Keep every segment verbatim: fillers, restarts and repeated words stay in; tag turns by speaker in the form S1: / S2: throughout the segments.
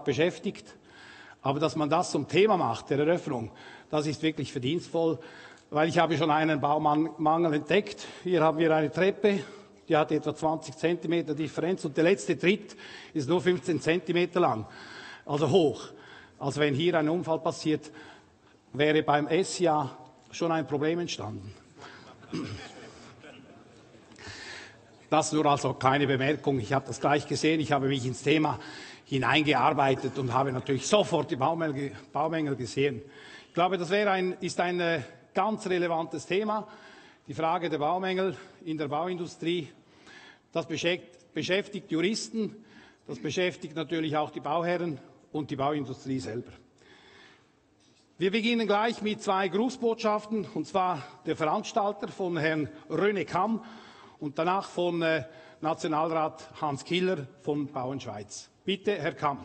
S1: beschäftigt. Aber dass man das zum Thema macht, der Eröffnung, das ist wirklich verdienstvoll, weil ich habe schon einen Baumangel entdeckt. Hier haben wir eine Treppe, die hat etwa zwanzig Zentimeter Differenz und der letzte Tritt ist nur fünfzehn Zentimeter lang, also hoch. Also wenn hier ein Unfall passiert, wäre beim S ja schon ein Problem entstanden. Das nur also keine Bemerkung. Ich habe das gleich gesehen. Ich habe mich ins Thema hineingearbeitet und habe natürlich sofort die Baumängel, Baumängel gesehen. Ich glaube, das wäre ein, ist ein äh, ganz relevantes Thema. Die Frage der Baumängel in der Bauindustrie. Das beschäftigt, beschäftigt Juristen, das beschäftigt natürlich auch die Bauherren und die Bauindustrie selber. Wir beginnen gleich mit zwei Grußbotschaften, und zwar der Veranstalter von Herrn René Kamm und danach von äh, Nationalrat Hans Killer von Bauen Schweiz. Bitte, Herr Kamm.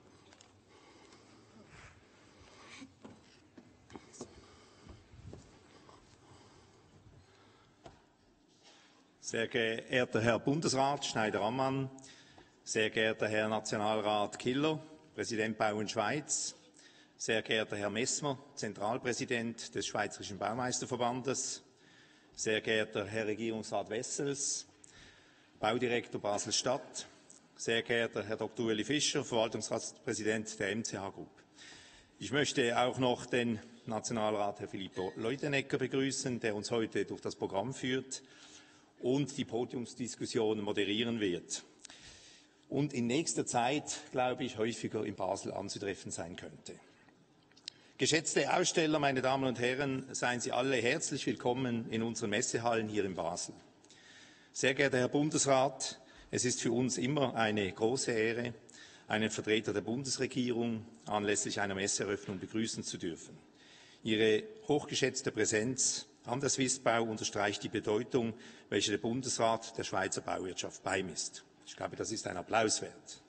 S2: Sehr geehrter Herr Bundesrat Schneider-Ammann, sehr geehrter Herr Nationalrat Killer, Präsident Bauen Schweiz, sehr geehrter Herr Messmer, Zentralpräsident des Schweizerischen Baumeisterverbandes, sehr geehrter Herr Regierungsrat Wessels, Baudirektor Basel-Stadt, sehr geehrter Herr Doktor Ueli Fischer, Verwaltungsratspräsident der M C H Group. Ich möchte auch noch den Nationalrat Herr Filippo Leutenegger begrüßen, der uns heute durch das Programm führt und die Podiumsdiskussion moderieren wird und in nächster Zeit, glaube ich, häufiger in Basel anzutreffen sein könnte. Geschätzte Aussteller, meine Damen und Herren, seien Sie alle herzlich willkommen in unseren Messehallen hier in Basel. Sehr geehrter Herr Bundesrat, es ist für uns immer eine große Ehre, einen Vertreter der Bundesregierung anlässlich einer Messeeröffnung begrüßen zu dürfen. Ihre hochgeschätzte Präsenz an der Swissbau unterstreicht die Bedeutung, welche der Bundesrat der Schweizer Bauwirtschaft beimisst. Ich glaube, das ist ein Applaus wert.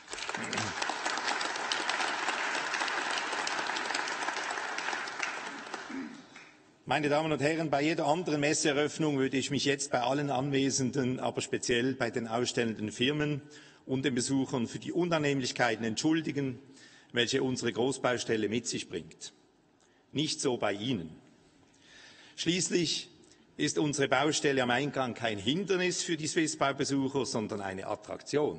S2: Meine Damen und Herren, bei jeder anderen Messeeröffnung würde ich mich jetzt bei allen Anwesenden, aber speziell bei den ausstellenden Firmen und den Besuchern für die Unannehmlichkeiten entschuldigen, welche unsere Großbaustelle mit sich bringt. Nicht so bei Ihnen. Schließlich ist unsere Baustelle am Eingang kein Hindernis für die Swissbau-Besucher, sondern eine Attraktion.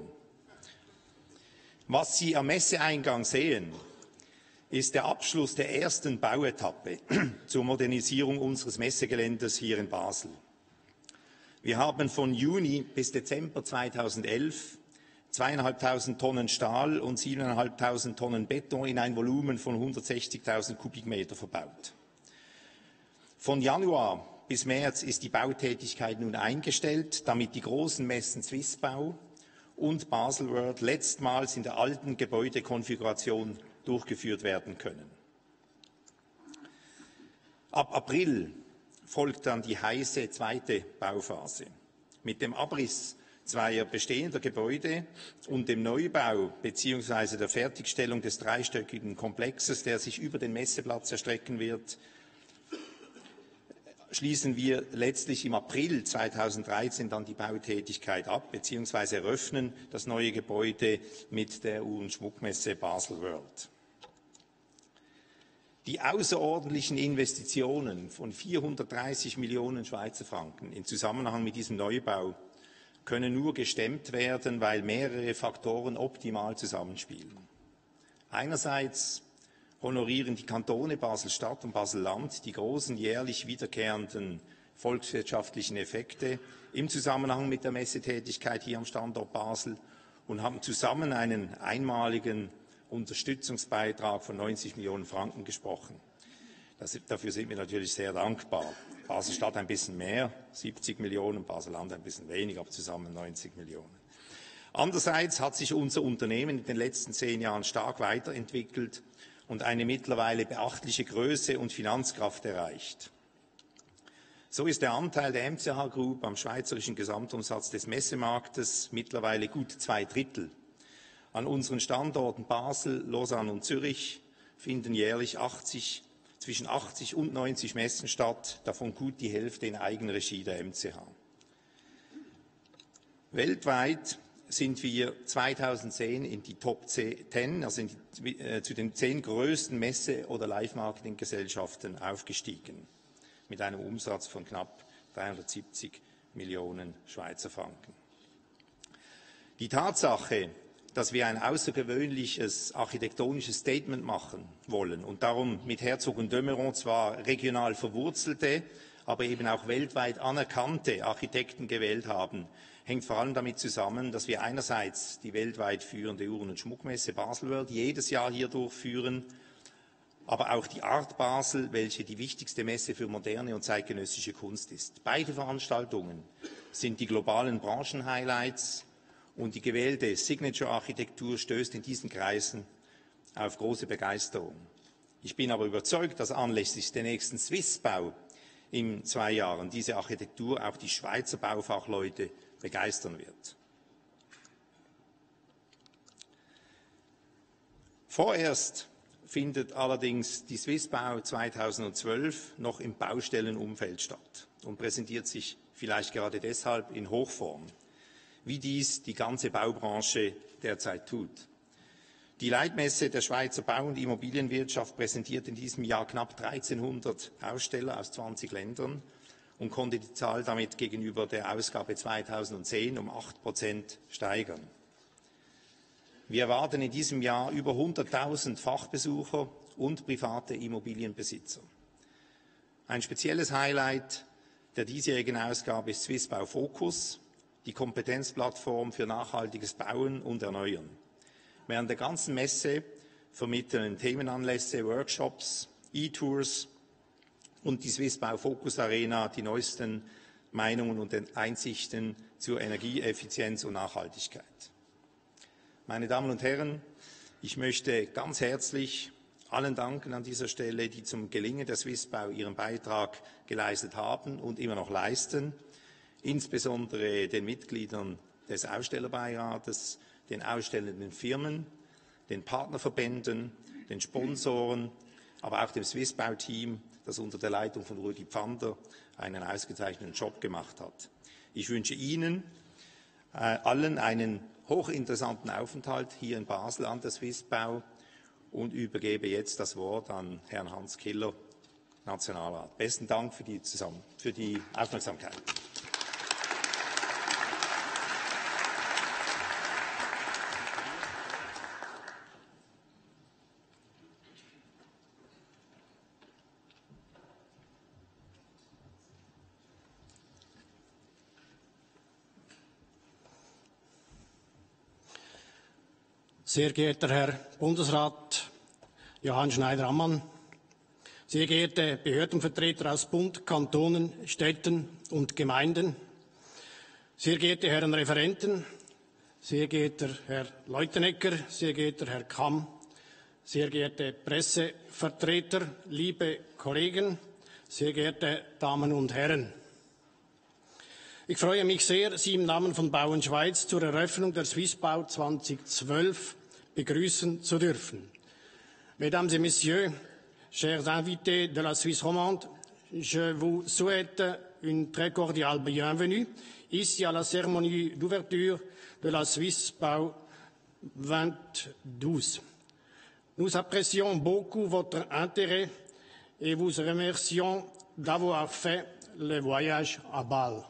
S2: Was Sie am Messeeingang sehen, ist der Abschluss der ersten Bauetappe zur Modernisierung unseres Messegeländes hier in Basel. Wir haben von Juni bis Dezember zweitausendelf zweieinhalbtausend Tonnen Stahl und siebeneinhalbtausend Tonnen Beton in ein Volumen von hundertsechzigtausend Kubikmeter verbaut. Von Januar bis März ist die Bautätigkeit nun eingestellt, damit die großen Messen Swissbau und Baselworld letztmals in der alten Gebäudekonfiguration durchgeführt werden können. Ab April folgt dann die heiße zweite Bauphase. Mit dem Abriss zweier bestehender Gebäude und dem Neubau bzw. der Fertigstellung des dreistöckigen Komplexes, der sich über den Messeplatz erstrecken wird, schließen wir letztlich im April zweitausenddreizehn dann die Bautätigkeit ab bzw. eröffnen das neue Gebäude mit der Uhr- und Schmuckmesse Baselworld. Die außerordentlichen Investitionen von vierhundertdreißig Millionen Schweizer Franken im Zusammenhang mit diesem Neubau können nur gestemmt werden, weil mehrere Faktoren optimal zusammenspielen. Einerseits honorieren die Kantone Basel-Stadt und Basel-Land die großen jährlich wiederkehrenden volkswirtschaftlichen Effekte im Zusammenhang mit der Messetätigkeit hier am Standort Basel und haben zusammen einen einmaligen Unterstützungsbeitrag von neunzig Millionen Franken gesprochen. Das, dafür sind wir natürlich sehr dankbar. Basel-Stadt ein bisschen mehr, siebzig Millionen, Basel-Land ein bisschen weniger, aber zusammen neunzig Millionen. Andererseits hat sich unser Unternehmen in den letzten zehn Jahren stark weiterentwickelt und eine mittlerweile beachtliche Größe und Finanzkraft erreicht. So ist der Anteil der M C H Group am schweizerischen Gesamtumsatz des Messemarktes mittlerweile gut zwei Drittel. An unseren Standorten Basel, Lausanne und Zürich finden jährlich achtzig, zwischen achtzig und neunzig Messen statt, davon gut die Hälfte in Eigenregie der M C H. Weltweit sind wir zweitausendzehn in die Top zehn, also in die, äh, zu den zehn größten Messe- oder Live-Marketing-Gesellschaften aufgestiegen, mit einem Umsatz von knapp dreihundertsiebzig Millionen Schweizer Franken. Die Tatsache, dass wir ein außergewöhnliches architektonisches Statement machen wollen und darum mit Herzog und de Meuron zwar regional verwurzelte, aber eben auch weltweit anerkannte Architekten gewählt haben, hängt vor allem damit zusammen, dass wir einerseits die weltweit führende Uhren- und Schmuckmesse Baselworld jedes Jahr hier durchführen, aber auch die Art Basel, welche die wichtigste Messe für moderne und zeitgenössische Kunst ist. Beide Veranstaltungen sind die globalen Branchenhighlights und die gewählte Signature-Architektur stößt in diesen Kreisen auf große Begeisterung. Ich bin aber überzeugt, dass anlässlich der nächsten Swissbau in zwei Jahren diese Architektur auch die Schweizer Baufachleute begeistern wird. Vorerst findet allerdings die Swissbau zweitausendzwölf noch im Baustellenumfeld statt und präsentiert sich vielleicht gerade deshalb in Hochform, wie dies die ganze Baubranche derzeit tut. Die Leitmesse der Schweizer Bau- und Immobilienwirtschaft präsentiert in diesem Jahr knapp dreizehnhundert Aussteller aus zwanzig Ländern und konnte die Zahl damit gegenüber der Ausgabe zweitausendzehn um acht Prozent steigern. Wir erwarten in diesem Jahr über hunderttausend Fachbesucher und private Immobilienbesitzer. Ein spezielles Highlight der diesjährigen Ausgabe ist Swissbau Focus, die Kompetenzplattform für nachhaltiges Bauen und Erneuern. Während der ganzen Messe vermitteln Themenanlässe, Workshops, E-Tours und die Swissbau Focus Arena die neuesten Meinungen und Einsichten zur Energieeffizienz und Nachhaltigkeit. Meine Damen und Herren, ich möchte ganz herzlich allen danken an dieser Stelle, die zum Gelingen der Swissbau ihren Beitrag geleistet haben und immer noch leisten, insbesondere den Mitgliedern des Ausstellerbeirates, den ausstellenden Firmen, den Partnerverbänden, den Sponsoren, aber auch dem Swissbau-Team, das unter der Leitung von Rudi Pfander einen ausgezeichneten Job gemacht hat. Ich wünsche Ihnen äh, allen einen hochinteressanten Aufenthalt hier in Basel an der Swissbau und übergebe jetzt das Wort an Herrn Hans Killer, Nationalrat. Besten Dank für die, Zusammen- für die Aufmerksamkeit.
S3: Sehr geehrter Herr Bundesrat Johann Schneider-Ammann, sehr geehrte Behördenvertreter aus Bund, Kantonen, Städten und Gemeinden, sehr geehrte Herren Referenten, sehr geehrter Herr Leutenegger, sehr geehrter Herr Kamm, sehr geehrte Pressevertreter, liebe Kollegen, sehr geehrte Damen und Herren. Ich freue mich sehr, Sie im Namen von Bauen Schweiz zur Eröffnung der Swissbau zweitausendzwölf begrüßen zu dürfen. Mesdames et Messieurs, chers invités de la Suisse romande, je vous souhaite une très cordiale bienvenue ici à la cérémonie d'ouverture de la Swissbau vingt douze. Nous apprécions beaucoup votre intérêt et vous remercions d'avoir fait le voyage à Bâle.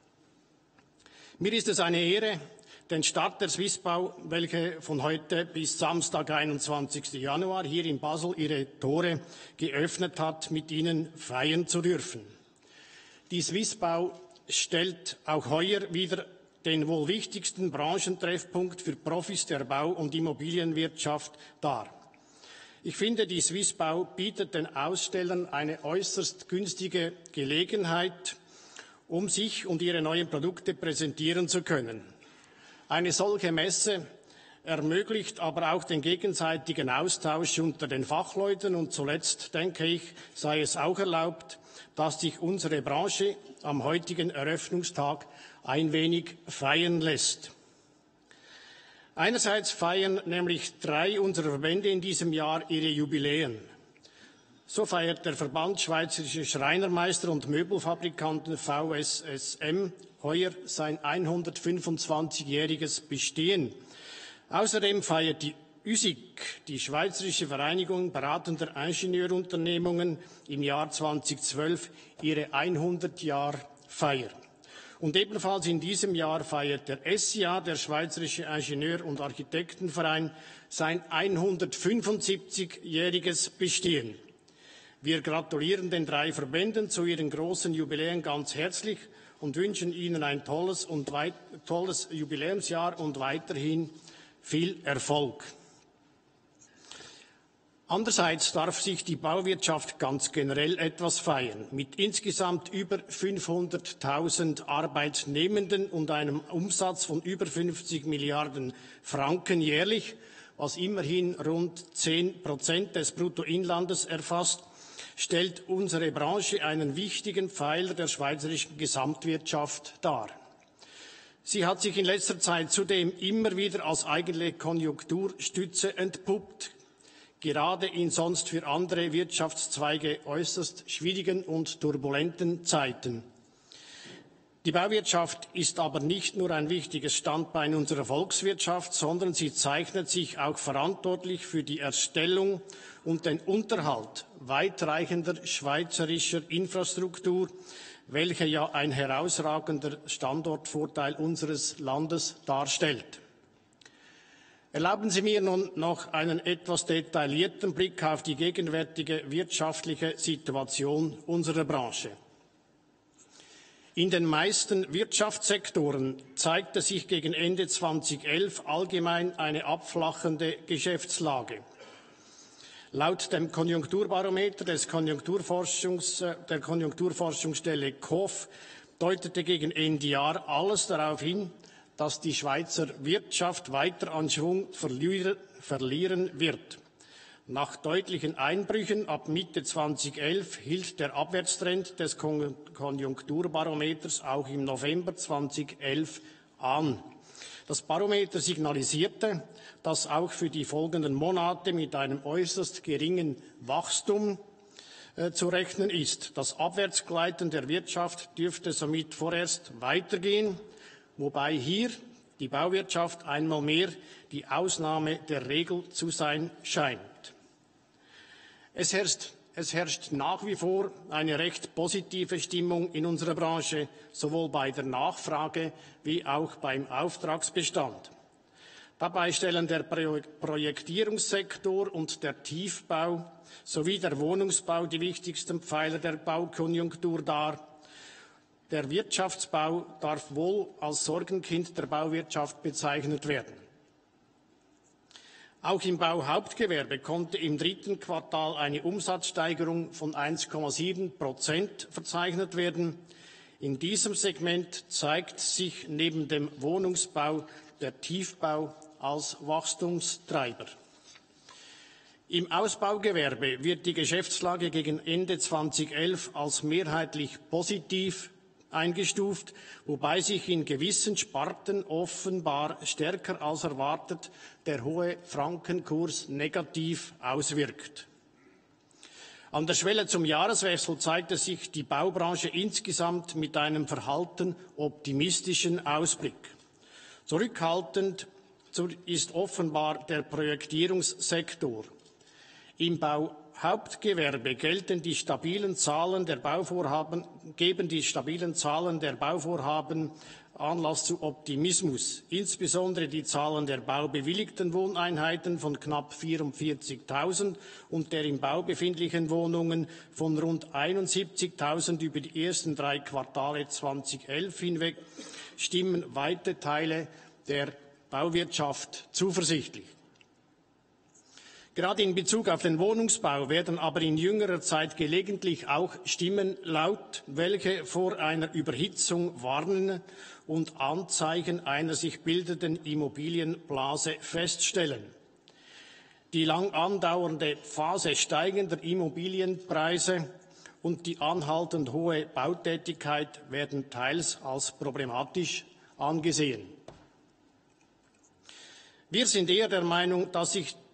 S3: Mir ist es eine Ehre, den Start der Swissbau, welche von heute bis Samstag, einundzwanzigsten Januar, hier in Basel ihre Tore geöffnet hat, mit Ihnen feiern zu dürfen. Die Swissbau stellt auch heuer wieder den wohl wichtigsten Branchentreffpunkt für Profis der Bau- und Immobilienwirtschaft dar. Ich finde, die Swissbau bietet den Ausstellern eine äußerst günstige Gelegenheit, um sich und ihre neuen Produkte präsentieren zu können. Eine solche Messe ermöglicht aber auch den gegenseitigen Austausch unter den Fachleuten und zuletzt, denke ich, sei es auch erlaubt, dass sich unsere Branche am heutigen Eröffnungstag ein wenig feiern lässt. Einerseits feiern nämlich drei unserer Verbände in diesem Jahr ihre Jubiläen. So feiert der Verband Schweizerischer Schreinermeister und Möbelfabrikanten V S S M heuer sein hundertfünfundzwanzigjähriges Bestehen. Außerdem feiert die Ü S I G, die Schweizerische Vereinigung beratender Ingenieurunternehmungen, im Jahr zweitausendzwölf ihre hundert-Jahr-Feier. Und ebenfalls in diesem Jahr feiert der S I A, der Schweizerische Ingenieur- und Architektenverein, sein hundertfünfundsiebzigjähriges Bestehen. Wir gratulieren den drei Verbänden zu ihren großen Jubiläen ganz herzlich und wünschen ihnen ein tolles, und weit, tolles Jubiläumsjahr und weiterhin viel Erfolg. Andererseits darf sich die Bauwirtschaft ganz generell etwas feiern. Mit insgesamt über fünfhunderttausend Arbeitnehmenden und einem Umsatz von über fünfzig Milliarden Franken jährlich, was immerhin rund zehn Prozent des Bruttoinlandes erfasst, stellt unsere Branche einen wichtigen Pfeiler der schweizerischen Gesamtwirtschaft dar. Sie hat sich in letzter Zeit zudem immer wieder als eigene Konjunkturstütze entpuppt, gerade in sonst für andere Wirtschaftszweige äußerst schwierigen und turbulenten Zeiten. Die Bauwirtschaft ist aber nicht nur ein wichtiges Standbein unserer Volkswirtschaft, sondern sie zeichnet sich auch verantwortlich für die Erstellung und den Unterhalt weitreichender schweizerischer Infrastruktur, welche ja ein herausragender Standortvorteil unseres Landes darstellt. Erlauben Sie mir nun noch einen etwas detaillierten Blick auf die gegenwärtige wirtschaftliche Situation unserer Branche. In den meisten Wirtschaftssektoren zeigte sich gegen Ende zweitausendelf allgemein eine abflachende Geschäftslage. Laut dem Konjunkturbarometer des Konjunkturforschungs, der Konjunkturforschungsstelle K O F deutete gegen Ende Jahr alles darauf hin, dass die Schweizer Wirtschaft weiter an Schwung verlieren wird. Nach deutlichen Einbrüchen ab Mitte zweitausendelf hielt der Abwärtstrend des Konjunkturbarometers auch im November zweitausendelf an. Das Barometer signalisierte, dass auch für die folgenden Monate mit einem äußerst geringen Wachstum äh, zu rechnen ist. Das Abwärtsgleiten der Wirtschaft dürfte somit vorerst weitergehen, wobei hier die Bauwirtschaft einmal mehr die Ausnahme der Regel zu sein scheint. Es herrscht, es herrscht nach wie vor eine recht positive Stimmung in unserer Branche, sowohl bei der Nachfrage wie auch beim Auftragsbestand. Dabei stellen der Projektierungssektor und der Tiefbau sowie der Wohnungsbau die wichtigsten Pfeiler der Baukonjunktur dar. Der Wirtschaftsbau darf wohl als Sorgenkind der Bauwirtschaft bezeichnet werden. Auch im Bauhauptgewerbe konnte im dritten Quartal eine Umsatzsteigerung von eins Komma sieben Prozent verzeichnet werden. In diesem Segment zeigt sich neben dem Wohnungsbau der Tiefbau als Wachstumstreiber. Im Ausbaugewerbe wird die Geschäftslage gegen Ende zweitausendelf als mehrheitlich positiv eingestuft, wobei sich in gewissen Sparten offenbar stärker als erwartet der hohe Frankenkurs negativ auswirkt. An der Schwelle zum Jahreswechsel zeigte sich die Baubranche insgesamt mit einem verhalten optimistischen Ausblick. Zurückhaltend ist offenbar der Projektierungssektor. Im Bauhauptgewerbe gelten die stabilen Zahlen der Bauvorhaben, geben die stabilen Zahlen der Bauvorhaben Anlass zu Optimismus. Insbesondere die Zahlen der baubewilligten Wohneinheiten von knapp vierundvierzigtausend und der im Bau befindlichen Wohnungen von rund einundsiebzigtausend über die ersten drei Quartale zweitausendelf hinweg stimmen weite Teile der Bauwirtschaft zuversichtlich. Gerade in Bezug auf den Wohnungsbau werden aber in jüngerer Zeit gelegentlich auch Stimmen laut, welche vor einer Überhitzung warnen und Anzeichen einer sich bildenden Immobilienblase feststellen. Die lang andauernde Phase steigender Immobilienpreise und die anhaltend hohe Bautätigkeit werden teils als problematisch angesehen. Wir sind eher der Meinung, dass sich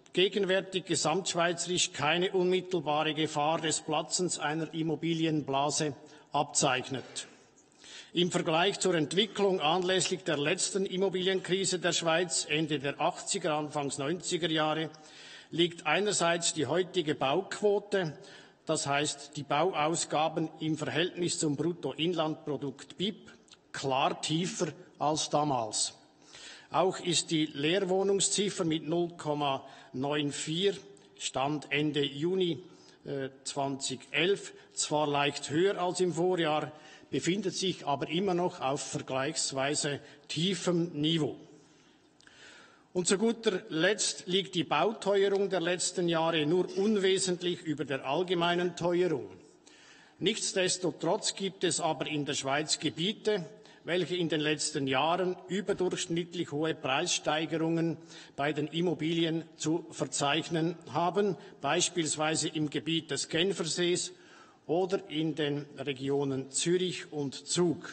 S3: gegenwärtig gesamtschweizerisch keine unmittelbare Gefahr des Platzens einer Immobilienblase abzeichnet. Im Vergleich zur Entwicklung anlässlich der letzten Immobilienkrise der Schweiz Ende der achtziger, Anfangs neunziger Jahre liegt einerseits die heutige Bauquote, das heißt die Bauausgaben im Verhältnis zum Bruttoinlandprodukt B I P, klar tiefer als damals. Auch ist die Leerwohnungsziffer mit null Komma vierundneunzig Stand Ende Juni äh, zweitausendelf zwar leicht höher als im Vorjahr, befindet sich aber immer noch auf vergleichsweise tiefem Niveau. Und zu guter Letzt liegt die Bauteuerung der letzten Jahre nur unwesentlich über der allgemeinen Teuerung. Nichtsdestotrotz gibt es aber in der Schweiz Gebiete, welche in den letzten Jahren überdurchschnittlich hohe Preissteigerungen bei den Immobilien zu verzeichnen haben, beispielsweise im Gebiet des Genfersees oder in den Regionen Zürich und Zug.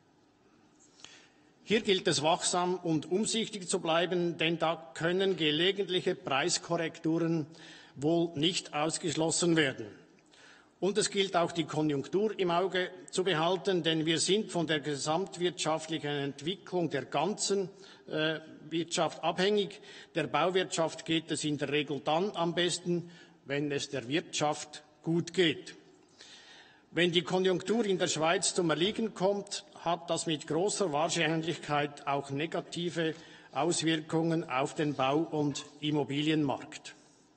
S3: Hier gilt es, wachsam und umsichtig zu bleiben, denn da können gelegentliche Preiskorrekturen wohl nicht ausgeschlossen werden. Und es gilt auch, die Konjunktur im Auge zu behalten, denn wir sind von der gesamtwirtschaftlichen Entwicklung der ganzen äh, Wirtschaft abhängig. Der Bauwirtschaft geht es in der Regel dann am besten, wenn es der Wirtschaft gut geht. Wenn die Konjunktur in der Schweiz zum Erliegen kommt, hat das mit großer Wahrscheinlichkeit auch negative Auswirkungen auf den Bau- und Immobilienmarkt.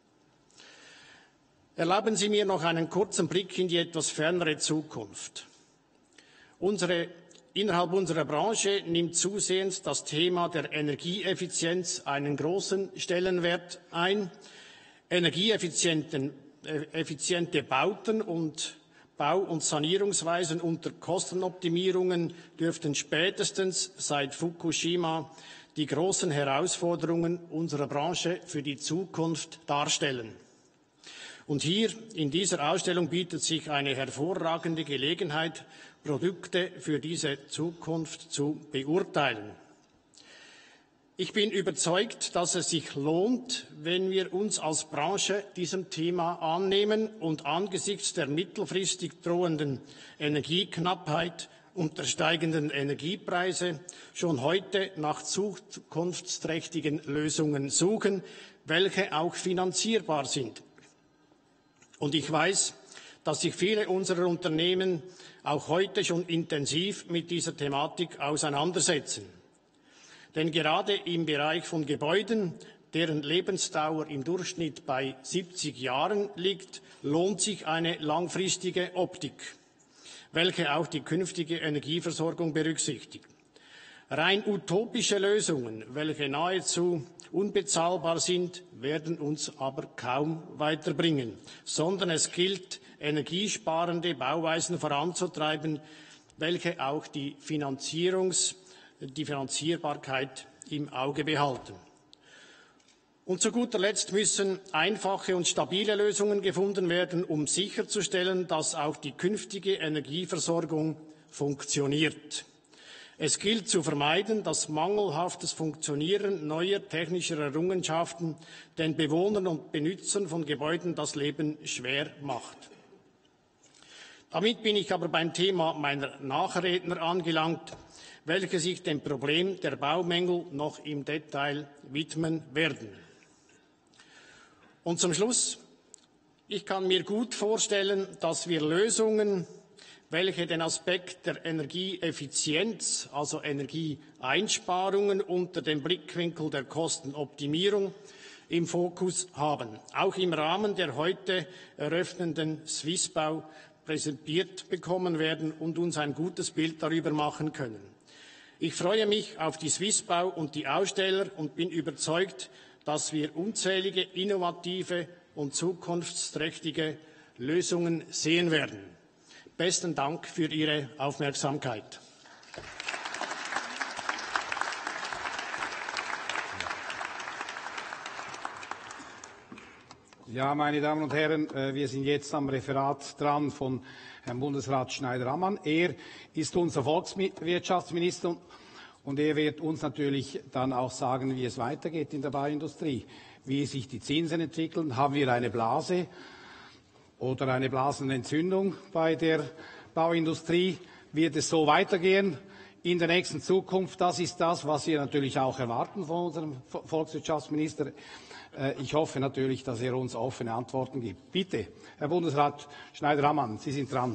S3: Erlauben Sie mir noch einen kurzen Blick in die etwas fernere Zukunft. Unsere, innerhalb unserer Branche nimmt zusehends das Thema der Energieeffizienz einen großen Stellenwert ein. Energieeffiziente effiziente Bauten und Bau- und Sanierungsweisen unter Kostenoptimierungen dürften spätestens seit Fukushima die großen Herausforderungen unserer Branche für die Zukunft darstellen. Und hier in dieser Ausstellung bietet sich eine hervorragende Gelegenheit, Produkte für diese Zukunft zu beurteilen. Ich bin überzeugt, dass es sich lohnt, wenn wir uns als Branche diesem Thema annehmen und angesichts der mittelfristig drohenden Energieknappheit und der steigenden Energiepreise schon heute nach zukunftsträchtigen Lösungen suchen, welche auch finanzierbar sind. Und ich weiß, dass sich viele unserer Unternehmen auch heute schon intensiv mit dieser Thematik auseinandersetzen. Denn gerade im Bereich von Gebäuden, deren Lebensdauer im Durchschnitt bei siebzig Jahren liegt, lohnt sich eine langfristige Optik, welche auch die künftige Energieversorgung berücksichtigt. Rein utopische Lösungen, welche nahezu unbezahlbar sind, werden uns aber kaum weiterbringen, sondern es gilt, energiesparende Bauweisen voranzutreiben, welche auch die Finanzierungs- die Finanzierbarkeit im Auge behalten. Und zu guter Letzt müssen einfache und stabile Lösungen gefunden werden, um sicherzustellen, dass auch die künftige Energieversorgung funktioniert. Es gilt zu vermeiden, dass mangelhaftes Funktionieren neuer technischer Errungenschaften den Bewohnern und Benutzern von Gebäuden das Leben schwer macht. Damit bin ich aber beim Thema meiner Nachredner angelangt, welche sich dem Problem der Baumängel noch im Detail widmen werden. Und zum Schluss, ich kann mir gut vorstellen, dass wir Lösungen, welche den Aspekt der Energieeffizienz, also Energieeinsparungen unter dem Blickwinkel der Kostenoptimierung im Fokus haben, auch im Rahmen der heute eröffnenden Swissbau präsentiert bekommen werden und uns ein gutes Bild darüber machen können. Ich freue mich auf die Swissbau und die Aussteller und bin überzeugt, dass wir unzählige innovative und zukunftsträchtige Lösungen sehen werden. Besten Dank für Ihre Aufmerksamkeit.
S1: Ja, meine Damen und Herren, wir sind jetzt am Referat dran von Herrn Bundesrat Schneider-Ammann. Er ist unser Volkswirtschaftsminister und er wird uns natürlich dann auch sagen, wie es weitergeht in der Bauindustrie. wie sich die Zinsen entwickeln. Haben wir eine Blase oder eine Blasenentzündung bei der Bauindustrie? Wird es so weitergehen in der nächsten Zukunft? Das ist das, was wir natürlich auch erwarten von unserem Volkswirtschaftsminister. Ich hoffe natürlich, dass er uns offene Antworten gibt. Bitte, Herr Bundesrat Schneider-Ammann, Sie sind dran.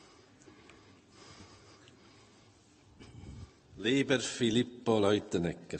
S4: Lieber Filippo Leutenegger,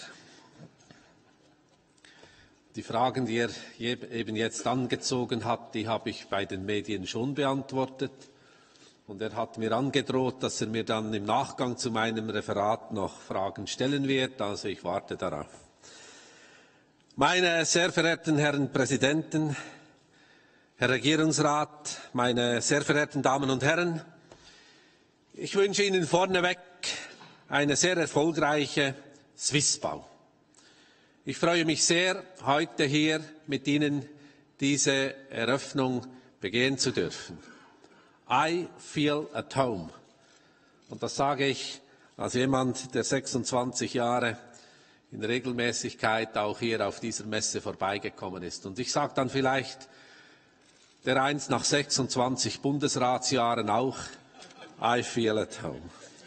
S4: die Fragen, die er eben jetzt angezogen hat, die habe ich bei den Medien schon beantwortet. Und er hat mir angedroht, dass er mir dann im Nachgang zu meinem Referat noch Fragen stellen wird. Also ich warte darauf. Meine sehr verehrten Herren Präsidenten, Herr Regierungsrat, meine sehr verehrten Damen und Herren, ich wünsche Ihnen vorneweg eine sehr erfolgreiche Swissbau. Ich freue mich sehr, heute hier mit Ihnen diese Eröffnung begehen zu dürfen. I feel at home. Und das sage ich als jemand, der sechsundzwanzig Jahre in Regelmäßigkeit auch hier auf dieser Messe vorbeigekommen ist. Und ich sage dann vielleicht der einst nach sechsundzwanzig Bundesratsjahren auch, I feel at home.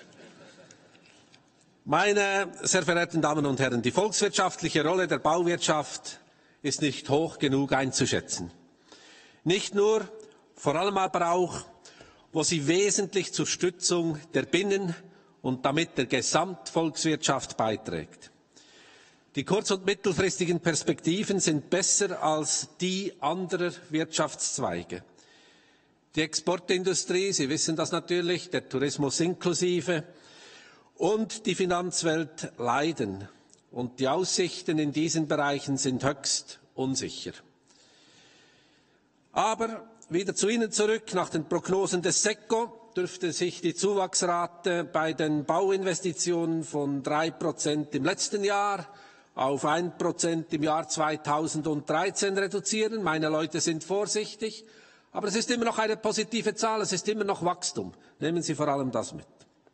S4: Meine sehr verehrten Damen und Herren, die volkswirtschaftliche Rolle der Bauwirtschaft ist nicht hoch genug einzuschätzen. Nicht nur, vor allem aber auch, wo sie wesentlich zur Stützung der Binnen- und damit der Gesamtvolkswirtschaft beiträgt. Die kurz- und mittelfristigen Perspektiven sind besser als die anderer Wirtschaftszweige. Die Exportindustrie, Sie wissen das natürlich, der Tourismus inklusive, und die Finanzwelt leiden. Und die Aussichten in diesen Bereichen sind höchst unsicher. Aber wieder zu Ihnen zurück. Nach den Prognosen des SECO dürfte sich die Zuwachsrate bei den Bauinvestitionen von drei Prozent im letzten Jahr auf ein Prozent im Jahr zweitausenddreizehn reduzieren. Meine Leute sind vorsichtig, aber es ist immer noch eine positive Zahl, es ist immer noch Wachstum. Nehmen Sie vor allem das mit.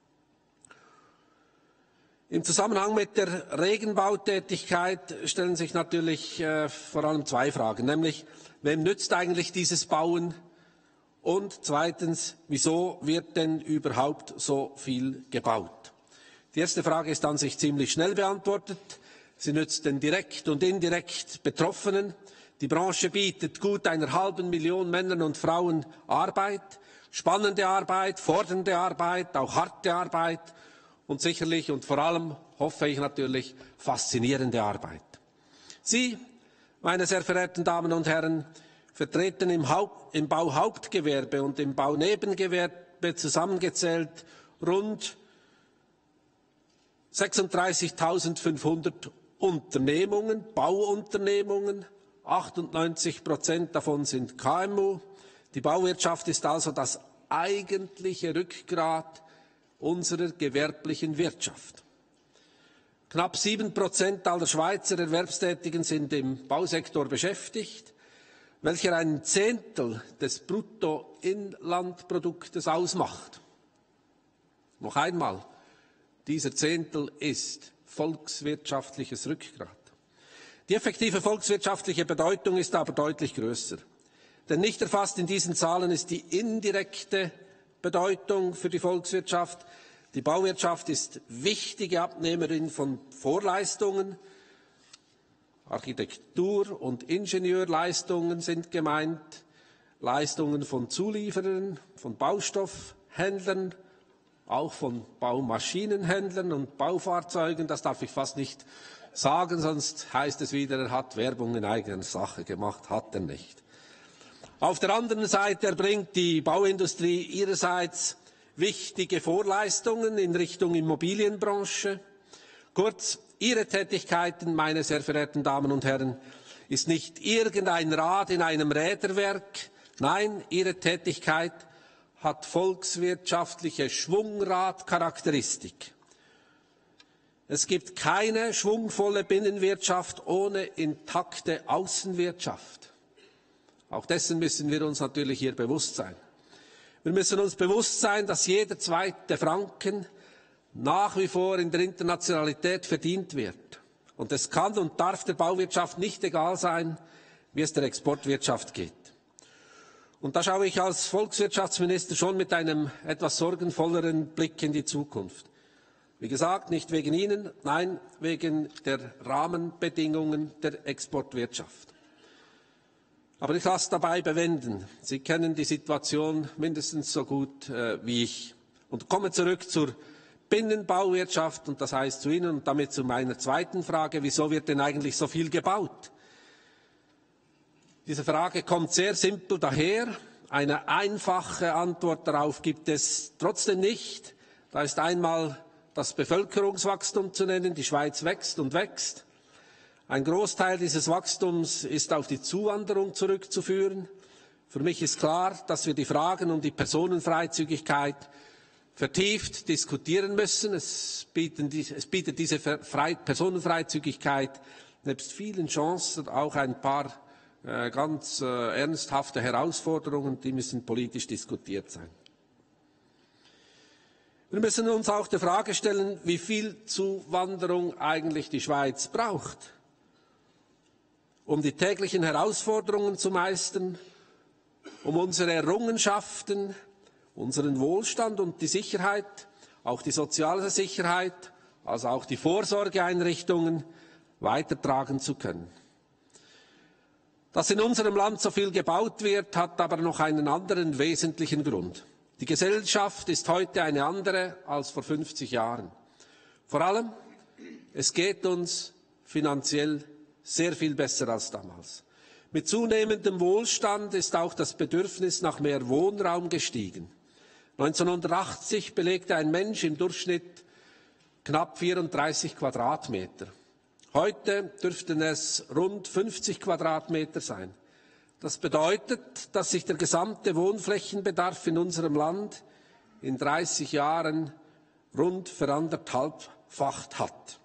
S4: Im Zusammenhang mit der Regenbautätigkeit stellen sich natürlich äh, vor allem zwei Fragen, nämlich, wem nützt eigentlich dieses Bauen? Und zweitens, wieso wird denn überhaupt so viel gebaut? Die erste Frage ist an sich ziemlich schnell beantwortet. Sie nützt den direkt und indirekt Betroffenen. Die Branche bietet gut einer halben Million Männern und Frauen Arbeit, spannende Arbeit, fordernde Arbeit, auch harte Arbeit und sicherlich und vor allem, hoffe ich natürlich, faszinierende Arbeit. Sie, meine sehr verehrten Damen und Herren, vertreten im, Haupt, im Bauhauptgewerbe und im Baunebengewerbe zusammengezählt rund sechsunddreißigtausendfünfhundert Unternehmungen, Bauunternehmungen, achtundneunzig Prozent davon sind K M U. Die Bauwirtschaft ist also das eigentliche Rückgrat unserer gewerblichen Wirtschaft. Knapp sieben Prozent aller Schweizer Erwerbstätigen sind im Bausektor beschäftigt, welcher ein Zehntel des Bruttoinlandproduktes ausmacht. Noch einmal, dieser Zehntel ist volkswirtschaftliches Rückgrat. Die effektive volkswirtschaftliche Bedeutung ist aber deutlich größer. Denn nicht erfasst in diesen Zahlen ist die indirekte Bedeutung für die Volkswirtschaft. Die Bauwirtschaft ist wichtige Abnehmerin von Vorleistungen. Architektur- und Ingenieurleistungen sind gemeint, Leistungen von Zulieferern, von Baustoffhändlern, auch von Baumaschinenhändlern und Baufahrzeugen. Das darf ich fast nicht sagen, sonst heißt es wieder, er hat Werbung in eigener Sache gemacht, hat er nicht. Auf der anderen Seite erbringt die Bauindustrie ihrerseits wichtige Vorleistungen in Richtung Immobilienbranche. Kurz, Ihre Tätigkeiten, meine sehr verehrten Damen und Herren, ist nicht irgendein Rad in einem Räderwerk. Nein, Ihre Tätigkeit hat volkswirtschaftliche Schwungradcharakteristik. Es gibt keine schwungvolle Binnenwirtschaft ohne intakte Außenwirtschaft. Auch dessen müssen wir uns natürlich hier bewusst sein. Wir müssen uns bewusst sein, dass jeder zweite Franken nach wie vor in der Internationalität verdient wird. Und es kann und darf der Bauwirtschaft nicht egal sein, wie es der Exportwirtschaft geht. Und da schaue ich als Volkswirtschaftsminister schon mit einem etwas sorgenvolleren Blick in die Zukunft. Wie gesagt, nicht wegen Ihnen, nein, wegen der Rahmenbedingungen der Exportwirtschaft. Aber ich lasse dabei bewenden. Sie kennen die Situation mindestens so gut äh, wie ich. Und komme zurück zur Binnenbauwirtschaft, und das heißt zu Ihnen und damit zu meiner zweiten Frage, wieso wird denn eigentlich so viel gebaut? Diese Frage kommt sehr simpel daher. Eine einfache Antwort darauf gibt es trotzdem nicht. Da ist einmal das Bevölkerungswachstum zu nennen. Die Schweiz wächst und wächst. Ein Großteil dieses Wachstums ist auf die Zuwanderung zurückzuführen. Für mich ist klar, dass wir die Fragen um die Personenfreizügigkeit vertieft diskutieren müssen. Es, bieten die, es bietet diese Frei, Personenfreizügigkeit nebst vielen Chancen auch ein paar äh, ganz äh, ernsthafte Herausforderungen, die müssen politisch diskutiert sein. Wir müssen uns auch die Frage stellen, wie viel Zuwanderung eigentlich die Schweiz braucht, um die täglichen Herausforderungen zu meistern, um unsere Errungenschaften, unseren Wohlstand und die Sicherheit, auch die soziale Sicherheit, also auch die Vorsorgeeinrichtungen weitertragen zu können. Dass in unserem Land so viel gebaut wird, hat aber noch einen anderen wesentlichen Grund. Die Gesellschaft ist heute eine andere als vor fünfzig Jahren. Vor allem, es geht uns finanziell sehr viel besser als damals. Mit zunehmendem Wohlstand ist auch das Bedürfnis nach mehr Wohnraum gestiegen. neunzehnhundertachtzig belegte ein Mensch im Durchschnitt knapp vierunddreißig Quadratmeter. Heute dürften es rund fünfzig Quadratmeter sein. Das bedeutet, dass sich der gesamte Wohnflächenbedarf in unserem Land in dreißig Jahren rund veranderthalbfacht hat.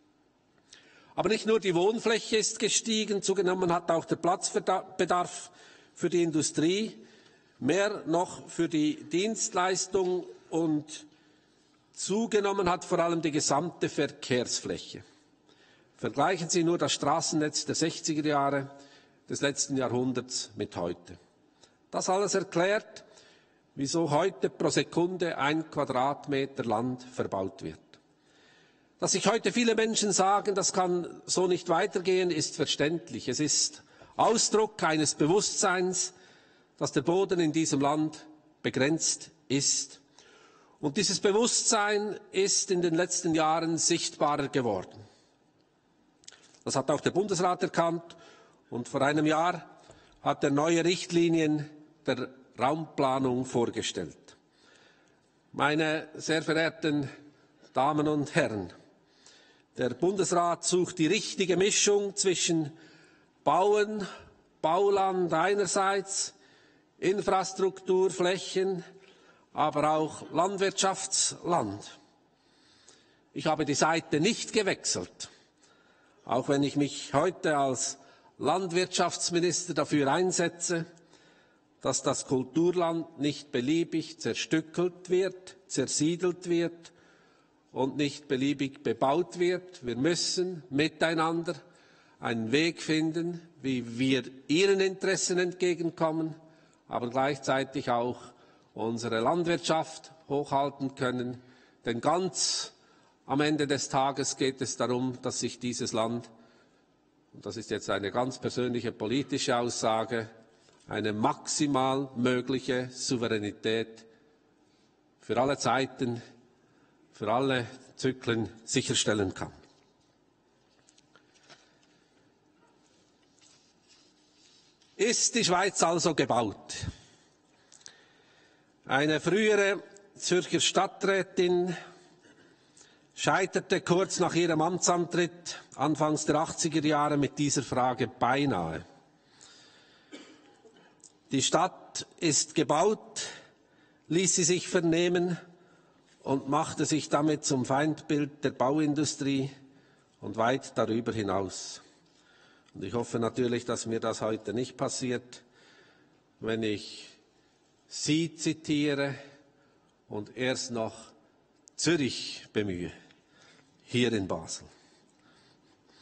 S4: Aber nicht nur die Wohnfläche ist gestiegen, zugenommen hat auch der Platzbedarf für die Industrie, mehr noch für die Dienstleistung, und zugenommen hat vor allem die gesamte Verkehrsfläche. Vergleichen Sie nur das Straßennetz der sechziger Jahre des letzten Jahrhunderts mit heute. Das alles erklärt, wieso heute pro Sekunde ein Quadratmeter Land verbaut wird. Dass sich heute viele Menschen sagen, das kann so nicht weitergehen, ist verständlich. Es ist Ausdruck eines Bewusstseins, dass der Boden in diesem Land begrenzt ist. Und dieses Bewusstsein ist in den letzten Jahren sichtbarer geworden. Das hat auch der Bundesrat erkannt, und vor einem Jahr hat er neue Richtlinien der Raumplanung vorgestellt. Meine sehr verehrten Damen und Herren, der Bundesrat sucht die richtige Mischung zwischen Bauen, Bauland einerseits, Infrastrukturflächen, aber auch Landwirtschaftsland. Ich habe die Seite nicht gewechselt, auch wenn ich mich heute als Landwirtschaftsminister dafür einsetze, dass das Kulturland nicht beliebig zerstückelt wird, zersiedelt wird und nicht beliebig bebaut wird. Wir müssen miteinander einen Weg finden, wie wir Ihren Interessen entgegenkommen, aber gleichzeitig auch unsere Landwirtschaft hochhalten können. Denn ganz am Ende des Tages geht es darum, dass sich dieses Land, und das ist jetzt eine ganz persönliche politische Aussage, eine maximal mögliche Souveränität für alle Zeiten, für alle Zyklen sicherstellen kann. Ist die Schweiz also gebaut? Eine frühere Zürcher Stadträtin scheiterte kurz nach ihrem Amtsantritt anfangs der achtziger Jahre mit dieser Frage beinahe. Die Stadt ist gebaut, ließ sie sich vernehmen und machte sich damit zum Feindbild der Bauindustrie und weit darüber hinaus. Und ich hoffe natürlich, dass mir das heute nicht passiert, wenn ich Sie zitiere und erst noch Zürich bemühe, hier in Basel.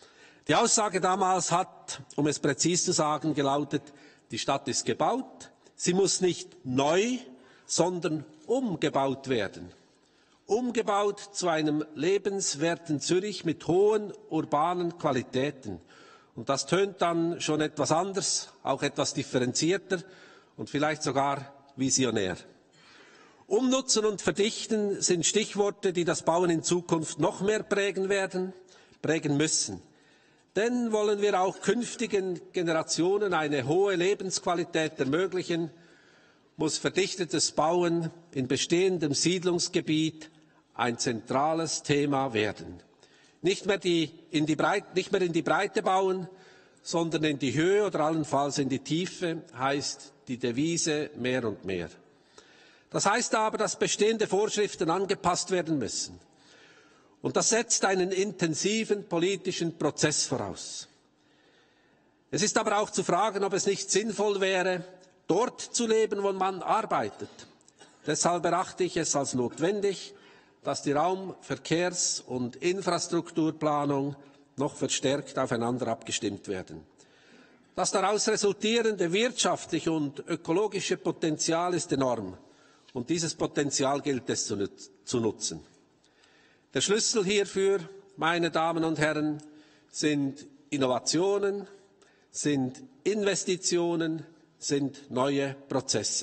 S4: Die Aussage damals hat, um es präzis zu sagen, gelautet: Die Stadt ist gebaut, sie muss nicht neu, sondern umgebaut werden. Umgebaut zu einem lebenswerten Zürich mit hohen urbanen Qualitäten. Und das tönt dann schon etwas anders, auch etwas differenzierter und vielleicht sogar visionär. Umnutzen und verdichten sind Stichworte, die das Bauen in Zukunft noch mehr prägen werden, prägen müssen. Denn wollen wir auch künftigen Generationen eine hohe Lebensqualität ermöglichen, muss verdichtetes Bauen in bestehendem Siedlungsgebiet ein zentrales Thema werden. Nicht mehr, die, in die Breite, nicht mehr in die Breite bauen, sondern in die Höhe oder allenfalls in die Tiefe, heißt die Devise mehr und mehr. Das heißt aber, dass bestehende Vorschriften angepasst werden müssen. Und das setzt einen intensiven politischen Prozess voraus. Es ist aber auch zu fragen, ob es nicht sinnvoll wäre, dort zu leben, wo man arbeitet. Deshalb erachte ich es als notwendig, dass die Raum-, Verkehrs- und Infrastrukturplanung noch verstärkt aufeinander abgestimmt werden. Das daraus resultierende wirtschaftliche und ökologische Potenzial ist enorm. Und dieses Potenzial gilt es zu nutzen. Der Schlüssel hierfür, meine Damen und Herren, sind Innovationen, sind Investitionen, sind neue Prozesse.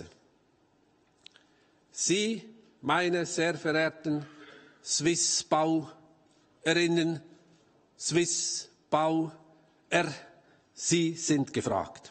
S4: Sie, meine sehr verehrten Swiss-Bauerinnen, Swiss-Bauer, Sie sind gefragt.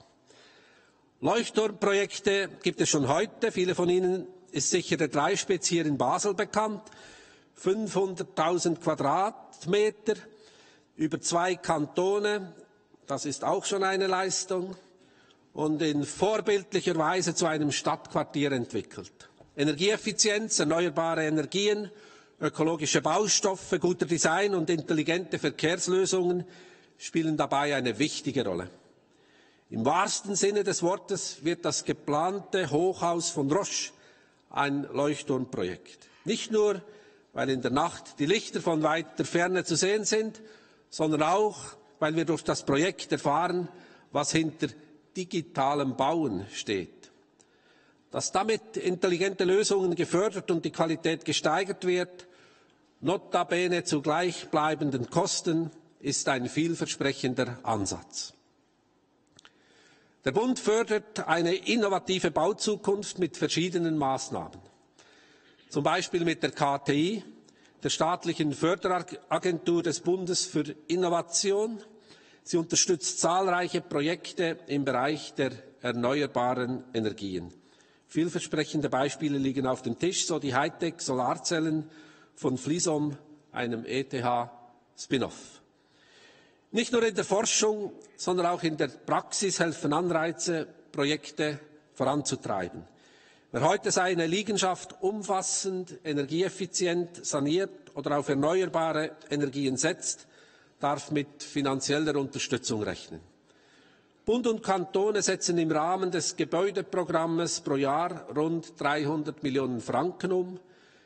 S4: Leuchtturmprojekte gibt es schon heute. Viele von Ihnen ist sicher der Dreispitz hier in Basel bekannt. fünfhunderttausend Quadratmeter über zwei Kantone, das ist auch schon eine Leistung, und in vorbildlicher Weise zu einem Stadtquartier entwickelt. Energieeffizienz, erneuerbare Energien, ökologische Baustoffe, guter Design und intelligente Verkehrslösungen spielen dabei eine wichtige Rolle. Im wahrsten Sinne des Wortes wird das geplante Hochhaus von Roche ein Leuchtturmprojekt. Nicht nur, weil in der Nacht die Lichter von weiter Ferne zu sehen sind, sondern auch, weil wir durch das Projekt erfahren, was hinter digitalem Bauen steht. Dass damit intelligente Lösungen gefördert und die Qualität gesteigert wird, notabene zu gleichbleibenden Kosten, ist ein vielversprechender Ansatz. Der Bund fördert eine innovative Bauzukunft mit verschiedenen Maßnahmen. Zum Beispiel mit der K T I, der staatlichen Förderagentur des Bundes für Innovation. Sie unterstützt zahlreiche Projekte im Bereich der erneuerbaren Energien. Vielversprechende Beispiele liegen auf dem Tisch, so die Hightech-Solarzellen von Flisom, einem E T H-Spin-off. Nicht nur in der Forschung, sondern auch in der Praxis helfen Anreize, Projekte voranzutreiben. Wer heute seine Liegenschaft umfassend, energieeffizient saniert oder auf erneuerbare Energien setzt, darf mit finanzieller Unterstützung rechnen. Bund und Kantone setzen im Rahmen des Gebäudeprogrammes pro Jahr rund dreihundert Millionen Franken, um,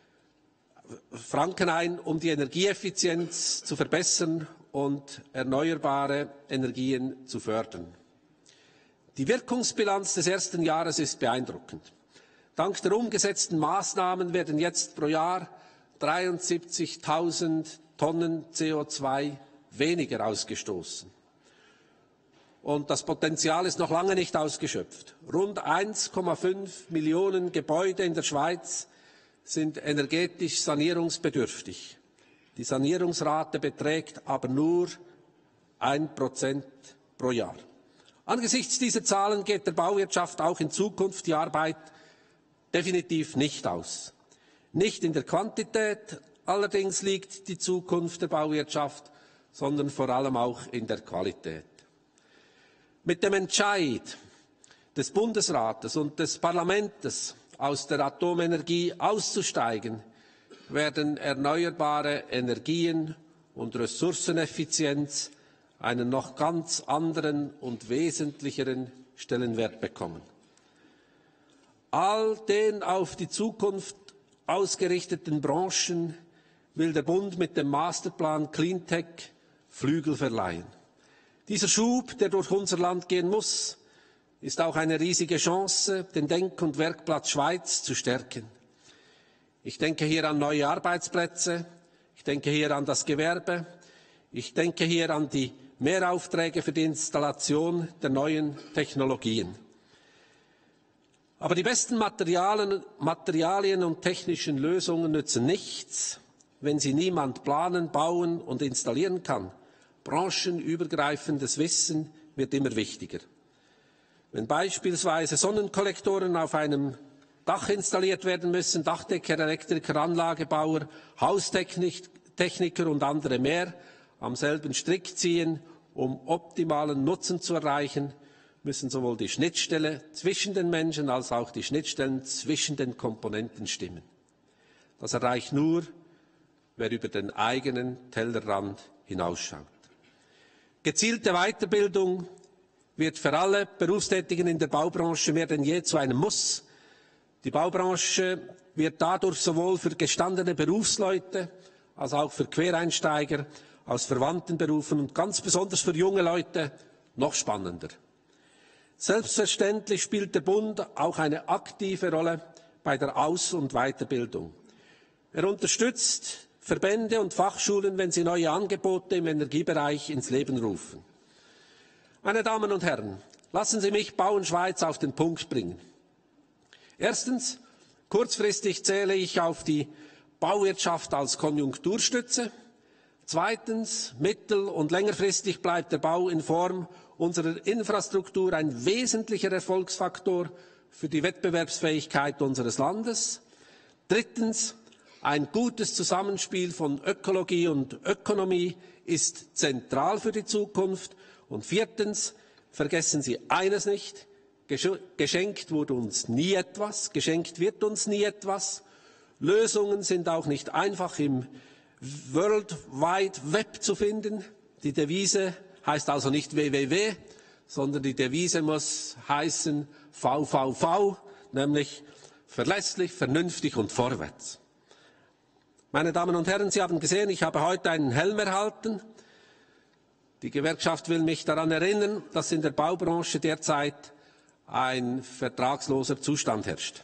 S4: Franken ein, um die Energieeffizienz zu verbessern und erneuerbare Energien zu fördern. Die Wirkungsbilanz des ersten Jahres ist beeindruckend. Dank der umgesetzten Maßnahmen werden jetzt pro Jahr dreiundsiebzigtausend Tonnen C O zwei weniger ausgestoßen. Und das Potenzial ist noch lange nicht ausgeschöpft. Rund eins Komma fünf Millionen Gebäude in der Schweiz sind energetisch sanierungsbedürftig. Die Sanierungsrate beträgt aber nur ein Prozent pro Jahr. Angesichts dieser Zahlen geht der Bauwirtschaft auch in Zukunft die Arbeit definitiv nicht aus. Nicht in der Quantität allerdings liegt die Zukunft der Bauwirtschaft, sondern vor allem auch in der Qualität. Mit dem Entscheid des Bundesrates und des Parlaments, aus der Atomenergie auszusteigen, werden erneuerbare Energien und Ressourceneffizienz einen noch ganz anderen und wesentlicheren Stellenwert bekommen. All den auf die Zukunft ausgerichteten Branchen will der Bund mit dem Masterplan Cleantech Flügel verleihen. Dieser Schub, der durch unser Land gehen muss, ist auch eine riesige Chance, den Denk- und Werkplatz Schweiz zu stärken. Ich denke hier an neue Arbeitsplätze, ich denke hier an das Gewerbe, ich denke hier an die Mehraufträge für die Installation der neuen Technologien. Aber die besten Materialien, Materialien und technischen Lösungen nützen nichts, wenn sie niemand planen, bauen und installieren kann. Branchenübergreifendes Wissen wird immer wichtiger. Wenn beispielsweise Sonnenkollektoren auf einem Dach installiert werden müssen, Dachdecker, Elektriker, Anlagebauer, Haustechniker und andere mehr am selben Strick ziehen, um optimalen Nutzen zu erreichen, müssen sowohl die Schnittstelle zwischen den Menschen als auch die Schnittstellen zwischen den Komponenten stimmen. Das erreicht nur, wer über den eigenen Tellerrand hinausschaut. Gezielte Weiterbildung wird für alle Berufstätigen in der Baubranche mehr denn je zu einem Muss. Die Baubranche wird dadurch sowohl für gestandene Berufsleute als auch für Quereinsteiger aus verwandten Berufen und ganz besonders für junge Leute noch spannender. Selbstverständlich spielt der Bund auch eine aktive Rolle bei der Aus- und Weiterbildung. Er unterstützt Verbände und Fachschulen, wenn sie neue Angebote im Energiebereich ins Leben rufen. Meine Damen und Herren, lassen Sie mich Bauen Schweiz auf den Punkt bringen. Erstens, kurzfristig zähle ich auf die Bauwirtschaft als Konjunkturstütze. Zweitens, mittel- und längerfristig bleibt der Bau in Form unserer Infrastruktur ein wesentlicher Erfolgsfaktor für die Wettbewerbsfähigkeit unseres Landes. Drittens, ein gutes Zusammenspiel von Ökologie und Ökonomie ist zentral für die Zukunft. Und viertens, vergessen Sie eines nicht, geschenkt wurde uns nie etwas, geschenkt wird uns nie etwas. Lösungen sind auch nicht einfach im World Wide Web zu finden. Die Devise heißt also nicht W W W, sondern die Devise muss heißen V V V, nämlich verlässlich, vernünftig und vorwärts. Meine Damen und Herren, Sie haben gesehen, ich habe heute einen Helm erhalten. Die Gewerkschaft will mich daran erinnern, dass in der Baubranche derzeit ein vertragsloser Zustand herrscht.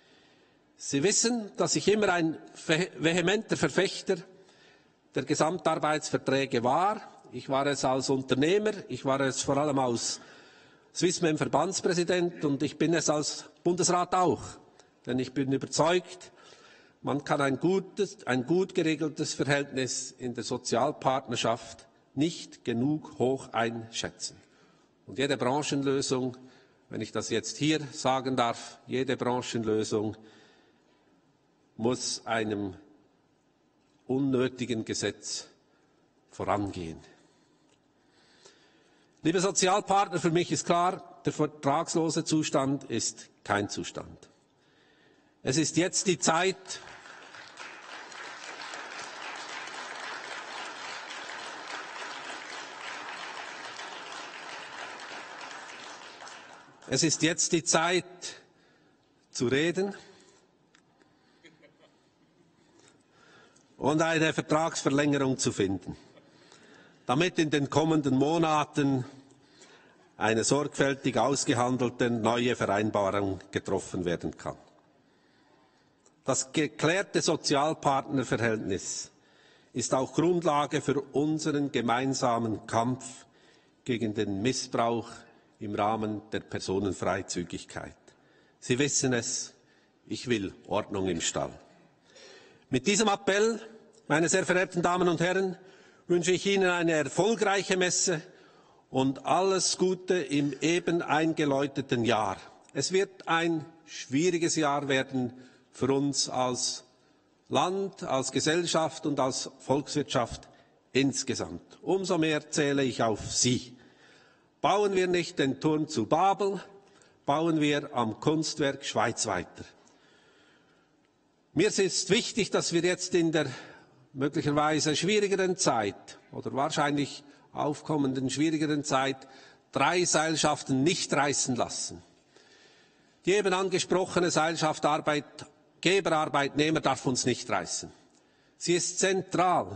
S4: Sie wissen, dass ich immer ein vehementer Verfechter der Gesamtarbeitsverträge war. Ich war es als Unternehmer, ich war es vor allem als Swissmem Verbandspräsident und ich bin es als Bundesrat auch. Denn ich bin überzeugt, man kann ein gutes, ein gut geregeltes Verhältnis in der Sozialpartnerschaft nicht genug hoch einschätzen. Und jede Branchenlösung, wenn ich das jetzt hier sagen darf, jede Branchenlösung muss einem unnötigen Gesetz vorangehen. Liebe Sozialpartner, für mich ist klar, der vertragslose Zustand ist kein Zustand. Es ist jetzt die Zeit, es ist jetzt die Zeit zu reden und eine Vertragsverlängerung zu finden, damit in den kommenden Monaten eine sorgfältig ausgehandelte neue Vereinbarung getroffen werden kann. Das geklärte Sozialpartnerverhältnis ist auch Grundlage für unseren gemeinsamen Kampf gegen den Missbrauch im Rahmen der Personenfreizügigkeit. Sie wissen es, ich will Ordnung im Stall. Mit diesem Appell, meine sehr verehrten Damen und Herren, wünsche ich Ihnen eine erfolgreiche Messe und alles Gute im eben eingeläuteten Jahr. Es wird ein schwieriges Jahr werden für uns als Land, als Gesellschaft und als Volkswirtschaft insgesamt. Umso mehr zähle ich auf Sie. Bauen wir nicht den Turm zu Babel, bauen wir am Kunstwerk Schweiz weiter. Mir ist wichtig, dass wir jetzt in der möglicherweise schwierigeren Zeit oder wahrscheinlich aufkommenden schwierigeren Zeit drei Seilschaften nicht reißen lassen. Die eben angesprochene Seilschaft Arbeitgeber, Arbeitnehmer darf uns nicht reißen. Sie ist zentral,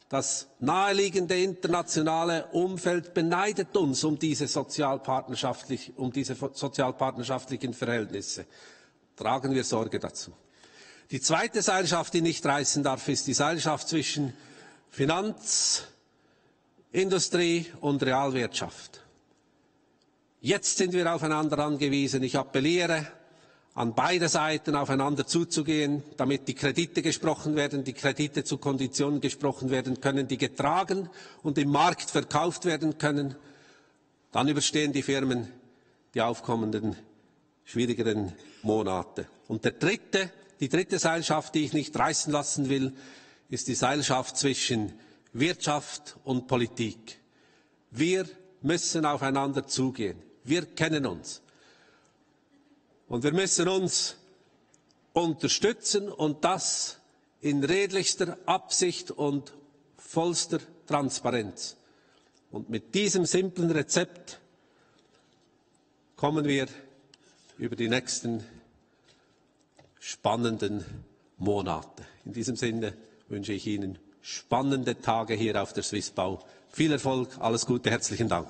S4: Das naheliegende internationale Umfeld beneidet uns um diese, sozialpartnerschaftlich, um diese sozialpartnerschaftlichen Verhältnisse. Tragen wir Sorge dazu. Die zweite Seilschaft, die nicht reißen darf, ist die Seilschaft zwischen Finanz, Industrie und Realwirtschaft. Jetzt sind wir aufeinander angewiesen. Ich appelliere an beide Seiten, aufeinander zuzugehen, damit die Kredite gesprochen werden, die Kredite zu Konditionen gesprochen werden können, die getragen und im Markt verkauft werden können. Dann überstehen die Firmen die aufkommenden, schwierigeren Monate. Und der dritte, die dritte Seilschaft, die ich nicht reißen lassen will, ist die Seilschaft zwischen Wirtschaft und Politik. Wir müssen aufeinander zugehen. Wir kennen uns. Und wir müssen uns unterstützen und das in redlichster Absicht und vollster Transparenz. Und mit diesem simplen Rezept kommen wir über die nächsten spannenden Monate. In diesem Sinne wünsche ich Ihnen spannende Tage hier auf der Swissbau. Viel Erfolg, alles Gute, herzlichen Dank.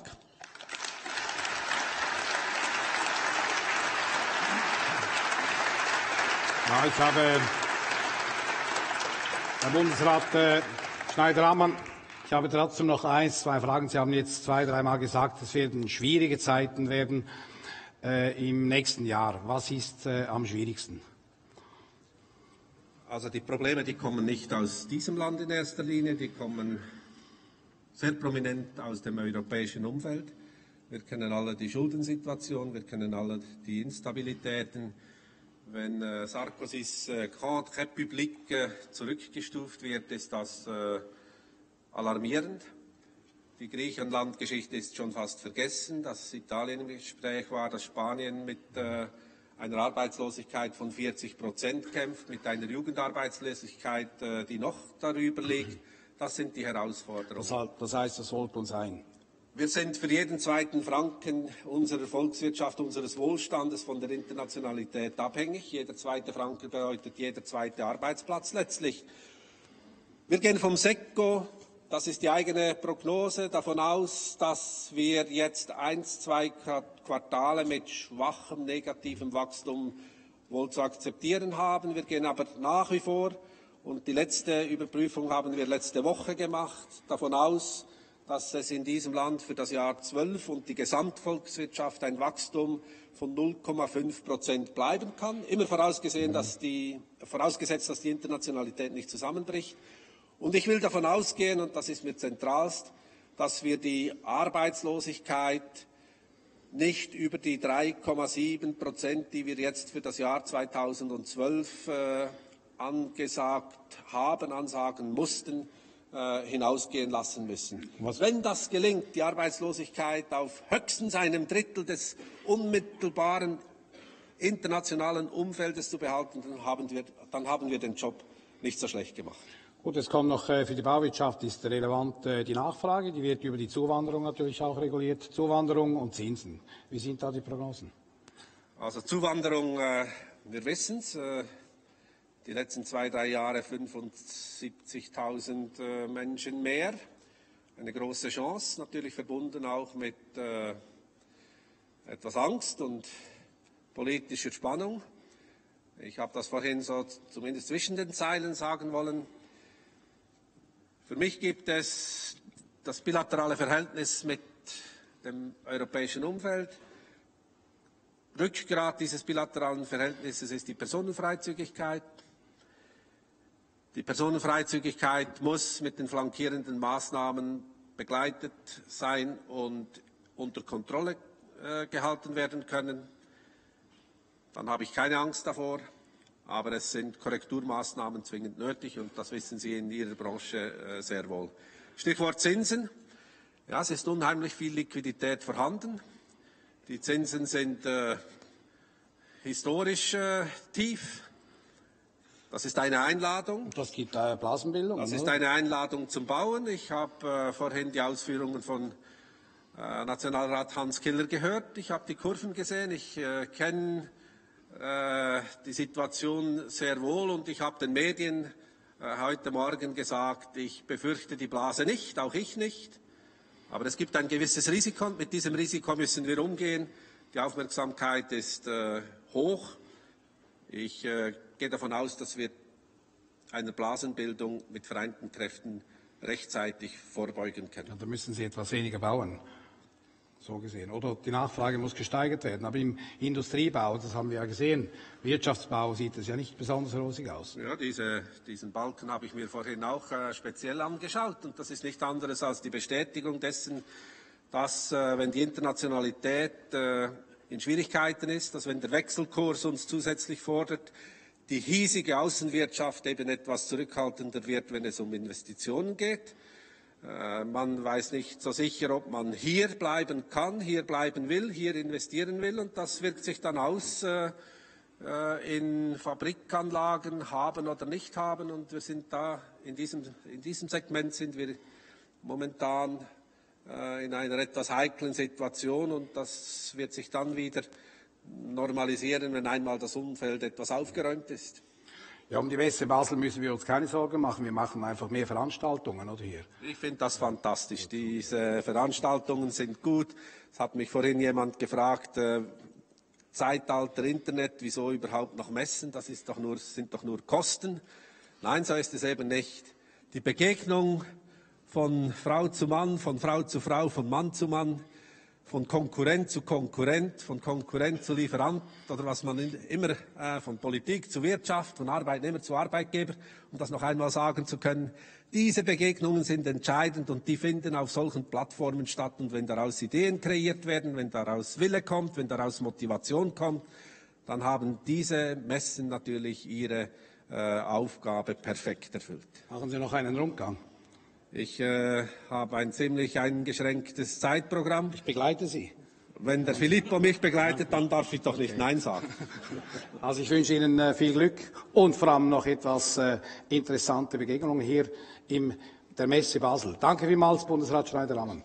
S1: Ja, ich habe, Herr Bundesrat äh, Schneider-Ammann, ich habe trotzdem noch eins, zwei Fragen. Sie haben jetzt zwei, dreimal gesagt, es werden schwierige Zeiten werden äh, im nächsten Jahr. Was ist äh, am schwierigsten?
S4: Also die Probleme, die kommen nicht aus diesem Land in erster Linie, die kommen sehr prominent aus dem europäischen Umfeld. Wir kennen alle die Schuldensituation, wir kennen alle die Instabilitäten. Wenn äh, Sarkozys äh, Grande République äh, zurückgestuft wird, ist das äh, alarmierend. Die Griechenland-Geschichte ist schon fast vergessen, dass Italien im Gespräch war, dass Spanien mit äh, einer Arbeitslosigkeit von vierzig Prozent kämpft, mit einer Jugendarbeitslosigkeit, äh, die noch darüber liegt. Das sind die Herausforderungen.
S1: Das, das heißt, das holt uns ein.
S4: Wir sind für jeden zweiten Franken unserer Volkswirtschaft, unseres Wohlstandes von der Internationalität abhängig. Jeder zweite Franken bedeutet jeder zweite Arbeitsplatz letztlich. Wir gehen vom SECO, das ist die eigene Prognose, davon aus, dass wir jetzt eins, zwei Quartale mit schwachem negativem Wachstum wohl zu akzeptieren haben. Wir gehen aber nach wie vor, und die letzte Überprüfung haben wir letzte Woche gemacht, davon aus, dass es in diesem Land für das Jahr zwölf und die Gesamtvolkswirtschaft ein Wachstum von null Komma fünf Prozent bleiben kann, immer vorausgesehen, dass die, vorausgesetzt, dass die Internationalität nicht zusammenbricht. Und ich will davon ausgehen, und das ist mir zentralst, dass wir die Arbeitslosigkeit nicht über die drei Komma sieben Prozent, die wir jetzt für das Jahr zweitausendzwölf äh, angesagt haben, ansagen mussten, hinausgehen lassen müssen. Was? Wenn das gelingt, die Arbeitslosigkeit auf höchstens einem Drittel des unmittelbaren internationalen Umfeldes zu behalten, dann haben wir, dann haben wir den Job nicht so schlecht gemacht.
S1: Gut, es kommt noch äh, für die Bauwirtschaft ist relevant äh, die Nachfrage, die wird über die Zuwanderung natürlich auch reguliert. Zuwanderung und Zinsen. Wie sind da die Prognosen?
S4: Also Zuwanderung, äh, wir wissen es. Äh, Die letzten zwei, drei Jahre fünfundsiebzigtausend äh, Menschen mehr. Eine große Chance, natürlich verbunden auch mit äh, etwas Angst und politischer Spannung. Ich habe das vorhin so zumindest zwischen den Zeilen sagen wollen. Für mich gibt es das bilaterale Verhältnis mit dem europäischen Umfeld. Rückgrat dieses bilateralen Verhältnisses ist die Personenfreizügigkeit. Die Personenfreizügigkeit muss mit den flankierenden Maßnahmen begleitet sein und unter Kontrolle äh, gehalten werden können. Dann habe ich keine Angst davor, aber es sind Korrekturmaßnahmen zwingend nötig und das wissen Sie in Ihrer Branche äh, sehr wohl. Stichwort Zinsen. Ja, es ist unheimlich viel Liquidität vorhanden. Die Zinsen sind äh, historisch äh, tief. Das ist eine Einladung.
S1: Das gibt äh, Blasenbildung.
S4: Das
S1: oder?
S4: ist eine Einladung zum Bauen. Ich habe äh, vorhin die Ausführungen von äh, Nationalrat Hans Killer gehört. Ich habe die Kurven gesehen. Ich äh, kenne äh, die Situation sehr wohl und ich habe den Medien äh, heute Morgen gesagt, ich befürchte die Blase nicht, auch ich nicht. Aber es gibt ein gewisses Risiko und mit diesem Risiko müssen wir umgehen. Die Aufmerksamkeit ist äh, hoch. Ich äh, gehe davon aus, dass wir einer Blasenbildung mit vereinten Kräften rechtzeitig vorbeugen können.
S1: Ja, da müssen Sie etwas weniger bauen, so gesehen. Oder die Nachfrage muss gesteigert werden. Aber im Industriebau, das haben wir ja gesehen, Wirtschaftsbau sieht es ja nicht besonders rosig aus.
S4: Ja, diese, diesen Balken habe ich mir vorhin auch äh, speziell angeschaut. Und das ist nicht anderes als die Bestätigung dessen, dass, äh, wenn die Internationalität äh, in Schwierigkeiten ist, dass wenn der Wechselkurs uns zusätzlich fordert, die hiesige Außenwirtschaft eben etwas zurückhaltender wird, wenn es um Investitionen geht. Äh, man weiß nicht so sicher, ob man hier bleiben kann, hier bleiben will, hier investieren will. Und das wirkt sich dann aus äh, äh, in Fabrikanlagen haben oder nicht haben. Und wir sind da, in diesem, in diesem Segment sind wir momentan äh, in einer etwas heiklen Situation. Und das wird sich dann wieder normalisieren, wenn einmal das Umfeld etwas aufgeräumt ist.
S1: Ja, um die Messe Basel müssen wir uns keine Sorgen machen. Wir machen einfach mehr Veranstaltungen, oder hier?
S4: Ich finde das fantastisch. Diese Veranstaltungen sind gut. Es hat mich vorhin jemand gefragt, äh, Zeitalter Internet, wieso überhaupt noch Messen? Das ist doch nur, sind doch nur Kosten. Nein, so ist es eben nicht. Die Begegnung von Frau zu Mann, von Frau zu Frau, von Mann zu Mann, von Konkurrent zu Konkurrent, von Konkurrent zu Lieferant oder was man immer, äh, von Politik zu Wirtschaft, von Arbeitnehmer zu Arbeitgeber, um das noch einmal sagen zu können. Diese Begegnungen sind entscheidend und die finden auf solchen Plattformen statt. Und wenn daraus Ideen kreiert werden, wenn daraus Wille kommt, wenn daraus Motivation kommt, dann haben diese Messen natürlich ihre äh, Aufgabe perfekt erfüllt.
S1: Machen Sie noch einen Rundgang.
S4: Ich äh, habe ein ziemlich eingeschränktes Zeitprogramm.
S1: Ich begleite Sie.
S4: Wenn der Filippo mich begleitet, dann darf ich doch nicht okay. Nein sagen.
S1: Also ich wünsche Ihnen äh, viel Glück und vor allem noch etwas äh, interessante Begegnungen hier in der Messe Basel. Danke vielmals, Bundesrat Schneider-Ammann.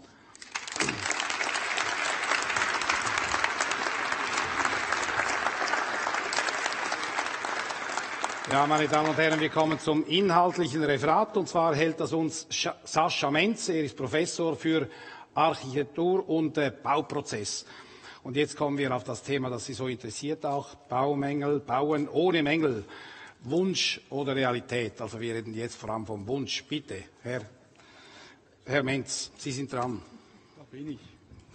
S1: Ja, meine Damen und Herren, wir kommen zum inhaltlichen Referat. Und zwar hält das uns Sascha Menz. Er ist Professor für Architektur und äh, Bauprozess. Und jetzt kommen wir auf das Thema, das Sie so interessiert auch. Baumängel, Bauen ohne Mängel. Wunsch oder Realität. Also wir reden jetzt vor allem vom Wunsch. Bitte, Herr, Herr Menz, Sie sind dran.
S5: Da bin ich.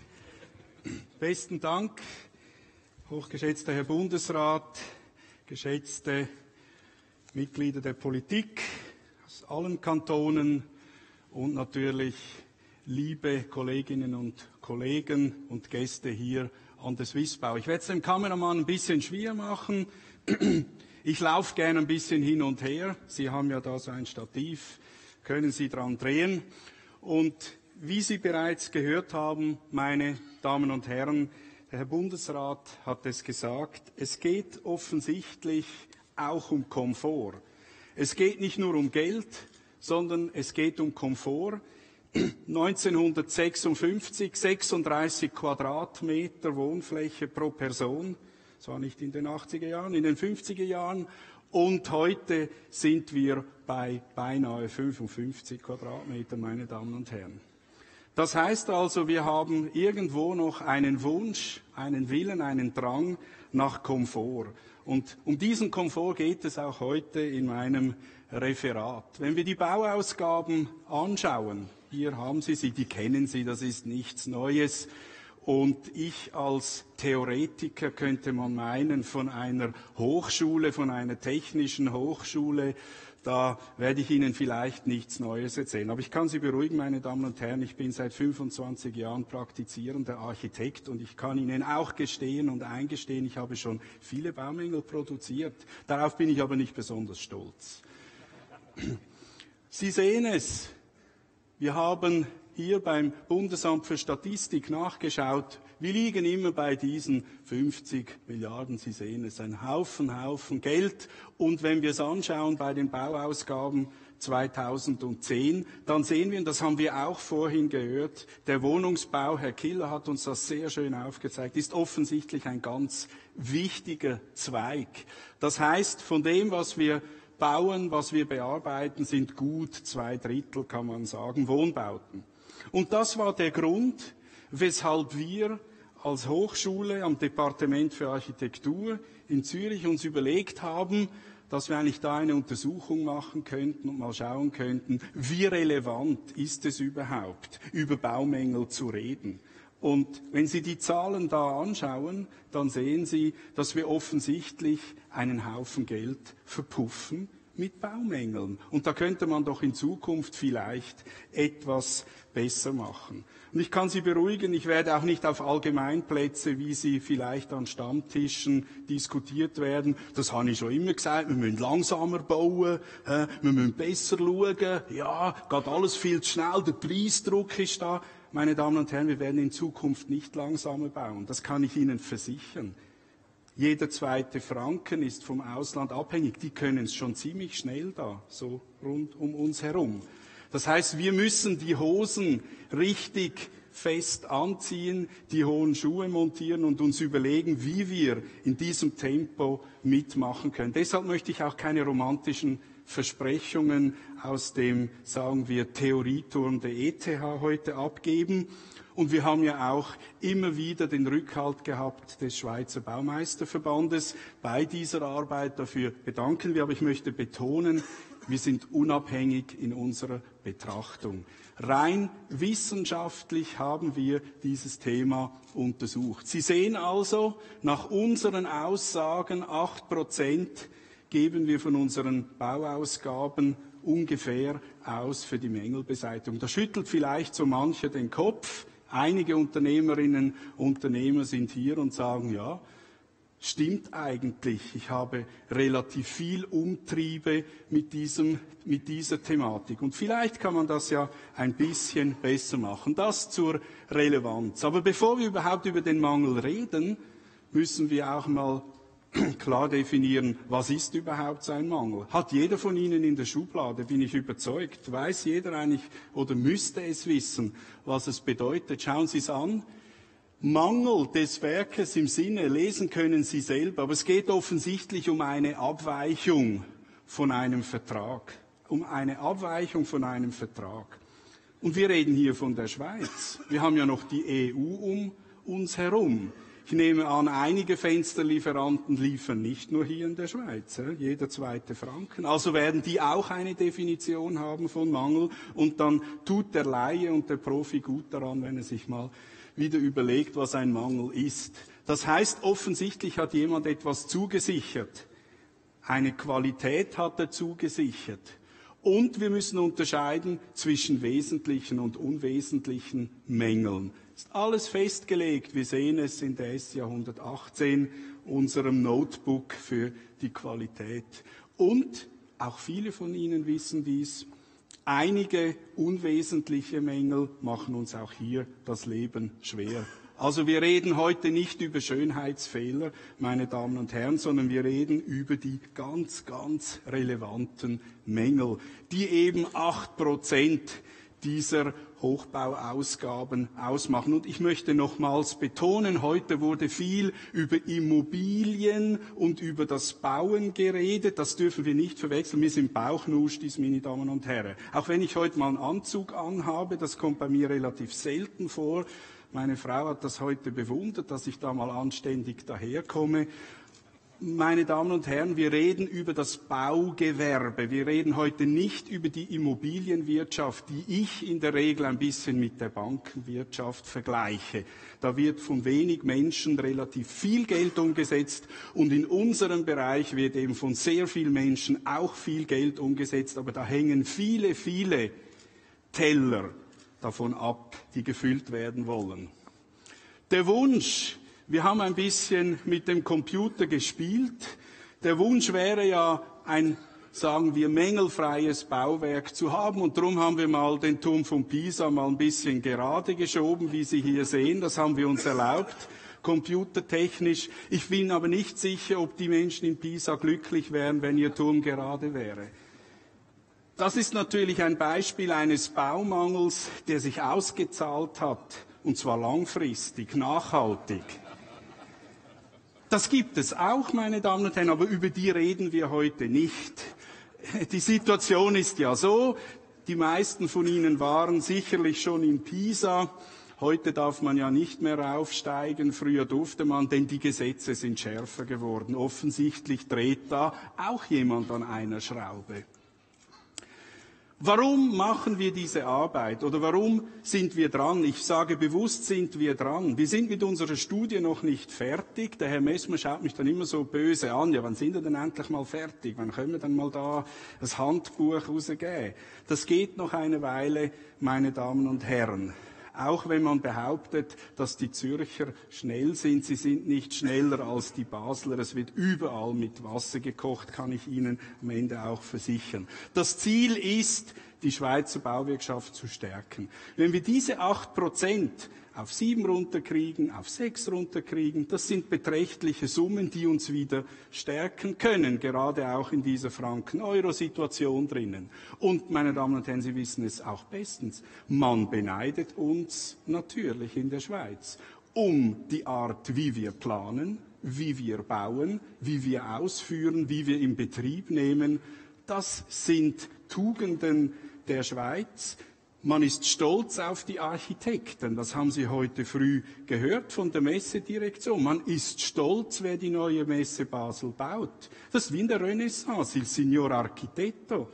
S5: Besten Dank, hochgeschätzter Herr Bundesrat, geschätzte Mitglieder der Politik aus allen Kantonen und natürlich liebe Kolleginnen und Kollegen und Gäste hier an der Swissbau. Ich werde es dem Kameramann ein bisschen schwer machen. Ich laufe gerne ein bisschen hin und her. Sie haben ja da so ein Stativ, können Sie dran drehen. Und wie Sie bereits gehört haben, meine Damen und Herren, der Herr Bundesrat hat es gesagt, es geht offensichtlich auch um Komfort. Es geht nicht nur um Geld, sondern es geht um Komfort. neunzehnhundertsechsundfünfzig, sechsunddreißig Quadratmeter Wohnfläche pro Person. Das war nicht in den achtziger Jahren, in den fünfziger Jahren. Und heute sind wir bei beinahe fünfundfünfzig Quadratmetern, meine Damen und Herren. Das heißt also, wir haben irgendwo noch einen Wunsch, einen Willen, einen Drang nach Komfort. Und um diesen Komfort geht es auch heute in meinem Referat. Wenn wir die Bauausgaben anschauen, hier haben Sie sie, die kennen Sie, das ist nichts Neues. Und ich als Theoretiker könnte man meinen, von einer Hochschule, von einer technischen Hochschule, da werde ich Ihnen vielleicht nichts Neues erzählen. Aber ich kann Sie beruhigen, meine Damen und Herren, ich bin seit fünfundzwanzig Jahren praktizierender Architekt und ich kann Ihnen auch gestehen und eingestehen, ich habe schon viele Baumängel produziert. Darauf bin ich aber nicht besonders stolz. Sie sehen es, wir haben hier beim Bundesamt für Statistik nachgeschaut. Wir liegen immer bei diesen fünfzig Milliarden. Sie sehen es, ein Haufen, Haufen Geld. Und wenn wir es anschauen bei den Bauausgaben zweitausendzehn, dann sehen wir, und das haben wir auch vorhin gehört, der Wohnungsbau, Herr Killer hat uns das sehr schön aufgezeigt, ist offensichtlich ein ganz wichtiger Zweig. Das heißt, von dem, was wir bauen, was wir bearbeiten, sind gut zwei Drittel, kann man sagen, Wohnbauten. Und das war der Grund, weshalb wir als Hochschule am Departement für Architektur in Zürich uns überlegt haben, dass wir eigentlich da eine Untersuchung machen könnten und mal schauen könnten, wie relevant ist es überhaupt, über Baumängel zu reden. Und wenn Sie die Zahlen da anschauen, dann sehen Sie, dass wir offensichtlich einen Haufen Geld verpuffen mit Baumängeln. Und da könnte man doch in Zukunft vielleicht etwas besser machen. Und ich kann Sie beruhigen, ich werde auch nicht auf Allgemeinplätze, wie sie vielleicht an Stammtischen diskutiert werden. Das habe ich schon immer gesagt, wir müssen langsamer bauen, äh, wir müssen besser schauen, ja, geht alles viel zu schnell, der Preisdruck ist da. Meine Damen und Herren, wir werden in Zukunft nicht langsamer bauen, das kann ich Ihnen versichern. Jeder zweite Franken ist vom Ausland abhängig. Die können es schon ziemlich schnell da, so rund um uns herum. Das heißt, wir müssen die Hosen richtig fest anziehen, die hohen Schuhe montieren und uns überlegen, wie wir in diesem Tempo mitmachen können. Deshalb möchte ich auch keine romantischen Versprechungen aus dem, sagen wir, Theorieturm der E T H heute abgeben. Und wir haben ja auch immer wieder den Rückhalt gehabt des Schweizer Baumeisterverbandes bei dieser Arbeit. Dafür bedanken wir. Aber ich möchte betonen, wir sind unabhängig in unserer Betrachtung. Rein wissenschaftlich haben wir dieses Thema untersucht. Sie sehen also, nach unseren Aussagen, acht Prozent geben wir von unseren Bauausgaben ungefähr aus für die Mängelbeseitigung. Da schüttelt vielleicht so mancher den Kopf. Einige Unternehmerinnen und Unternehmer sind hier und sagen, ja, stimmt eigentlich, ich habe relativ viel Umtriebe mit, diesem, mit dieser Thematik. Und vielleicht kann man das ja ein bisschen besser machen. Das zur Relevanz. Aber bevor wir überhaupt über den Mangel reden, müssen wir auch mal klar definieren, was ist überhaupt so ein Mangel? Hat jeder von Ihnen in der Schublade, bin ich überzeugt, weiß jeder eigentlich oder müsste es wissen, was es bedeutet. Schauen Sie es an. Mangel des Werkes im Sinne, lesen können Sie selber, aber es geht offensichtlich um eine Abweichung von einem Vertrag. Um eine Abweichung von einem Vertrag. Und wir reden hier von der Schweiz. Wir haben ja noch die E U um uns herum. Ich nehme an, einige Fensterlieferanten liefern nicht nur hier in der Schweiz, jeder zweite Franken. Also werden die auch eine Definition haben von Mangel. Und dann tut der Laie und der Profi gut daran, wenn er sich mal wieder überlegt, was ein Mangel ist. Das heißt, offensichtlich hat jemand etwas zugesichert. Eine Qualität hat er zugesichert. Und wir müssen unterscheiden zwischen wesentlichen und unwesentlichen Mängeln. Ist alles festgelegt. Wir sehen es in der S I A hundertachtzehn, unserem Notebook für die Qualität. Und, auch viele von Ihnen wissen dies, einige unwesentliche Mängel machen uns auch hier das Leben schwer. Also wir reden heute nicht über Schönheitsfehler, meine Damen und Herren, sondern wir reden über die ganz, ganz relevanten Mängel, die eben acht Prozent dieser Hochbauausgaben ausmachen. Und ich möchte nochmals betonen, heute wurde viel über Immobilien und über das Bauen geredet. Das dürfen wir nicht verwechseln. Wir sind Bauchnuschtis, meine Damen und Herren. Auch wenn ich heute mal einen Anzug anhabe, das kommt bei mir relativ selten vor. Meine Frau hat das heute bewundert, dass ich da mal anständig daherkomme. Meine Damen und Herren, wir reden über das Baugewerbe. Wir reden heute nicht über die Immobilienwirtschaft, die ich in der Regel ein bisschen mit der Bankenwirtschaft vergleiche. Da wird von wenig Menschen relativ viel Geld umgesetzt und in unserem Bereich wird eben von sehr vielen Menschen auch viel Geld umgesetzt, aber da hängen viele, viele Teller davon ab, die gefüllt werden wollen. Der Wunsch, wir haben ein bisschen mit dem Computer gespielt. Der Wunsch wäre ja, ein, sagen wir, mängelfreies Bauwerk zu haben. Und darum haben wir mal den Turm von Pisa mal ein bisschen gerade geschoben, wie Sie hier sehen. Das haben wir uns erlaubt, computertechnisch. Ich bin aber nicht sicher, ob die Menschen in Pisa glücklich wären, wenn ihr Turm gerade wäre. Das ist natürlich ein Beispiel eines Baumangels, der sich ausgezahlt hat, und zwar langfristig, nachhaltig. Das gibt es auch, meine Damen und Herren, aber über die reden wir heute nicht. die Situation ist ja so, die meisten von Ihnen waren sicherlich schon in Pisa. Heute darf man ja nicht mehr aufsteigen, früher durfte man, denn die Gesetze sind schärfer geworden. Offensichtlich dreht da auch jemand an einer Schraube. Warum machen wir diese Arbeit oder warum sind wir dran? Ich sage bewusst, sind wir dran. Wir sind mit unserer Studie noch nicht fertig. Der Herr Messmer schaut mich dann immer so böse an. Ja, wann sind wir denn endlich mal fertig? Wann können wir denn mal da das Handbuch rausgeben? Das geht noch eine Weile, meine Damen und Herren. Auch wenn man behauptet, dass die Zürcher schnell sind, sie sind nicht schneller als die Basler. Es wird überall mit Wasser gekocht, kann ich Ihnen am Ende auch versichern. Das Ziel ist, die Schweizer Bauwirtschaft zu stärken. Wenn wir diese acht Prozent auf sieben runterkriegen, auf sechs runterkriegen, das sind beträchtliche Summen, die uns wieder stärken können, gerade auch in dieser Franken-Euro-Situation drinnen. Und, meine Damen und Herren, Sie wissen es auch bestens, man beneidet uns natürlich in der Schweiz um die Art, wie wir planen, wie wir bauen, wie wir ausführen, wie wir in Betrieb nehmen. Das sind Tugenden der Schweiz. Man ist stolz auf die Architekten, das haben Sie heute früh gehört von der Messedirektion. Man ist stolz, wer die neue Messe Basel baut. Das ist wie in der Renaissance, il signor architetto.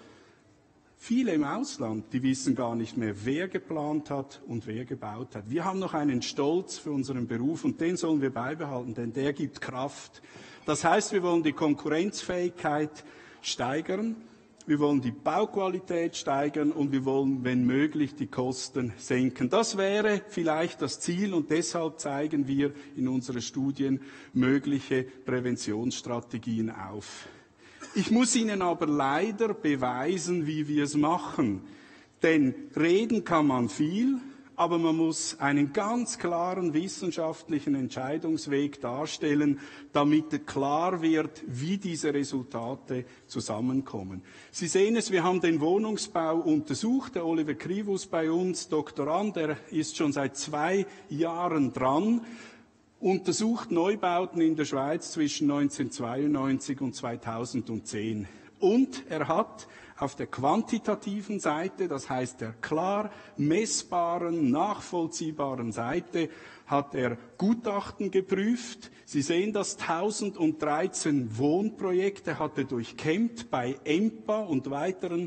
S5: Viele im Ausland, die wissen gar nicht mehr, wer geplant hat und wer gebaut hat. Wir haben noch einen Stolz für unseren Beruf und den sollen wir beibehalten, denn der gibt Kraft. Das heißt, wir wollen die Konkurrenzfähigkeit steigern. Wir wollen die Bauqualität steigern und wir wollen, wenn möglich, die Kosten senken. Das wäre vielleicht das Ziel und deshalb zeigen wir in unseren Studien mögliche Präventionsstrategien auf. Ich muss Ihnen aber leider beweisen, wie wir es machen. Denn reden kann man viel, aber man muss einen ganz klaren wissenschaftlichen Entscheidungsweg darstellen, damit klar wird, wie diese Resultate zusammenkommen. Sie sehen es, wir haben den Wohnungsbau untersucht. Der Oliver Krivus bei uns, Doktorand, der ist schon seit zwei Jahren dran, untersucht Neubauten in der Schweiz zwischen neunzehnhundertzweiundneunzig und zweitausendzehn. Und er hat auf der quantitativen Seite, das heißt der klar messbaren, nachvollziehbaren Seite, hat er Gutachten geprüft. Sie sehen das, tausenddreizehn Wohnprojekte hat er durchkämmt bei E M P A und weiteren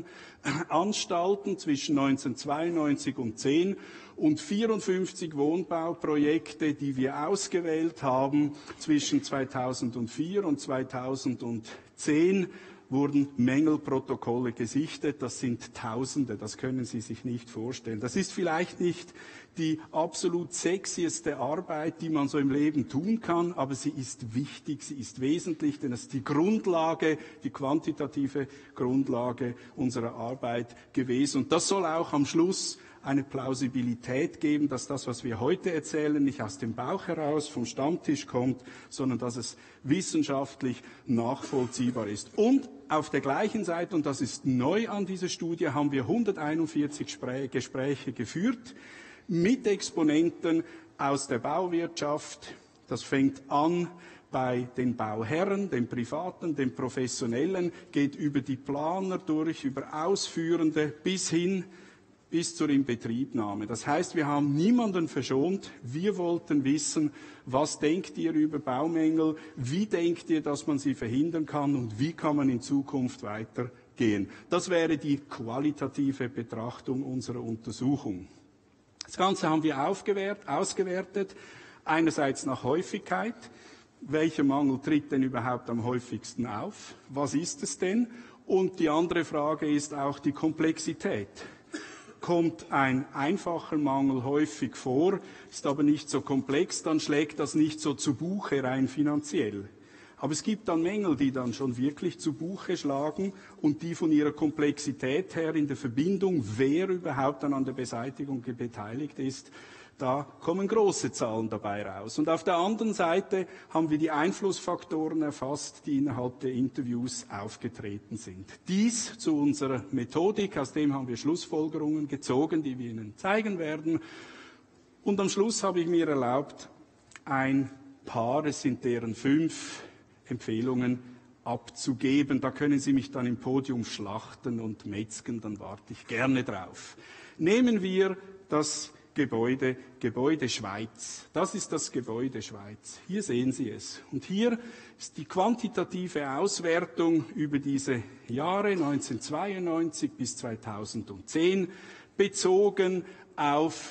S5: Anstalten zwischen neunzehnhundertzweiundneunzig und zehn und vierundfünfzig Wohnbauprojekte, die wir ausgewählt haben zwischen zweitausendvier und zweitausendzehn. Wurden Mängelprotokolle gesichtet. Das sind Tausende, das können Sie sich nicht vorstellen. Das ist vielleicht nicht die absolut sexieste Arbeit, die man so im Leben tun kann, aber sie ist wichtig, sie ist wesentlich, denn es ist die Grundlage, die quantitative Grundlage unserer Arbeit gewesen. Und das soll auch am Schluss eine Plausibilität geben, dass das, was wir heute erzählen, nicht aus dem Bauch heraus vom Stammtisch kommt, sondern dass es wissenschaftlich nachvollziehbar ist. Und auf der gleichen Seite, und das ist neu an dieser Studie, haben wir hunderteinundvierzig Gespräche geführt mit Exponenten aus der Bauwirtschaft. Das fängt an bei den Bauherren, den Privaten, den Professionellen, geht über die Planer durch, über Ausführende bis hin bis zur Inbetriebnahme. Das heißt, wir haben niemanden verschont. Wir wollten wissen, was denkt ihr über Baumängel, wie denkt ihr, dass man sie verhindern kann und wie kann man in Zukunft weitergehen. Das wäre die qualitative Betrachtung unserer Untersuchung. Das Ganze haben wir aufgewertet, ausgewertet, einerseits nach Häufigkeit. Welcher Mangel tritt denn überhaupt am häufigsten auf? Was ist es denn? Und die andere Frage ist auch die Komplexität. Kommt ein einfacher Mangel häufig vor, ist aber nicht so komplex, dann schlägt das nicht so zu Buche rein finanziell. Aber es gibt dann Mängel, die dann schon wirklich zu Buche schlagen und die von ihrer Komplexität her in der Verbindung, wer überhaupt dann an der Beseitigung beteiligt ist, da kommen große Zahlen dabei raus. Und auf der anderen Seite haben wir die Einflussfaktoren erfasst, die innerhalb der Interviews aufgetreten sind. Dies zu unserer Methodik, aus dem haben wir Schlussfolgerungen gezogen, die wir Ihnen zeigen werden. Und am Schluss habe ich mir erlaubt, ein paar, es sind deren fünf Empfehlungen abzugeben. Da können Sie mich dann im Podium schlachten und metzgen, dann warte ich gerne drauf. Nehmen wir das Gebäude, Gebäude Schweiz. Das ist das Gebäude Schweiz. Hier sehen Sie es. Und hier ist die quantitative Auswertung über diese Jahre neunzehnhundertzweiundneunzig bis zweitausendzehn bezogen auf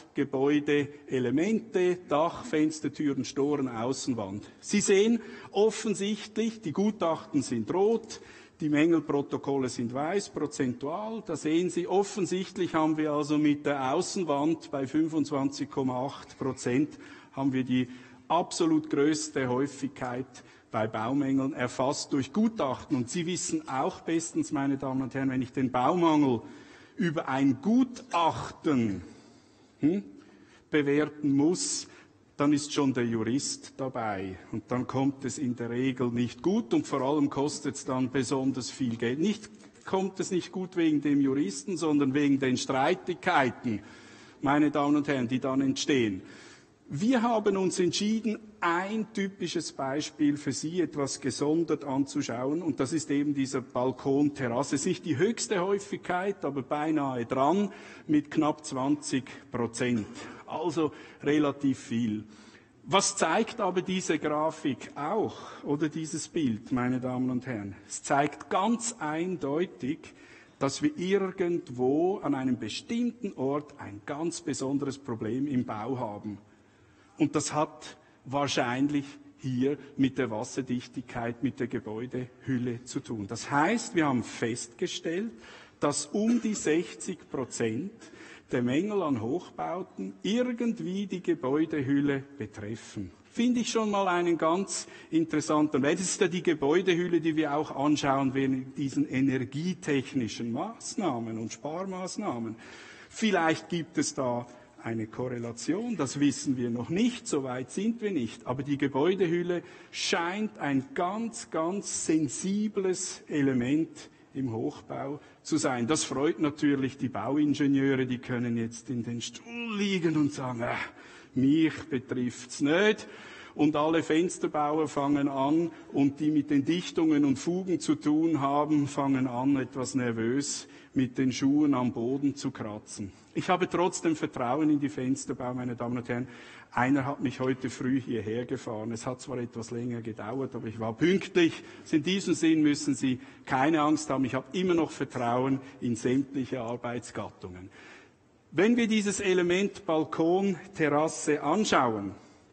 S5: Gebäudeelemente, Dach, Fenster, Türen, Storen, Außenwand. Sie sehen offensichtlich, die Gutachten sind rot, die Mängelprotokolle sind weiß, prozentual. Da sehen Sie, offensichtlich haben wir also mit der Außenwand bei fünfundzwanzig Komma acht Prozent haben wir die absolut größte Häufigkeit bei Baumängeln erfasst durch Gutachten. Und Sie wissen auch bestens, meine Damen und Herren, wenn ich den Baumangel über ein Gutachten hm, bewerten muss, dann ist schon der Jurist dabei. Und dann kommt es in der Regel nicht gut und vor allem kostet es dann besonders viel Geld. Nicht kommt es nicht gut wegen dem Juristen, sondern wegen den Streitigkeiten, meine Damen und Herren, die dann entstehen. Wir haben uns entschieden, ein typisches Beispiel für Sie etwas gesondert anzuschauen, und das ist eben dieser Balkon-Terrasse. Es ist nicht die höchste Häufigkeit, aber beinahe dran mit knapp zwanzig Prozent. Also relativ viel. Was zeigt aber diese Grafik auch, oder dieses Bild, meine Damen und Herren? Es zeigt ganz eindeutig, dass wir irgendwo an einem bestimmten Ort ein ganz besonderes Problem im Bau haben. Und das hat wahrscheinlich hier mit der Wasserdichtigkeit, mit der Gebäudehülle zu tun. Das heißt, wir haben festgestellt, dass um die sechzig Prozent der Mängel an Hochbauten irgendwie die Gebäudehülle betreffen. Finde ich schon mal einen ganz interessanten Wert. Das ist ja die Gebäudehülle, die wir auch anschauen während diesen energietechnischen Maßnahmen und Sparmaßnahmen. Vielleicht gibt es da eine Korrelation, das wissen wir noch nicht, so weit sind wir nicht. Aber die Gebäudehülle scheint ein ganz, ganz sensibles Element im Hochbau zu sein. Das freut natürlich die Bauingenieure, die können jetzt in den Stuhl liegen und sagen, äh, mich betrifft's nicht. Und alle Fensterbauer fangen an, und die mit den Dichtungen und Fugen zu tun haben, fangen an, etwas nervös mit den Schuhen am Boden zu kratzen. Ich habe trotzdem Vertrauen in die Fensterbau, meine Damen und Herren. Einer hat mich heute früh hierher gefahren. Es hat zwar etwas länger gedauert, aber ich war pünktlich. In diesem Sinn müssen Sie keine Angst haben. Ich habe immer noch Vertrauen in sämtliche Arbeitsgattungen. Wenn wir dieses Element Balkon, Terrasse anschauen,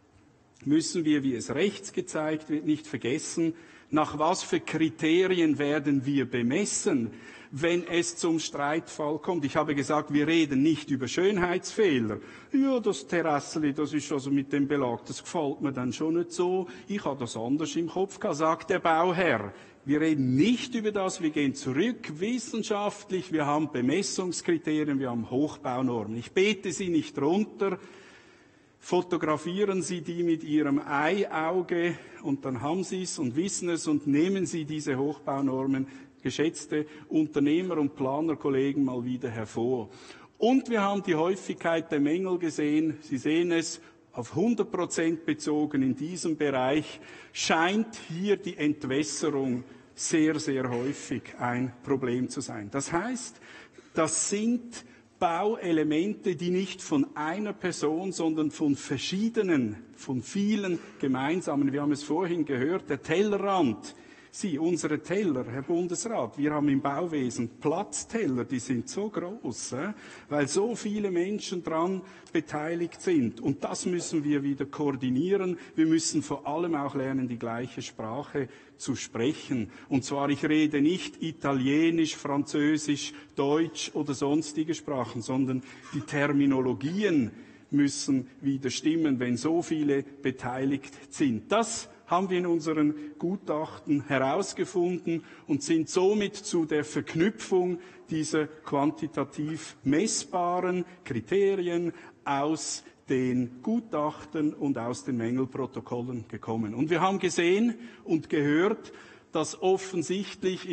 S5: müssen wir, wie es rechts gezeigt wird, nicht vergessen, nach was für Kriterien werden wir bemessen, wenn es zum Streitfall kommt. Ich habe gesagt, wir reden nicht über Schönheitsfehler. Ja, das Terrasseli, das ist also mit dem Belag, das gefällt mir dann schon nicht so. Ich habe das anders im Kopf gehabt, sagt der Bauherr. Wir reden nicht über das, wir gehen zurück, wissenschaftlich, wir haben Bemessungskriterien, wir haben Hochbaunormen. Ich bete Sie nicht runter. Fotografieren Sie die mit Ihrem Eiauge und dann haben Sie es und wissen es und nehmen Sie diese Hochbaunormen, geschätzte Unternehmer und Planerkollegen, mal wieder hervor. Und wir haben die Häufigkeit der Mängel gesehen. Sie sehen es, auf hundert Prozent bezogen in diesem Bereich scheint hier die Entwässerung sehr, sehr häufig ein Problem zu sein. Das heißt, das sind Bauelemente, die nicht von einer Person, sondern von verschiedenen, von vielen gemeinsamen, wir haben es vorhin gehört, der Tellerrand. Sie, unsere Teller, Herr Bundesrat, wir haben im Bauwesen Platzteller, die sind so groß, äh, weil so viele Menschen dran beteiligt sind. Und das müssen wir wieder koordinieren. Wir müssen vor allem auch lernen, die gleiche Sprache zu sprechen. Und zwar, ich rede nicht Italienisch, Französisch, Deutsch oder sonstige Sprachen, sondern die Terminologien müssen wieder stimmen, wenn so viele beteiligt sind. Das haben wir in unseren Gutachten herausgefunden und sind somit zu der Verknüpfung dieser quantitativ messbaren Kriterien aus den Gutachten und aus den Mängelprotokollen gekommen. Und wir haben gesehen und gehört, dass offensichtlich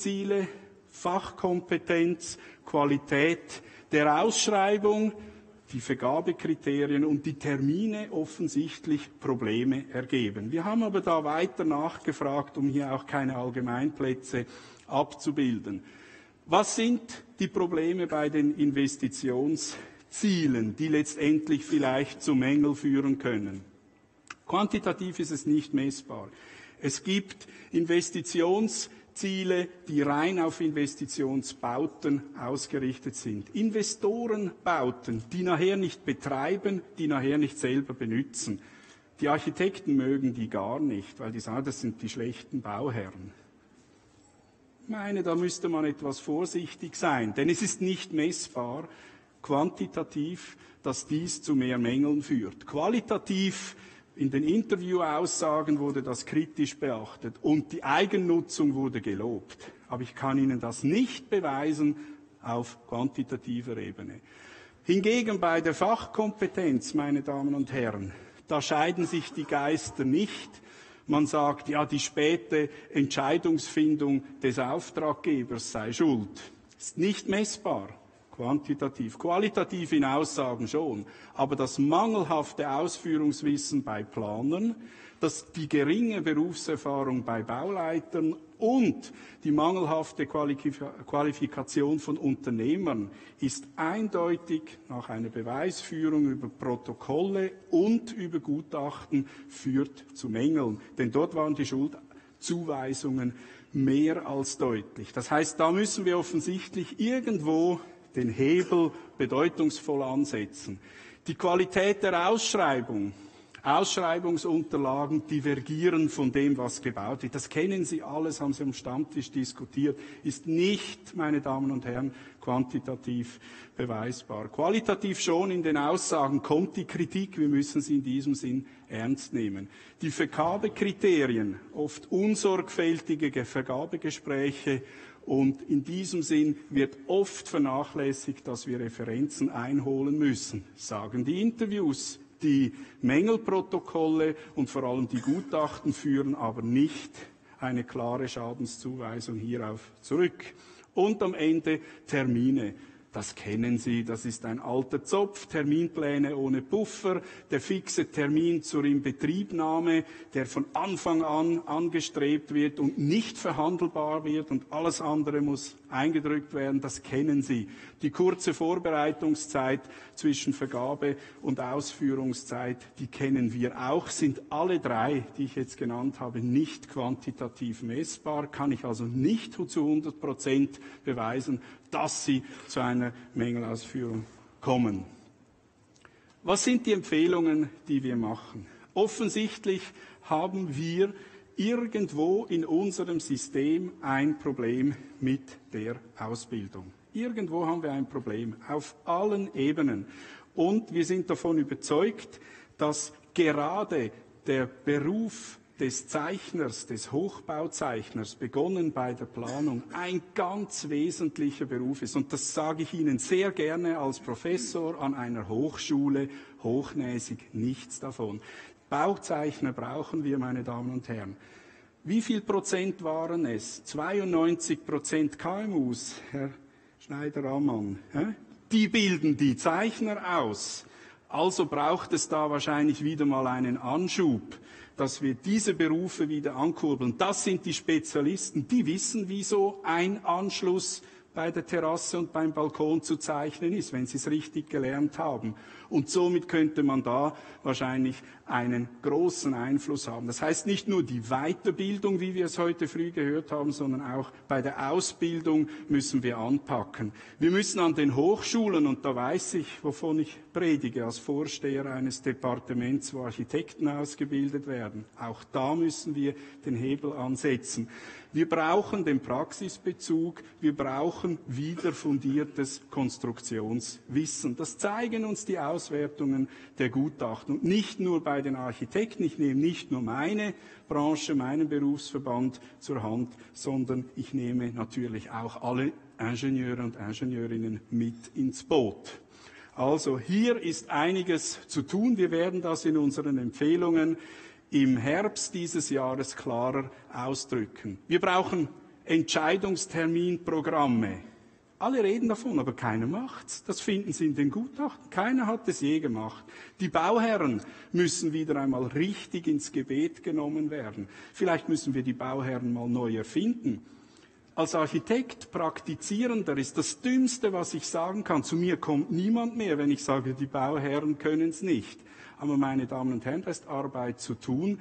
S5: Investitionsziele, Fachkompetenz, Qualität der Ausschreibung, die Vergabekriterien und die Termine offensichtlich Probleme ergeben. Wir haben aber da weiter nachgefragt, um hier auch keine Allgemeinplätze abzubilden. Was sind die Probleme bei den Investitionszielen, die letztendlich vielleicht zu Mängeln führen können? Quantitativ ist es nicht messbar. Es gibt Investitionsziele, die rein auf Investitionsbauten ausgerichtet sind. Investorenbauten, die nachher nicht betreiben, die nachher nicht selber benutzen. Die Architekten mögen die gar nicht, weil die sagen, das sind die schlechten Bauherren. Ich meine, da müsste man etwas vorsichtig sein, denn es ist nicht messbar, quantitativ, dass dies zu mehr Mängeln führt. Qualitativ, in den Interviewaussagen wurde das kritisch beachtet und die Eigennutzung wurde gelobt. Aber ich kann Ihnen das nicht beweisen auf quantitativer Ebene. Hingegen bei der Fachkompetenz, meine Damen und Herren, da scheiden sich die Geister nicht. Man sagt, ja, die späte Entscheidungsfindung des Auftraggebers sei schuld. Ist nicht messbar. Quantitativ, qualitativ in Aussagen schon, aber das mangelhafte Ausführungswissen bei Planern, das, die geringe Berufserfahrung bei Bauleitern und die mangelhafte Qualifikation von Unternehmern ist eindeutig nach einer Beweisführung über Protokolle und über Gutachten führt zu Mängeln. Denn dort waren die Schuldzuweisungen mehr als deutlich. Das heißt, da müssen wir offensichtlich irgendwo den Hebel bedeutungsvoll ansetzen. Die Qualität der Ausschreibung, Ausschreibungsunterlagen divergieren von dem, was gebaut wird. Das kennen Sie alles, haben Sie am Stammtisch diskutiert, ist nicht, meine Damen und Herren, quantitativ beweisbar. Qualitativ schon in den Aussagen kommt die Kritik, wir müssen sie in diesem Sinn ernst nehmen. Die Vergabekriterien, oft unsorgfältige Vergabegespräche, und in diesem Sinn wird oft vernachlässigt, dass wir Referenzen einholen müssen, sagen die Interviews. Die Mängelprotokolle und vor allem die Gutachten führen aber nicht eine klare Schadenszuweisung hierauf zurück. Und am Ende Termine. Das kennen Sie, das ist ein alter Zopf, Terminpläne ohne Puffer, der fixe Termin zur Inbetriebnahme, der von Anfang an angestrebt wird und nicht verhandelbar wird und alles andere muss eingedrückt werden, das kennen Sie. Die kurze Vorbereitungszeit zwischen Vergabe und Ausführungszeit, die kennen wir auch, sind alle drei, die ich jetzt genannt habe, nicht quantitativ messbar, kann ich also nicht zu hundert Prozent beweisen, dass sie zu einer Mängelausführung kommen. Was sind die Empfehlungen, die wir machen? Offensichtlich haben wir irgendwo in unserem System ein Problem mit der Ausbildung. Irgendwo haben wir ein Problem auf allen Ebenen. Und wir sind davon überzeugt, dass gerade der Beruf des Zeichners, des Hochbauzeichners, begonnen bei der Planung, ein ganz wesentlicher Beruf ist. Und das sage ich Ihnen sehr gerne als Professor an einer Hochschule, hochnäsig, nichts davon. Bauzeichner brauchen wir, meine Damen und Herren. Wie viel Prozent waren es? zweiundneunzig Prozent K M Us, Herr Schneider-Ammann. Die bilden die Zeichner aus. Also braucht es da wahrscheinlich wieder mal einen Anschub, dass wir diese Berufe wieder ankurbeln. Das sind die Spezialisten, die wissen, wieso ein Anschluss bei der Terrasse und beim Balkon zu zeichnen ist, wenn sie es richtig gelernt haben. Und somit könnte man da wahrscheinlich einen großen Einfluss haben. Das heißt nicht nur die Weiterbildung, wie wir es heute früh gehört haben, sondern auch bei der Ausbildung müssen wir anpacken. Wir müssen an den Hochschulen, und da weiß ich, wovon ich predige, als Vorsteher eines Departements, wo Architekten ausgebildet werden. Auch da müssen wir den Hebel ansetzen. Wir brauchen den Praxisbezug, wir brauchen wieder fundiertes Konstruktionswissen. Das zeigen uns die Auswertungen der Gutachten. Und nicht nur bei den Architekten, ich nehme nicht nur meine Branche, meinen Berufsverband zur Hand, sondern ich nehme natürlich auch alle Ingenieure und Ingenieurinnen mit ins Boot. Also hier ist einiges zu tun. Wir werden das in unseren Empfehlungen im Herbst dieses Jahres klarer ausdrücken. Wir brauchen Entscheidungsterminprogramme. Alle reden davon, aber keiner macht's. Das finden Sie in den Gutachten. Keiner hat es je gemacht. Die Bauherren müssen wieder einmal richtig ins Gebet genommen werden. Vielleicht müssen wir die Bauherren mal neu erfinden. Als Architekt, Praktizierender ist das Dümmste, was ich sagen kann. Zu mir kommt niemand mehr, wenn ich sage, die Bauherren können es nicht. Aber meine Damen und Herren, da ist Arbeit zu tun.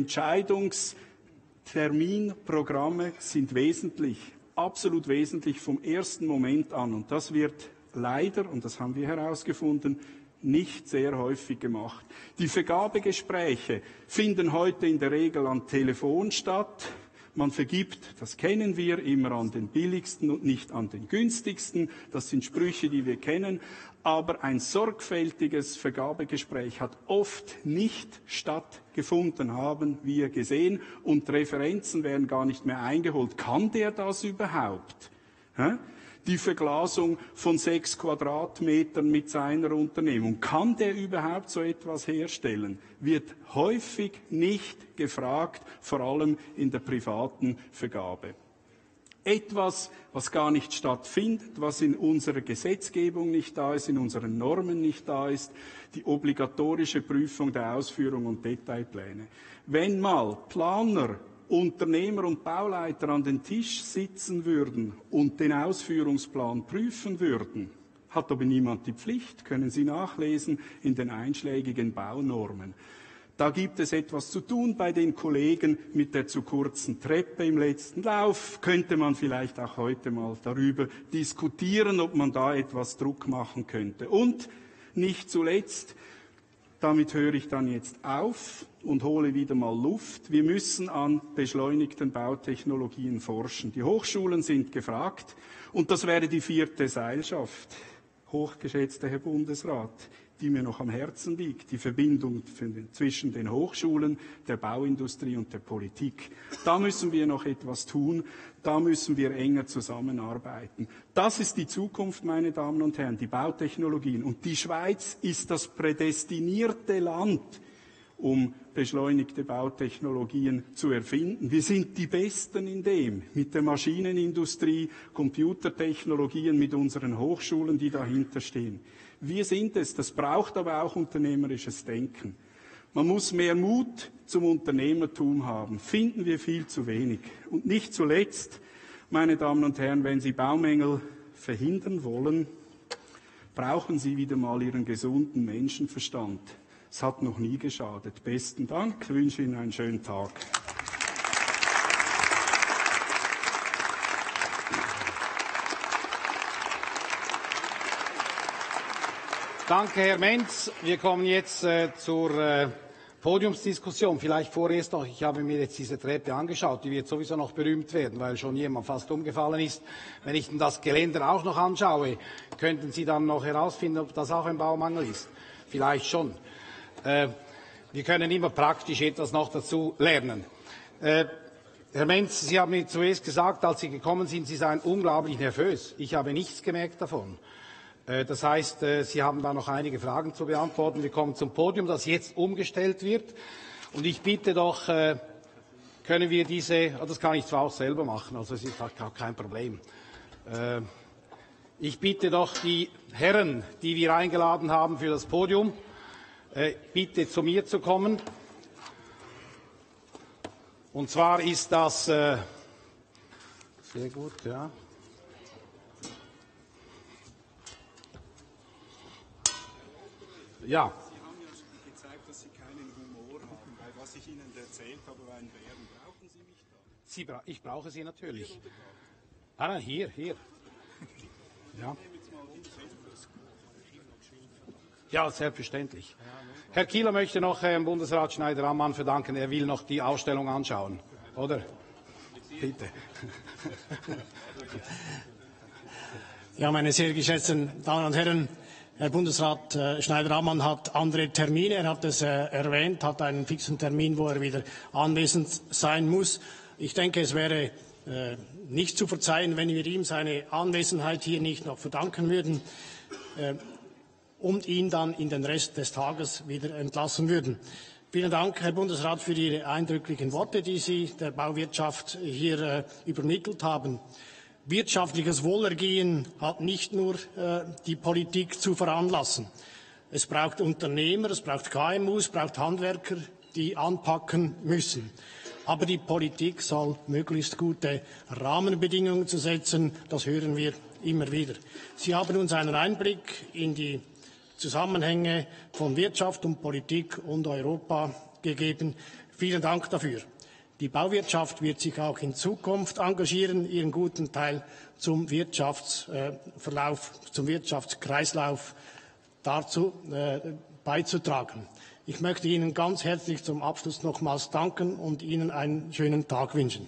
S5: Entscheidungsterminprogramme sind wesentlich. Absolut wesentlich vom ersten Moment an. Und das wird leider, und das haben wir herausgefunden, nicht sehr häufig gemacht. Die Vergabegespräche finden heute in der Regel am Telefon statt. Man vergibt, das kennen wir, immer an den billigsten und nicht an den günstigsten. Das sind Sprüche, die wir kennen. Aber ein sorgfältiges Vergabegespräch hat oft nicht stattgefunden, haben wir gesehen. Und Referenzen werden gar nicht mehr eingeholt. Kann der das überhaupt? Hä? Die Verglasung von sechs Quadratmetern mit seiner Unternehmung. Kann der überhaupt so etwas herstellen? Wird häufig nicht gefragt, vor allem in der privaten Vergabe. Etwas, was gar nicht stattfindet, was in unserer Gesetzgebung nicht da ist, in unseren Normen nicht da ist, die obligatorische Prüfung der Ausführung und Detailpläne. Wenn mal Planer, Unternehmer und Bauleiter an den Tisch sitzen würden und den Ausführungsplan prüfen würden, hat aber niemand die Pflicht, können Sie nachlesen in den einschlägigen Baunormen. Da gibt es etwas zu tun bei den Kollegen mit der zu kurzen Treppe im letzten Lauf. Könnte man vielleicht auch heute mal darüber diskutieren, ob man da etwas Druck machen könnte. Und nicht zuletzt, damit höre ich dann jetzt auf und hole wieder mal Luft. Wir müssen an beschleunigten Bautechnologien forschen. Die Hochschulen sind gefragt und das wäre die vierte Seilschaft. Hochgeschätzter Herr Bundesrat, die mir noch am Herzen liegt, die Verbindung zwischen den Hochschulen, der Bauindustrie und der Politik. Da müssen wir noch etwas tun, da müssen wir enger zusammenarbeiten. Das ist die Zukunft, meine Damen und Herren, die Bautechnologien. Und die Schweiz ist das prädestinierte Land, um beschleunigte Bautechnologien zu erfinden. Wir sind die Besten in dem, mit der Maschinenindustrie, Computertechnologien, mit unseren Hochschulen, die dahinter stehen. Wir sind es, das braucht aber auch unternehmerisches Denken. Man muss mehr Mut zum Unternehmertum haben, finden wir viel zu wenig. Und nicht zuletzt, meine Damen und Herren, wenn Sie Baumängel verhindern wollen, brauchen Sie wieder mal Ihren gesunden Menschenverstand. Es hat noch nie geschadet. Besten Dank, ich wünsche Ihnen einen schönen Tag.
S1: Danke, Herr Mentz. Wir kommen jetzt äh, zur äh, Podiumsdiskussion. Vielleicht vorerst noch, ich habe mir jetzt diese Treppe angeschaut, die wird sowieso noch berühmt werden, weil schon jemand fast umgefallen ist. Wenn ich denn das Geländer auch noch anschaue, könnten Sie dann noch herausfinden, ob das auch ein Baumangel ist. Vielleicht schon. Äh, wir können immer praktisch etwas noch dazu lernen. Äh, Herr Mentz, Sie haben mir zuerst gesagt, als Sie gekommen sind, Sie seien unglaublich nervös. Ich habe nichts gemerkt davon. Das heißt, Sie haben da noch einige Fragen zu beantworten. Wir kommen zum Podium, das jetzt umgestellt wird. Und ich bitte doch, können wir diese, das kann ich zwar auch selber machen, also es ist auch kein Problem. Ich bitte doch die Herren, die wir eingeladen haben für das Podium, bitte zu mir zu kommen. Und zwar ist das, sehr gut, ja. Ja.
S5: Sie haben ja gezeigt, dass Sie keinen Humor haben, weil was ich Ihnen erzählt habe, war ein Bären. Brauchen Sie mich da?
S1: Sie bra ich brauche Sie natürlich. Ah, nein, hier, hier. Ja. Ja, selbstverständlich. Herr Kieler möchte noch Herrn Bundesrat Schneider-Ammann verdanken. Er will noch die Ausstellung anschauen, oder? Bitte.
S3: Ja, meine sehr geschätzten Damen und Herren, Herr Bundesrat äh, Schneider-Ammann hat andere Termine, er hat es äh, erwähnt, hat einen fixen Termin, wo er wieder anwesend sein muss. Ich denke, es wäre äh, nicht zu verzeihen, wenn wir ihm seine Anwesenheit hier nicht noch verdanken würden äh, und ihn dann in den Rest des Tages wieder entlassen würden. Vielen Dank, Herr Bundesrat, für Ihre eindrücklichen Worte, die Sie der Bauwirtschaft hier äh, übermittelt haben. Wirtschaftliches Wohlergehen hat nicht nur äh, die Politik zu veranlassen. Es braucht Unternehmer, es braucht K M Us, es braucht Handwerker, die anpacken müssen. Aber die Politik soll möglichst gute Rahmenbedingungen zu setzen, das hören wir immer wieder. Sie haben uns einen Einblick in die Zusammenhänge von Wirtschaft und Politik und Europa gegeben. Vielen Dank dafür. Die Bauwirtschaft wird sich auch in Zukunft engagieren, ihren guten Teil zum Wirtschaftsverlauf, zum Wirtschaftskreislauf dazu äh, beizutragen. Ich möchte Ihnen ganz herzlich zum Abschluss nochmals danken und Ihnen einen schönen Tag wünschen.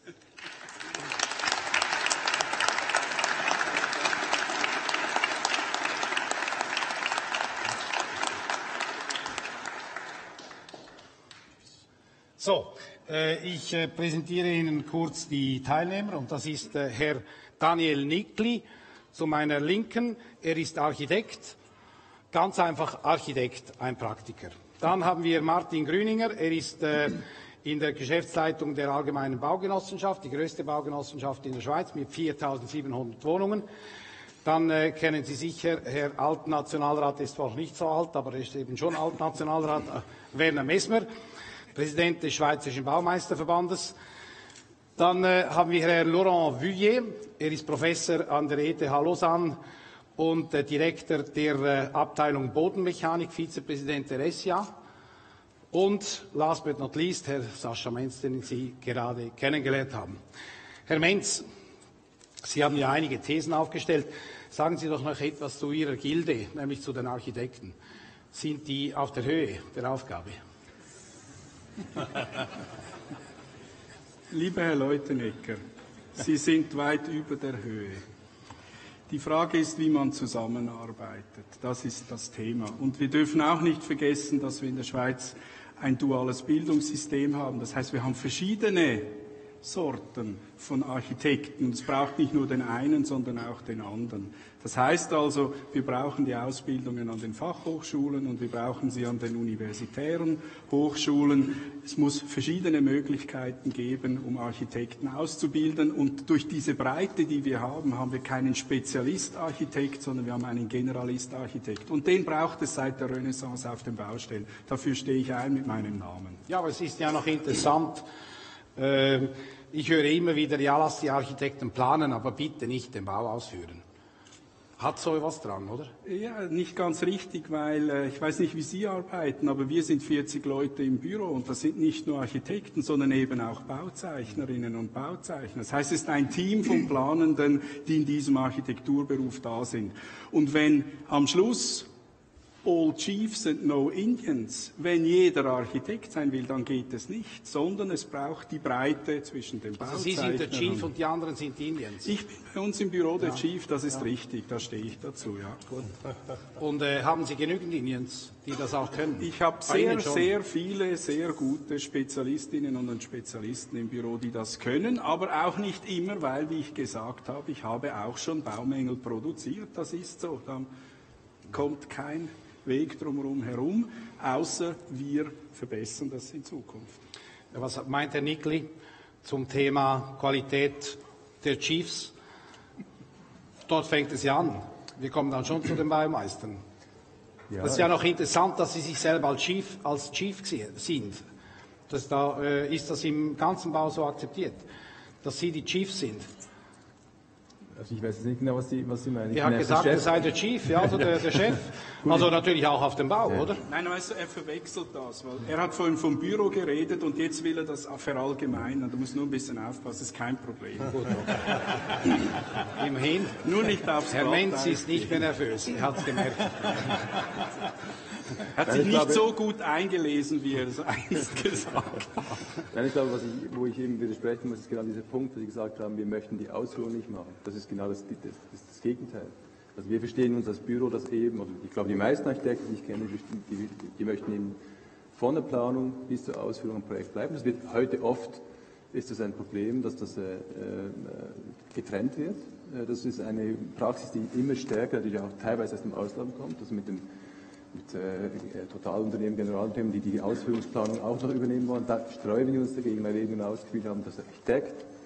S1: So, äh, ich äh, präsentiere Ihnen kurz die Teilnehmer, und das ist äh, Herr Daniel Nickli zu meiner Linken. Er ist Architekt, ganz einfach Architekt, ein Praktiker. Dann haben wir Martin Grüninger, er ist äh, in der Geschäftsleitung der Allgemeinen Baugenossenschaft, die größte Baugenossenschaft in der Schweiz mit viertausendsiebenhundert Wohnungen. Dann äh, kennen Sie sicher, Herr Altnationalrat ist zwar nicht so alt, aber er ist eben schon Altnationalrat, äh, Werner Messmer, Präsident des Schweizerischen Baumeisterverbandes. Dann äh, haben wir Herrn Laurent Vuillet, er ist Professor an der E T H Lausanne und äh, Direktor der äh, Abteilung Bodenmechanik, Vizepräsident der S I A. Und last but not least, Herr Sascha Menz, den Sie gerade kennengelernt haben. Herr Menz, Sie haben ja einige Thesen aufgestellt. Sagen Sie doch noch etwas zu Ihrer Gilde, nämlich zu den Architekten. Sind die auf der Höhe der Aufgabe?
S5: Lieber Herr Leutenegger, Sie sind weit über der Höhe. Die Frage ist, wie man zusammenarbeitet. Das ist das Thema. Und wir dürfen auch nicht vergessen, dass wir in der Schweiz ein duales Bildungssystem haben. Das heißt, wir haben verschiedene Sorten von Architekten. Es braucht nicht nur den einen, sondern auch den anderen. Das heißt also, wir brauchen die Ausbildungen an den Fachhochschulen und wir brauchen sie an den universitären Hochschulen. Es muss verschiedene Möglichkeiten geben, um Architekten auszubilden. Und durch diese Breite, die wir haben, haben wir keinen Spezialist-Architekt, sondern wir haben einen Generalist-Architekt. Und den braucht es seit der Renaissance auf den Baustellen. Dafür stehe ich ein mit meinem Namen.
S1: Ja, aber es ist ja noch interessant. Äh, ich höre immer wieder, ja, lass die Architekten planen, aber bitte nicht den Bau ausführen. Hat so etwas dran, oder?
S5: Ja, nicht ganz richtig, weil äh, ich weiß nicht, wie Sie arbeiten, aber wir sind vierzig Leute im Büro und das sind nicht nur Architekten, sondern eben auch Bauzeichnerinnen und Bauzeichner. Das heißt, es ist ein Team von Planenden, die in diesem Architekturberuf da sind. Und wenn am Schluss all chiefs and no Indians, wenn jeder Architekt sein will, dann geht es nicht, sondern es braucht die Breite zwischen den Bauzeichnern.
S1: Also Sie sind der Chief und die anderen sind Indians.
S5: Ich bin bei uns im Büro der
S1: ja.
S5: Chief, das ist
S1: ja.
S5: richtig, da stehe ich dazu, ja. Gut.
S1: Und äh, haben Sie genügend Indians, die das auch können?
S5: Ich habe sehr, sehr viele, sehr gute Spezialistinnen und Spezialisten im Büro, die das können, aber auch nicht immer, weil, wie ich gesagt habe, ich habe auch schon Baumängel produziert, das ist so, da kommt kein Weg drumherum herum, außer wir verbessern das in Zukunft.
S1: Ja, was meint Herr Nickli zum Thema Qualität der Chiefs? Dort fängt es ja an. Wir kommen dann schon zu den Baumeistern. Ja, das ist ja noch interessant, dass Sie sich selber als Chief, als Chief sind. Das da, äh, ist das im ganzen Bau so akzeptiert, dass Sie die Chiefs sind?
S6: Also ich weiß jetzt nicht genau, was Sie, was Sie meinen.
S1: Er hat gesagt, er sei der Chief, ja, also der, der Chef. Also natürlich auch auf dem Bau, ja. Oder?
S5: Nein, weißt du, er verwechselt das. Weil er hat vorhin vom Büro geredet und jetzt will er das verallgemeinern. Du musst nur ein bisschen aufpassen, das ist kein Problem.
S1: Gut, okay. Immerhin.
S5: Nur nicht aufs
S1: Herr Menz ist nicht mehr nervös, er hat es gemerkt.
S5: Er hat sich nicht glaube, so gut eingelesen, wie er es einst gesagt hat.
S6: Nein, ich glaube, was ich, wo ich eben widersprechen muss, ist genau dieser Punkt, wo Sie gesagt haben, wir möchten die Ausführung nicht machen. Das ist genau das, das, das, das Gegenteil. Also wir verstehen uns als Büro, das eben, oder ich glaube, die meisten Architekten, die ich kenne, die, die, die möchten eben von der Planung bis zur Ausführung im Projekt bleiben. Das wird heute oft, ist das ein Problem, dass das äh, getrennt wird. Das ist eine Praxis, die immer stärker, die auch teilweise aus dem Ausland kommt, also mit dem mit äh, Totalunternehmen, Generalunternehmen, die die Ausführungsplanung auch noch übernehmen wollen. Da sträuben wir uns dagegen, weil wir eben genau das Gefühl haben, dass der Architekt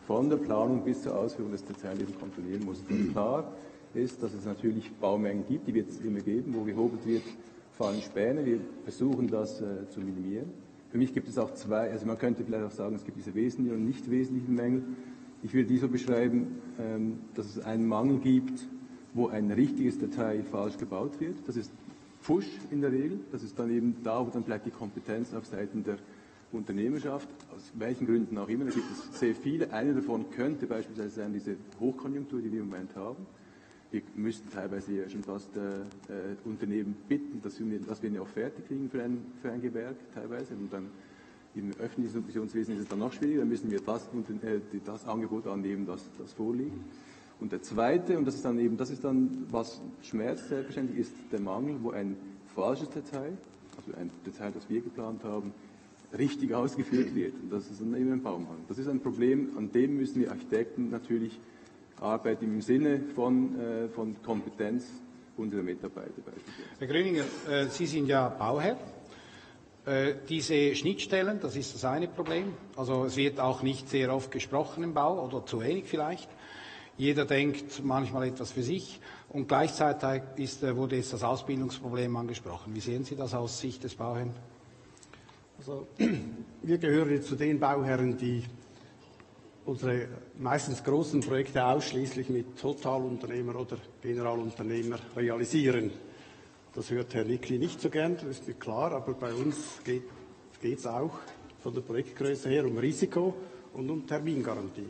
S6: von der Planung bis zur Ausführung des Details kontrollieren muss. Und klar ist, dass es natürlich Baumengen gibt, die wird es immer geben, wo gehobelt wird, fallen Späne. Wir versuchen das äh, zu minimieren. Für mich gibt es auch zwei, also man könnte vielleicht auch sagen, es gibt diese wesentlichen und nicht wesentlichen Mängel. Ich will die so beschreiben, ähm, dass es einen Mangel gibt, wo ein richtiges Detail falsch gebaut wird. Das ist Pfusch in der Regel. Das ist dann eben da, wo dann vielleicht die Kompetenz auf Seiten der Unternehmerschaft, aus welchen Gründen auch immer, da gibt es sehr viele. Eine davon könnte beispielsweise sein, diese Hochkonjunktur, die wir im Moment haben. Wir müssten teilweise ja schon fast äh, äh, Unternehmen bitten, dass wir, dass wir eine Offerte kriegen für ein, für ein Gewerk teilweise. Und dann im öffentlichen Subventionswesen ist es dann noch schwieriger. Dann müssen wir das, äh, das Angebot annehmen, das, das vorliegt. Und der zweite, und das ist dann eben, das ist dann, was schmerzt selbstverständlich, ist der Mangel, wo ein falsches Detail, also ein Detail, das wir geplant haben, richtig ausgeführt wird. Und das ist dann eben ein Baumangel. Das ist ein Problem, an dem müssen wir Architekten natürlich arbeiten im Sinne von, äh, von Kompetenz unserer Mitarbeiter beispielsweise.
S1: Herr Grüninger, äh, Sie sind ja Bauherr. Äh, diese Schnittstellen, das ist das eine Problem. Also es wird auch nicht sehr oft gesprochen im Bau oder zu wenig vielleicht. Jeder denkt manchmal etwas für sich und gleichzeitig ist, wurde jetzt das Ausbildungsproblem angesprochen. Wie sehen Sie das aus Sicht des Bauherrn?
S7: Also, wir gehören zu den Bauherren, die unsere meistens großen Projekte ausschließlich mit Totalunternehmer oder Generalunternehmer realisieren. Das hört Herr Nickli nicht so gern, das ist mir klar, aber bei uns geht es auch von der Projektgröße her um Risiko und um Termingarantie.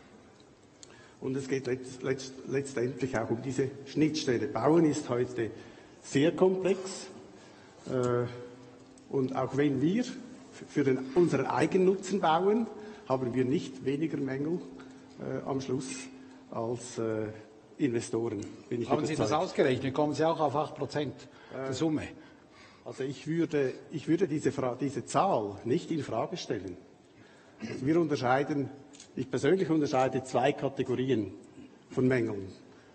S7: Und es geht letzt, letzt, letztendlich auch um diese Schnittstelle. Bauen ist heute sehr komplex. Äh, und auch wenn wir für den, unseren Eigennutzen bauen, haben wir nicht weniger Mängel äh, am Schluss als äh, Investoren. Bin ich
S1: haben Sie das ausgerechnet? Kommen Sie auch auf acht Prozent der äh, Summe?
S7: Also ich würde, ich würde diese, diese Zahl nicht in Frage stellen. Also wir unterscheiden Ich persönlich unterscheide zwei Kategorien von Mängeln.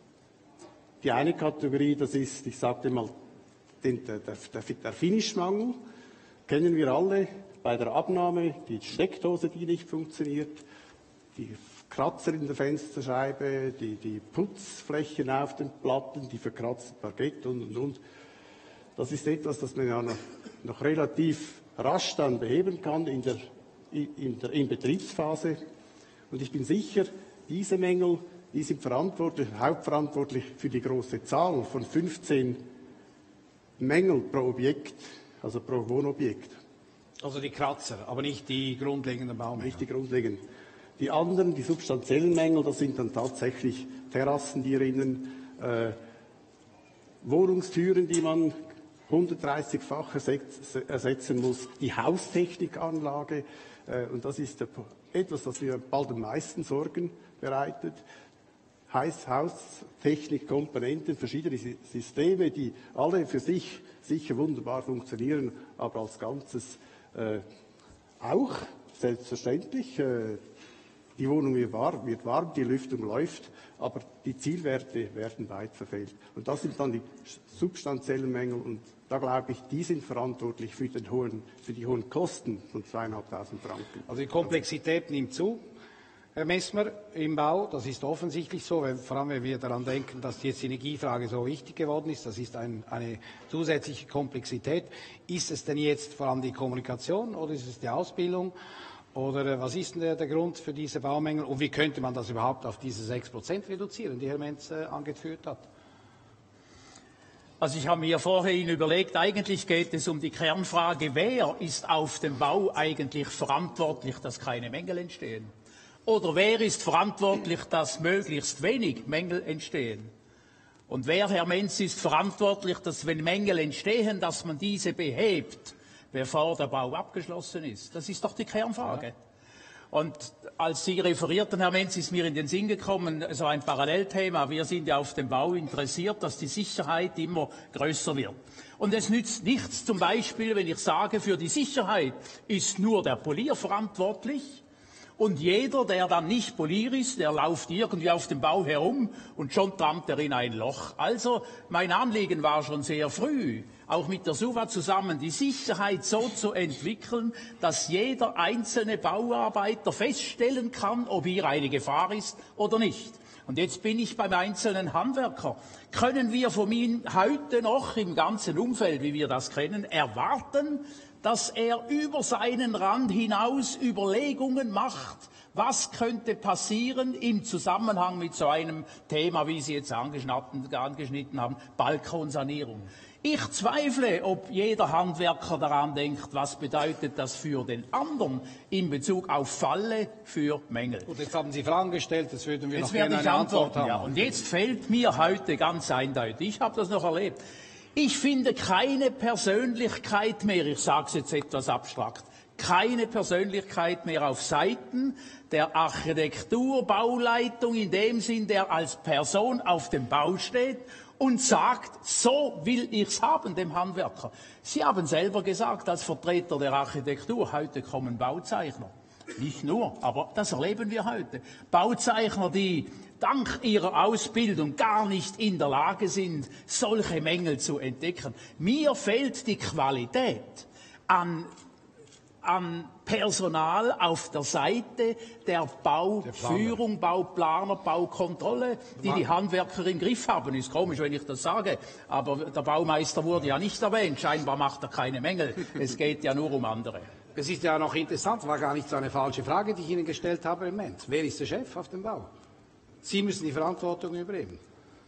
S7: Die eine Kategorie, das ist, ich sagte mal, den, der, der, der Finishmangel, kennen wir alle bei der Abnahme, die Steckdose, die nicht funktioniert, die Kratzer in der Fensterscheibe, die, die Putzflächen auf den Platten, die verkratzten Parkett und, und, und. Das ist etwas, das man ja noch, noch relativ rasch dann beheben kann in der, in der in Betriebsphase. Und ich bin sicher, diese Mängel, die sind verantwortlich, hauptverantwortlich für die große Zahl von fünfzehn Mängel pro Objekt, also pro Wohnobjekt.
S1: Also die Kratzer, aber nicht die grundlegenden Baumängel.
S7: Nicht die grundlegenden. Die anderen, die substanziellen Mängel, das sind dann tatsächlich Terrassen, die erinnern, äh, Wohnungstüren, die man hundertdreißigfach ersetzen muss, die Haustechnikanlage, äh, und das ist der, etwas, das mir bald am meisten Sorgen bereitet. Heißt Haustechnikkomponenten, verschiedene Systeme, die alle für sich sicher wunderbar funktionieren, aber als Ganzes äh, auch, selbstverständlich. Äh, die Wohnung wird warm, wird warm, die Lüftung läuft, aber die Zielwerte werden weit verfehlt. Und das sind dann die substanziellen Mängel und da glaube ich, die sind verantwortlich für, den hohen, für die hohen Kosten von zweitausendfünfhundert Franken.
S1: Also die Komplexität nimmt zu, Herr Messmer, im Bau. Das ist offensichtlich so, wenn, vor allem wenn wir daran denken, dass jetzt die Energiefrage so wichtig geworden ist. Das ist ein, eine zusätzliche Komplexität. Ist es denn jetzt vor allem die Kommunikation oder ist es die Ausbildung? Oder was ist denn der, der Grund für diese Baumängel? Und wie könnte man das überhaupt auf diese sechs Prozent reduzieren, die Herr Menz äh, angeführt hat?
S8: Also ich habe mir vorhin überlegt, eigentlich geht es um die Kernfrage, wer ist auf dem Bau eigentlich verantwortlich, dass keine Mängel entstehen? Oder wer ist verantwortlich, dass möglichst wenig Mängel entstehen? Und wer, Herr Menz, ist verantwortlich, dass wenn Mängel entstehen, dass man diese behebt, bevor der Bau abgeschlossen ist? Das ist doch die Kernfrage. Ja. Und als Sie referierten, Herr Menz, ist mir in den Sinn gekommen, so ein Parallelthema. Wir sind ja auf dem Bau interessiert, dass die Sicherheit immer größer wird. Und es nützt nichts, zum Beispiel, wenn ich sage, für die Sicherheit ist nur der Polier verantwortlich. Und jeder, der dann nicht Polier ist, der läuft irgendwie auf dem Bau herum und schon trampt er in ein Loch. Also mein Anliegen war schon sehr früh, auch mit der SUVA zusammen, die Sicherheit so zu entwickeln, dass jeder einzelne Bauarbeiter feststellen kann, ob hier eine Gefahr ist oder nicht. Und jetzt bin ich beim einzelnen Handwerker. Können wir von ihm heute noch im ganzen Umfeld, wie wir das kennen, erwarten, dass er über seinen Rand hinaus Überlegungen macht, was könnte passieren im Zusammenhang mit so einem Thema, wie Sie jetzt angeschnitten haben, Balkonsanierung? Ich zweifle, ob jeder Handwerker daran denkt, was bedeutet das für den anderen in Bezug auf Falle für Mängel.
S1: Gut, jetzt haben Sie Fragen gestellt, das würden wir
S8: Jetzt
S1: noch gerne
S8: werde ich
S1: eine Antwort
S8: antworten,
S1: haben.
S8: ja. Und jetzt fällt mir heute ganz eindeutig, ich habe das noch erlebt, ich finde keine Persönlichkeit mehr, ich sage es jetzt etwas abstrakt, keine Persönlichkeit mehr auf Seiten der Architektur, Bauleitung, in dem Sinn, der als Person auf dem Bau steht und sagt, so will ich's haben, dem Handwerker. Sie haben selber gesagt, als Vertreter der Architektur, heute kommen Bauzeichner. Nicht nur, aber das erleben wir heute. Bauzeichner, die dank ihrer Ausbildung gar nicht in der Lage sind, solche Mängel zu entdecken. Mir fehlt die Qualität an an Personal auf der Seite der Bauführung, Bauplaner, Baukontrolle, die die Handwerker im Griff haben. Ist komisch, wenn ich das sage, aber der Baumeister wurde ja nicht erwähnt. Scheinbar macht er keine Mängel. Es geht ja nur um andere.
S1: Es ist ja noch interessant, war gar nicht so eine falsche Frage, die ich Ihnen gestellt habe im Moment. Wer ist der Chef auf dem Bau? Sie müssen die Verantwortung übernehmen.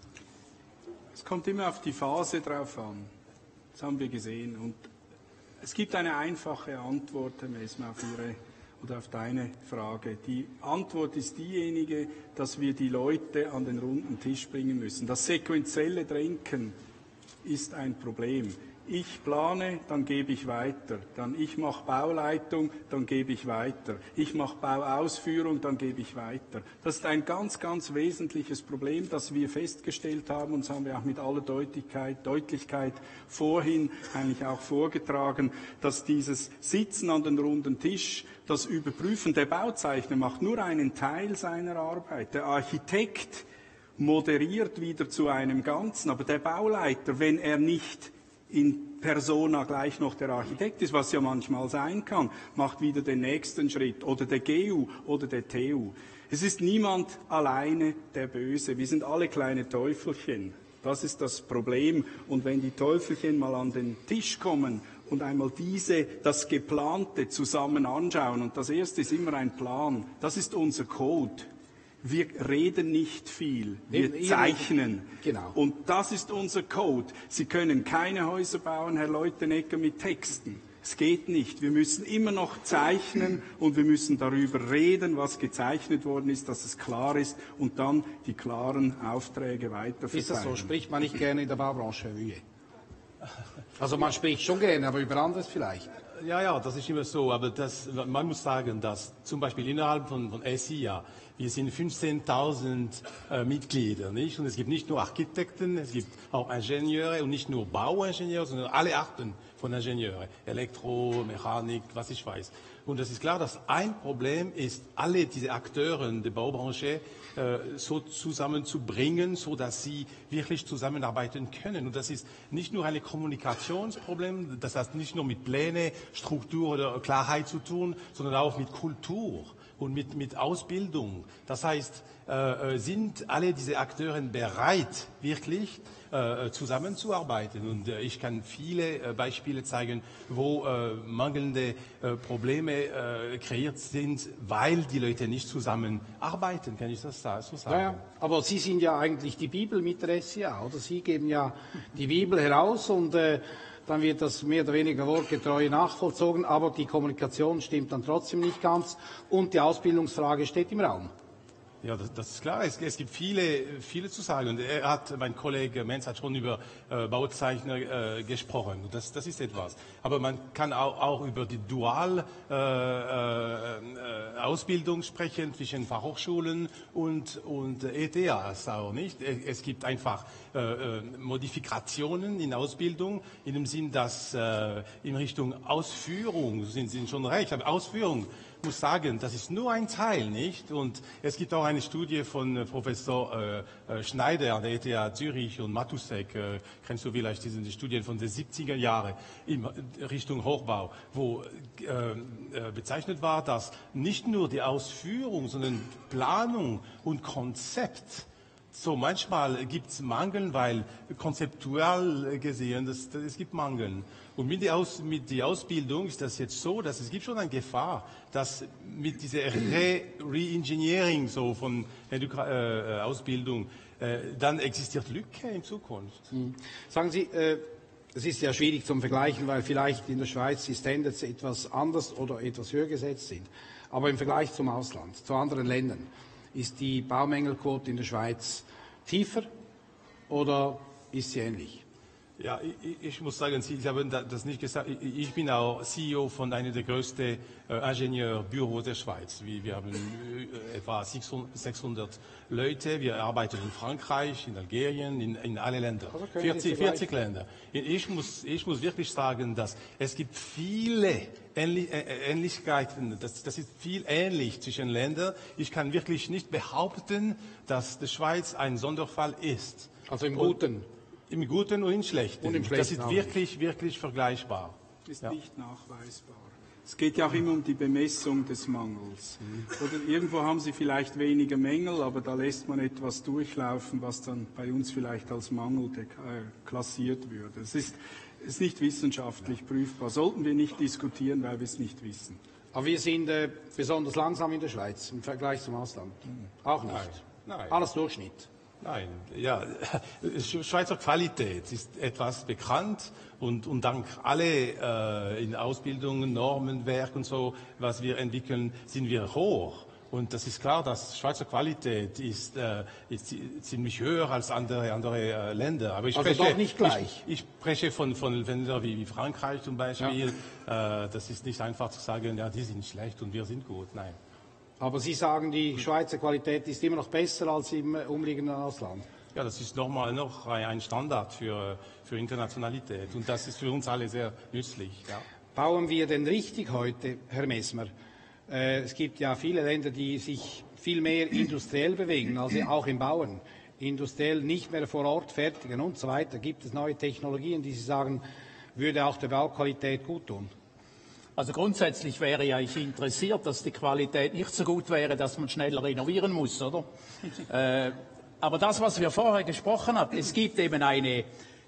S5: Es kommt immer auf die Phase drauf an. Das haben wir gesehen. Und es gibt eine einfache Antwort, Herr Messmer, auf Ihre oder auf deine Frage. Die Antwort ist diejenige, dass wir die Leute an den runden Tisch bringen müssen. Das sequentielle Denken ist ein Problem. Ich plane, dann gebe ich weiter. Dann ich mache Bauleitung, dann gebe ich weiter. Ich mache Bauausführung, dann gebe ich weiter. Das ist ein ganz, ganz wesentliches Problem, das wir festgestellt haben, und das haben wir auch mit aller Deutlichkeit, Deutlichkeit vorhin eigentlich auch vorgetragen, dass dieses Sitzen an den runden Tisch, das Überprüfen, der Bauzeichner macht nur einen Teil seiner Arbeit. Der Architekt moderiert wieder zu einem Ganzen, aber der Bauleiter, wenn er nicht in persona gleich noch der Architekt ist, was ja manchmal sein kann, macht wieder den nächsten Schritt, oder der G U oder der T U. Es ist niemand alleine der Böse, wir sind alle kleine Teufelchen. Das ist das Problem. Und wenn die Teufelchen mal an den Tisch kommen und einmal diese, das Geplante zusammen anschauen, und das erste ist immer ein Plan, das ist unser Code. Wir reden nicht viel, wir zeichnen.
S1: Genau.
S5: Und das ist unser Code. Sie können keine Häuser bauen, Herr Leutenegger, mit Texten. Es geht nicht. Wir müssen immer noch zeichnen und wir müssen darüber reden, was gezeichnet worden ist, dass es klar ist, und dann die klaren Aufträge weiterverteilen.
S1: Ist das so? Spricht man nicht gerne in der Baubranche, Herr Wühe? Also man spricht schon gerne, aber über anderes vielleicht.
S9: Ja, ja, das ist immer so. Aber das, man muss sagen, dass zum Beispiel innerhalb von, von S I A, wir sind fünfzehntausend äh, Mitglieder, nicht? Und es gibt nicht nur Architekten, es gibt auch Ingenieure, und nicht nur Bauingenieure, sondern alle Arten von Ingenieure. Elektro, Mechanik, was ich weiß. Und es ist klar, dass ein Problem ist, alle diese Akteure der Baubranche äh, so zusammenzubringen, so dass sie wirklich zusammenarbeiten können. Und das ist nicht nur ein Kommunikationsproblem, das hat nicht nur mit Pläne, Struktur oder Klarheit zu tun, sondern auch mit Kultur und mit, mit Ausbildung. Das heißt, äh, sind alle diese Akteure bereit, wirklich äh, zusammenzuarbeiten? Und äh, ich kann viele äh, Beispiele zeigen, wo äh, mangelnde äh, Probleme äh, kreiert sind, weil die Leute nicht zusammenarbeiten. Kann ich das so sagen?
S1: Ja, ja. Aber Sie sind ja eigentlich die Bibel mit der S I A, oder? Sie geben ja die Bibel heraus, und äh, dann wird das mehr oder weniger wortgetreu nachvollzogen, aber die Kommunikation stimmt dann trotzdem nicht ganz, und die Ausbildungsfrage steht im Raum.
S9: Ja, das, das ist klar. Es, es gibt viele, viele zu sagen. Und er hat, mein Kollege Menz hat schon über äh, Bauzeichner äh, gesprochen. Das, das ist etwas. Aber man kann auch, auch über die Dual äh, äh, Ausbildung sprechen zwischen Fachhochschulen und, und E T As auch, nicht? Es gibt einfach äh, Modifikationen in Ausbildung, in dem Sinn, dass äh, in Richtung Ausführung, sind Sie schon recht, aber Ausführung muss sagen, das ist nur ein Teil, nicht? Und es gibt auch eine Studie von äh, Professor äh, Schneider an der E T H Zürich und Matusek, äh, kennst du vielleicht diese die Studien von den siebziger Jahren in Richtung Hochbau, wo äh, äh, bezeichnet war, dass nicht nur die Ausführung, sondern Planung und Konzept, so manchmal gibt es Mangel, weil konzeptuell gesehen, das, das, es gibt Mangel. Und mit der, Aus, mit der Ausbildung ist das jetzt so, dass es gibt schon eine Gefahr, dass mit dieser Re Re-Engineering so von Educa äh, Ausbildung, äh, dann existiert Lücke in Zukunft.
S1: Mhm. Sagen Sie, äh, es ist ja schwierig zum Vergleichen, weil vielleicht in der Schweiz die Standards etwas anders oder etwas höher gesetzt sind. Aber im Vergleich zum Ausland, zu anderen Ländern, ist die Baumängelquote in der Schweiz tiefer oder ist sie ähnlich?
S9: Ja, ich, ich muss sagen, Sie haben das nicht gesagt. Ich bin auch C E O von einem der größten äh, Ingenieurbüros der Schweiz. Wir, wir haben äh, etwa sechshundert Leute. Wir arbeiten in Frankreich, in Algerien, in, in alle Länder.
S1: Also
S9: vierzig, vierzig Länder. Ich muss, ich muss wirklich sagen, dass es gibt viele Ähnlich, äh, Ähnlichkeiten. Das, das ist viel ähnlich zwischen Ländern. Ich kann wirklich nicht behaupten, dass die Schweiz ein Sonderfall ist.
S1: Also im Guten? Und
S9: Im Guten und im Schlechten.
S1: Und im Schlechten
S9: das ist wirklich, wirklich vergleichbar.
S5: Ist
S9: ja.
S5: nicht nachweisbar. Es geht ja auch immer um die Bemessung des Mangels. Mhm. Oder irgendwo haben Sie vielleicht weniger Mängel, aber da lässt man etwas durchlaufen, was dann bei uns vielleicht als Mangel klassiert würde. Es ist, ist nicht wissenschaftlich prüfbar. Sollten wir nicht diskutieren, weil wir es nicht wissen.
S1: Aber wir sind äh, besonders langsam in der Schweiz im Vergleich zum Ausland. Mhm. Auch nicht.
S9: Nein. Nein.
S1: Alles Durchschnitt.
S9: Nein, ja, Schweizer Qualität ist etwas bekannt und, und dank alle äh, in Ausbildungen, Normen, Werk und so, was wir entwickeln, sind wir hoch. Und das ist klar, dass Schweizer Qualität ist, äh, ist ziemlich höher als andere, andere äh, Länder. Aber ich
S1: also
S9: spreche,
S1: doch nicht gleich.
S9: Ich, ich spreche von, von Ländern wie, wie Frankreich zum Beispiel. Ja. Äh, das ist nicht einfach zu sagen, ja, die sind schlecht und wir sind gut. Nein.
S1: Aber Sie sagen, die Schweizer Qualität ist immer noch besser als im umliegenden Ausland.
S9: Ja, das ist nochmal noch ein Standard für, für Internationalität. Und das ist für uns alle sehr nützlich. Ja.
S1: Bauen wir denn richtig heute, Herr Messmer? Äh, es gibt ja viele Länder, die sich viel mehr industriell bewegen, also auch im Bauen. Industriell nicht mehr vor Ort fertigen und so weiter. Gibt es neue Technologien, die Sie sagen, würde auch der Bauqualität gut tun?
S8: Also grundsätzlich wäre ja ich interessiert, dass die Qualität nicht so gut wäre, dass man schneller renovieren muss, oder? äh, aber das, was wir vorher gesprochen haben, es gibt eben eine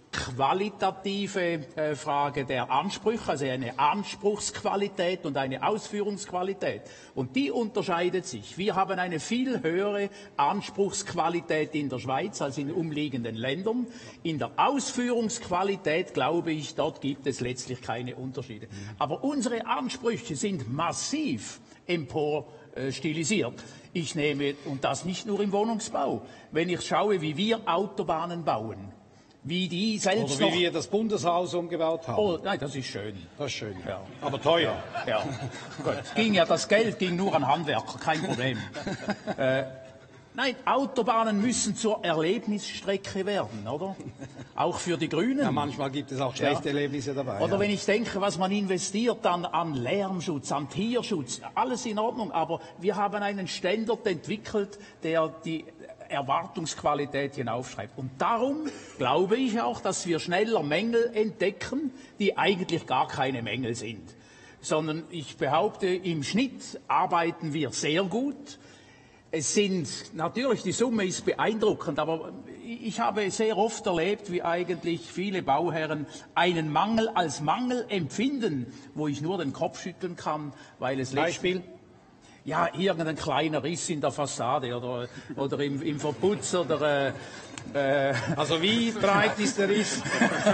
S8: qualitative äh, Frage der Ansprüche, also eine Anspruchsqualität und eine Ausführungsqualität. Und die unterscheidet sich. Wir haben eine viel höhere Anspruchsqualität in der Schweiz als in umliegenden Ländern. In der Ausführungsqualität, glaube ich, dort gibt es letztlich keine Unterschiede. Aber unsere Ansprüche sind massiv empor äh, stilisiert. Ich nehme, und das nicht nur im Wohnungsbau, wenn ich schaue, wie wir Autobahnen bauen, wie die selbst
S1: Oder wie
S8: noch
S1: wir das Bundeshaus umgebaut haben.
S8: Oh, nein, das ist schön.
S1: Das ist schön.
S8: Ja.
S1: Aber teuer.
S8: Ja. Gut. Ging ja, das Geld ging nur an Handwerker, kein Problem. äh, nein, Autobahnen müssen zur Erlebnisstrecke werden, oder? Auch für die Grünen.
S1: Ja, manchmal gibt es auch schlechte
S8: Ja.
S1: Erlebnisse dabei.
S8: Oder
S1: ja.
S8: wenn ich denke, was man investiert an, an Lärmschutz, an Tierschutz, alles in Ordnung. Aber wir haben einen Standard entwickelt, der die Erwartungsqualität hinaufschreibt. Und darum glaube ich auch, dass wir schneller Mängel entdecken, die eigentlich gar keine Mängel sind. Sondern ich behaupte, im Schnitt arbeiten wir sehr gut. Es sind, natürlich, die Summe ist beeindruckend, aber ich habe sehr oft erlebt, wie eigentlich viele Bauherren einen Mangel als Mangel empfinden, wo ich nur den Kopf schütteln kann, weil es
S1: Beispiel?
S8: Ja, irgendein kleiner Riss in der Fassade oder, oder im, im Verputz oder... Äh, äh,
S1: Also wie breit ist der Riss?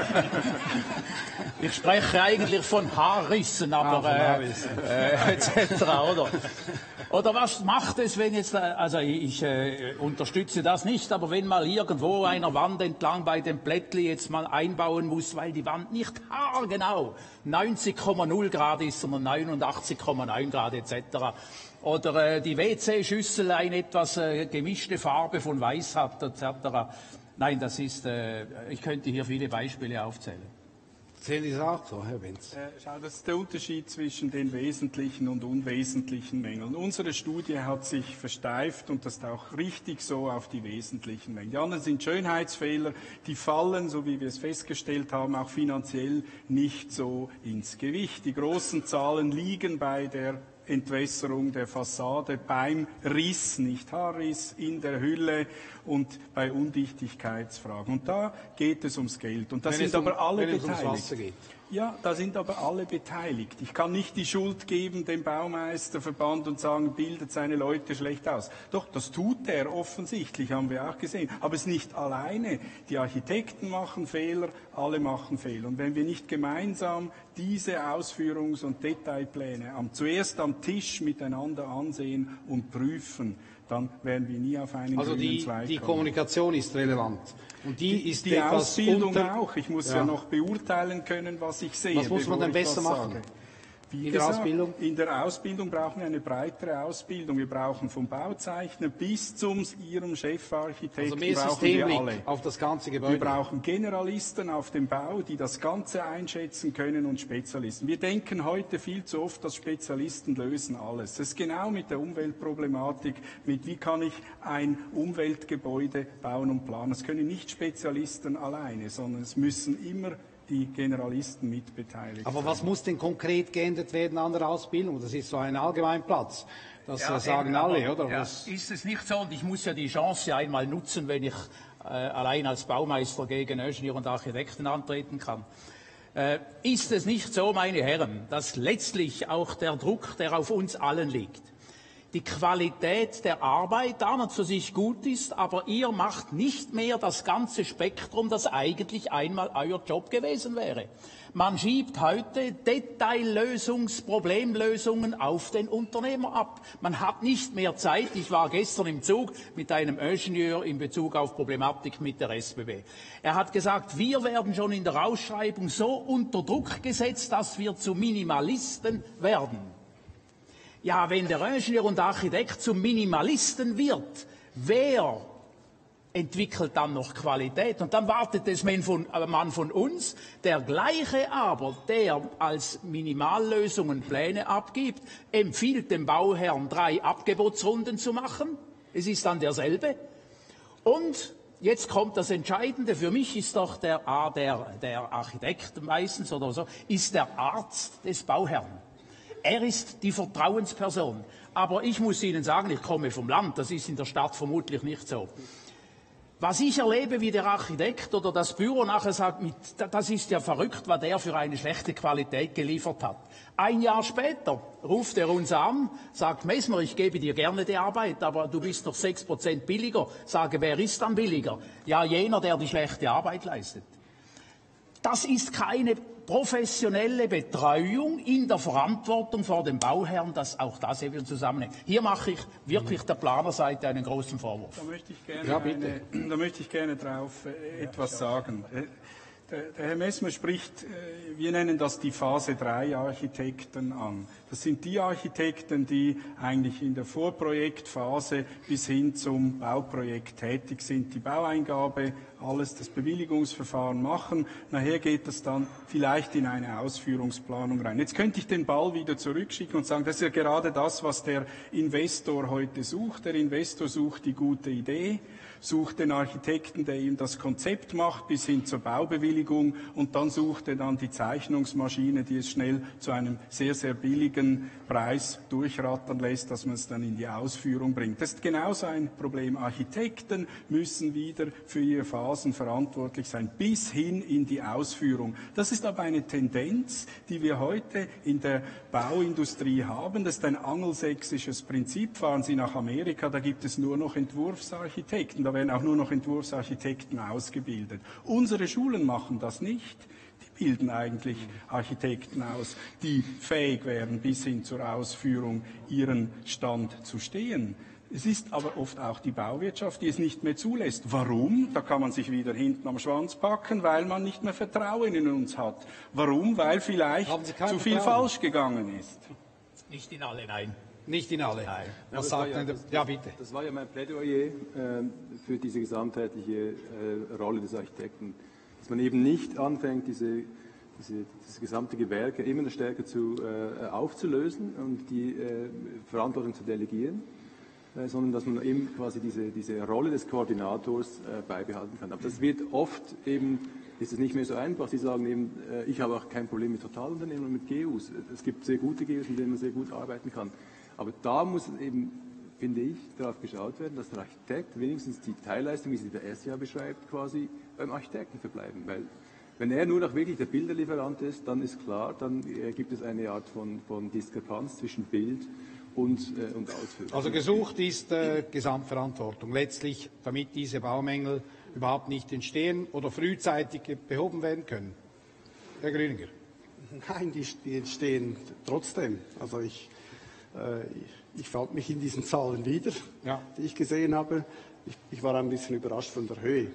S8: Ich spreche eigentlich von Haarrissen, aber
S1: ah,
S8: äh, äh, et cetera. Oder? Oder was macht es, wenn jetzt, also ich äh, unterstütze das nicht, aber wenn mal irgendwo einer Wand entlang bei dem Plättli jetzt mal einbauen muss, weil die Wand nicht haargenau neunzig Komma null Grad ist, sondern neunundachtzig Komma neun Grad et cetera. Oder äh, die W C-Schüssel eine etwas äh, gemischte Farbe von Weiß hat et cetera. Nein, das ist, äh, ich könnte hier viele Beispiele aufzählen.
S1: Sehen Sie es auch so, Herr Benz?
S5: Äh, schau, das ist der Unterschied zwischen den wesentlichen und unwesentlichen Mängeln. Unsere Studie hat sich versteift, und das ist auch richtig so, auf die wesentlichen Mängel. Die anderen sind Schönheitsfehler, die fallen, so wie wir es festgestellt haben, auch finanziell nicht so ins Gewicht. Die großen Zahlen liegen bei der Entwässerung der Fassade, beim Riss, nicht Haarriss, in der Hülle und bei Undichtigkeitsfragen. Und da geht es ums Geld. Und da sind
S1: um,
S5: aber alle
S1: wenn es ums
S5: beteiligt.
S1: Wasser geht.
S5: Ja, da sind aber alle beteiligt. Ich kann nicht die Schuld geben dem Baumeisterverband und sagen, bildet seine Leute schlecht aus. Doch, das tut er offensichtlich, haben wir auch gesehen. Aber es ist nicht alleine. Die Architekten machen Fehler, alle machen Fehler. Und wenn wir nicht gemeinsam diese Ausführungs- und Detailpläne am, zuerst am Tisch miteinander ansehen und prüfen, dann werden wir nie auf einen
S1: also
S5: grünen
S1: die,
S5: Zweig kommen.
S1: Die Kommunikation ist relevant. Und die,
S5: die
S1: ist
S5: die
S1: etwas
S5: Ausbildung
S1: unter,
S5: auch. Ich muss ja. ja noch beurteilen können, was ich sehe.
S1: Was muss man denn besser machen?
S5: Sage. Wie
S1: in
S5: gesagt,
S1: der Ausbildung?
S5: In der Ausbildung brauchen wir eine breitere Ausbildung. Wir brauchen vom Bauzeichner bis zum Ihrem Chefarchitekten.
S1: Also mehr
S5: brauchen wir
S1: Systemblick
S5: alle.
S1: auf das ganze Gebäude.
S5: Wir brauchen Generalisten auf dem Bau, die das Ganze einschätzen können, und Spezialisten. Wir denken heute viel zu oft, dass Spezialisten lösen alles. Das ist genau mit der Umweltproblematik, mit wie kann ich ein Umweltgebäude bauen und planen. Das können nicht Spezialisten alleine, sondern es müssen immer die Generalisten mitbeteiligt.
S1: Aber was muss denn konkret geändert werden an der Ausbildung? Das ist so ein Allgemeinplatz. Das ja, sagen eben, alle, aber, oder?
S8: Ja,
S1: was?
S8: Ist es nicht so? Und ich muss ja die Chance einmal nutzen, wenn ich äh, allein als Baumeister gegen Ingenieur und Architekten antreten kann. Äh, ist es nicht so, meine Herren, dass letztlich auch der Druck, der auf uns allen liegt, die Qualität der Arbeit an und für sich gut ist, aber ihr macht nicht mehr das ganze Spektrum, das eigentlich einmal euer Job gewesen wäre. Man schiebt heute Detaillösungs-, Problemlösungen auf den Unternehmer ab. Man hat nicht mehr Zeit. Ich war gestern im Zug mit einem Ingenieur in Bezug auf Problematik mit der S B B. Er hat gesagt, wir werden schon in der Ausschreibung so unter Druck gesetzt, dass wir zu Minimalisten werden. Ja, wenn der Ingenieur und Architekt zum Minimalisten wird, wer entwickelt dann noch Qualität? Und dann wartet es man von, man von uns, der gleiche aber, der als Minimallösungen Pläne abgibt, empfiehlt dem Bauherrn, drei Abgebotsrunden zu machen. Es ist dann derselbe. Und jetzt kommt das Entscheidende. Für mich ist doch der, der, der Architekt meistens oder so, ist der Arzt des Bauherrn. Er ist die Vertrauensperson. Aber ich muss Ihnen sagen, ich komme vom Land, das ist in der Stadt vermutlich nicht so. Was ich erlebe, wie der Architekt oder das Büro nachher sagt, mit, das ist ja verrückt, was der für eine schlechte Qualität geliefert hat. Ein Jahr später ruft er uns an, sagt, Messmer, ich gebe dir gerne die Arbeit, aber du bist noch sechs Prozent billiger. Sage, wer ist dann billiger? Ja, jener, der die schlechte Arbeit leistet. Das ist keine professionelle Betreuung in der Verantwortung vor dem Bauherrn, dass auch das eben zusammenhängt. Hier mache ich wirklich der Planerseite einen großen Vorwurf.
S5: Da möchte ich gerne,
S1: ja, bitte.
S5: Eine, da möchte ich gerne drauf äh, etwas sagen. Der, der Herr Messmer spricht, äh, wir nennen das die Phase drei Architekten an. Das sind die Architekten, die eigentlich in der Vorprojektphase bis hin zum Bauprojekt tätig sind, die Baueingabe, alles das Bewilligungsverfahren machen. Nachher geht das dann vielleicht in eine Ausführungsplanung rein. Jetzt könnte ich den Ball wieder zurückschicken und sagen, das ist ja gerade das, was der Investor heute sucht. Der Investor sucht die gute Idee, sucht den Architekten, der ihm das Konzept macht, bis hin zur Baubewilligung, und dann sucht er dann die Zeichnungsmaschine, die es schnell zu einem sehr, sehr billigen Preis durchrattern lässt, dass man es dann in die Ausführung bringt. Das ist genauso ein Problem. Architekten müssen wieder für ihre Phasen verantwortlich sein, bis hin in die Ausführung. Das ist aber eine Tendenz, die wir heute in der Bauindustrie haben. Das ist ein angelsächsisches Prinzip. Fahren Sie nach Amerika, da gibt es nur noch Entwurfsarchitekten. Da werden auch nur noch Entwurfsarchitekten ausgebildet. Unsere Schulen machen das nicht. Die bilden eigentlich Architekten aus, die fähig wären, bis hin zur Ausführung ihren Stand zu stehen. Es ist aber oft auch die Bauwirtschaft, die es nicht mehr zulässt. Warum? Da kann man sich wieder hinten am Schwanz packen, weil man nicht mehr Vertrauen in uns hat. Warum? Weil vielleicht zu viel falsch gegangen ist.
S8: Nicht in alle, nein.
S1: Nicht in alle.
S6: Nein.
S1: Was
S6: Ja,
S1: sagt
S6: ja,
S1: denn der,
S6: das,
S1: ja, bitte.
S6: Das war ja mein Plädoyer äh, für diese gesamtheitliche äh, Rolle des Architekten. Dass man eben nicht anfängt, diese diese, das gesamte Gewerk immer stärker zu, äh, aufzulösen und die äh, Verantwortung zu delegieren, äh, sondern dass man eben quasi diese, diese Rolle des Koordinators äh, beibehalten kann. Aber das wird oft eben, ist es nicht mehr so einfach. Sie sagen eben, äh, ich habe auch kein Problem mit Totalunternehmen und mit G Us. Es gibt sehr gute G Us, mit denen man sehr gut arbeiten kann. Aber da muss eben, finde ich, darauf geschaut werden, dass der Architekt wenigstens die Teilleistung, wie sie der S I A beschreibt, quasi beim Architekten verbleiben. Weil wenn er nur noch wirklich der Bilderlieferant ist, dann ist klar, dann äh, gibt es eine Art von, von Diskrepanz zwischen Bild und, äh, und Ausführung.
S1: Also gesucht ist äh, Gesamtverantwortung. Letztlich, damit diese Baumängel überhaupt nicht entstehen oder frühzeitig behoben werden können. Herr Grüninger.
S7: Nein, die, die entstehen trotzdem. Also ich, äh, ich, ich fand mich in diesen Zahlen wieder, ja. die ich gesehen habe. Ich, ich war ein bisschen überrascht von der Höhe.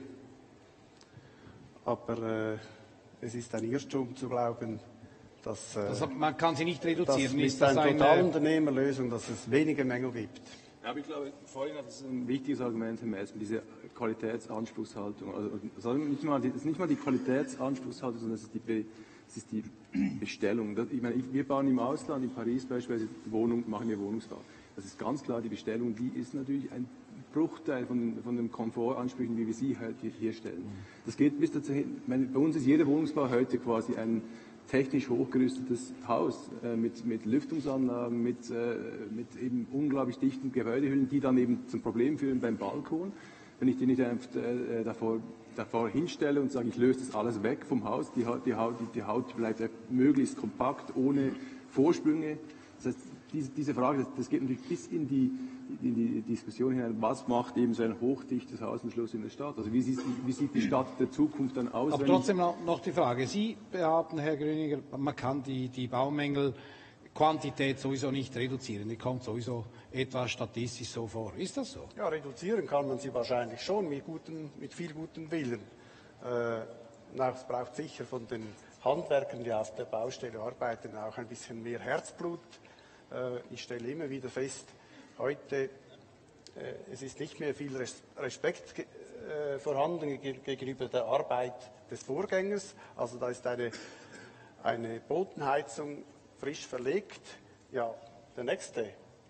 S7: Aber äh, es ist ein Irrtum zu glauben, dass, äh,
S1: das, man kann sie nicht reduzieren.
S7: dass mit
S1: ist das
S7: einer
S1: eine
S7: Totalunternehmerlösung, dass es weniger Mängel gibt.
S6: Ja, aber ich glaube, vorhin hat es ein wichtiges Argument, Herr Messen, diese Qualitätsanspruchshaltung. Also, also nicht mal, das ist nicht mal die Qualitätsanspruchshaltung, sondern es ist die, Be, es ist die Bestellung. Das, ich meine, wir bauen im Ausland, in Paris beispielsweise, Wohnung, machen wir Wohnungsbau. Das ist ganz klar, die Bestellung, die ist natürlich ein Bruchteil von, von den Komfortansprüchen, wie wir sie halt hier, hier stellen. Das geht bis dazu hin. Ich meine, bei uns ist jeder Wohnungsbau heute quasi ein technisch hochgerüstetes Haus äh, mit, mit Lüftungsanlagen, mit, äh, mit eben unglaublich dichten Gebäudehüllen, die dann eben zum Problem führen beim Balkon. Wenn ich die nicht einfach äh, davor, davor hinstelle und sage, ich löse das alles weg vom Haus, die, die, Haut, die, die Haut bleibt möglichst kompakt, ohne Vorsprünge. Das heißt, diese, diese Frage, das, das geht natürlich bis in die, in die Diskussion hinein, was macht eben so ein hochdichtes Haus am Schluss in der Stadt? Also wie sieht, wie sieht die Stadt der Zukunft dann aus?
S1: Aber trotzdem noch die Frage. Sie behaupten, Herr Grüninger, man kann die, die Baumängelquantität sowieso nicht reduzieren. Die kommt sowieso etwa statistisch so vor. Ist das so?
S7: Ja, reduzieren kann man sie wahrscheinlich schon mit, guten, mit viel gutem Willen. Äh, es braucht sicher von den Handwerkern, die auf der Baustelle arbeiten, auch ein bisschen mehr Herzblut. Äh, ich stelle immer wieder fest, heute, äh, es ist nicht mehr viel Respekt äh, vorhanden gegenüber der Arbeit des Vorgängers. Also da ist eine, eine Bodenheizung frisch verlegt. Ja, der nächste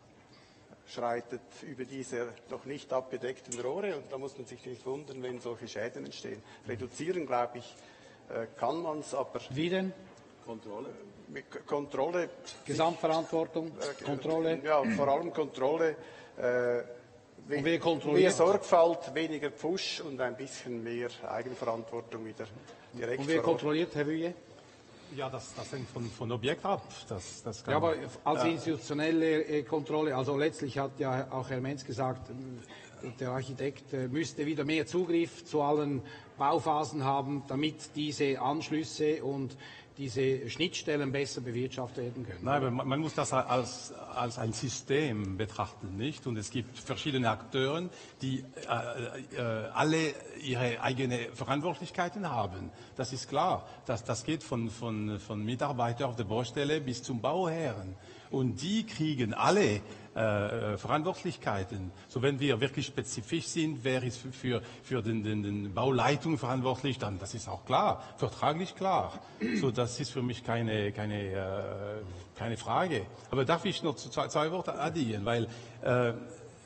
S7: schreitet über diese noch nicht abgedeckten Rohre und da muss man sich nicht wundern, wenn solche Schäden entstehen. Reduzieren, glaube ich, äh, kann man es, aber...
S1: Wie denn?
S6: Kontrolle.
S7: Kontrolle.
S1: Gesamtverantwortung, äh, Kontrolle.
S7: Ja, vor allem Kontrolle. Äh,
S1: und wer kontrolliert?
S7: Mehr Sorgfalt, weniger Pfusch und ein bisschen mehr Eigenverantwortung wieder direkt.
S1: Und wer kontrolliert, Herr Wüje?
S9: Ja, das, das hängt von, von Objekt ab. Das, das kann
S1: ja, aber als
S9: äh,
S1: institutionelle äh, Kontrolle, also letztlich hat ja auch Herr Menz gesagt, der Architekt äh, müsste wieder mehr Zugriff zu allen Bauphasen haben, damit diese Anschlüsse und diese Schnittstellen besser bewirtschaftet werden können.
S9: Nein, aber man, man muss das als, als ein System betrachten, nicht? Und es gibt verschiedene Akteure, die äh, äh, alle ihre eigene Verantwortlichkeiten haben. Das ist klar. Das, das geht von, von, von Mitarbeitern auf der Baustelle bis zum Bauherren. Und die kriegen alle äh, Verantwortlichkeiten. So, wenn wir wirklich spezifisch sind, wer ist für, für den, den, den Bauleitung verantwortlich, dann das ist auch klar, vertraglich klar. So, das ist für mich keine, keine, äh, keine Frage. Aber darf ich noch zwei, zwei Worte addieren? Weil äh,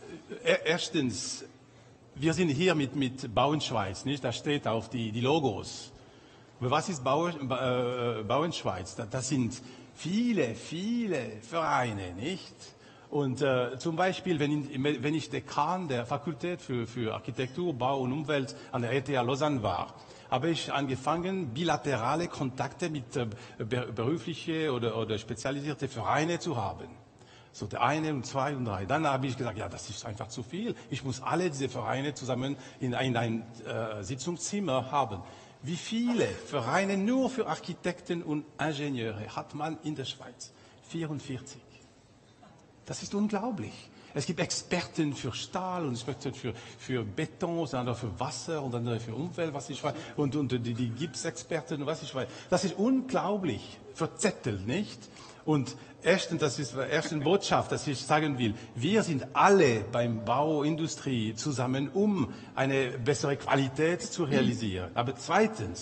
S9: erstens, wir sind hier mit, mit Bauenschweiz, nicht? Da steht auf die, die Logos. Aber was ist Bau, äh, Bauenschweiz? Das, das sind viele, viele Vereine, nicht? Und äh, zum Beispiel, wenn ich, wenn ich Dekan der Fakultät für, für Architektur, Bau und Umwelt an der E T H Lausanne war, habe ich angefangen, bilaterale Kontakte mit äh, berufliche oder, oder spezialisierte Vereine zu haben. So der eine und zwei und drei. Dann habe ich gesagt, ja, das ist einfach zu viel. Ich muss alle diese Vereine zusammen in ein, ein äh, Sitzungszimmer haben. Wie viele Vereine nur für Architekten und Ingenieure hat man in der Schweiz? vierundvierzig. Das ist unglaublich. Es gibt Experten für Stahl und Experten für, für Beton, andere für Wasser und andere für Umwelt, was ich weiß, und, und die, die Gipsexperten, was ich weiß. Das ist unglaublich verzettelt, nicht? Und erstens, das ist die erste Botschaft, dass ich sagen will, wir sind alle beim Bauindustrie zusammen, um eine bessere Qualität zu realisieren. Aber zweitens,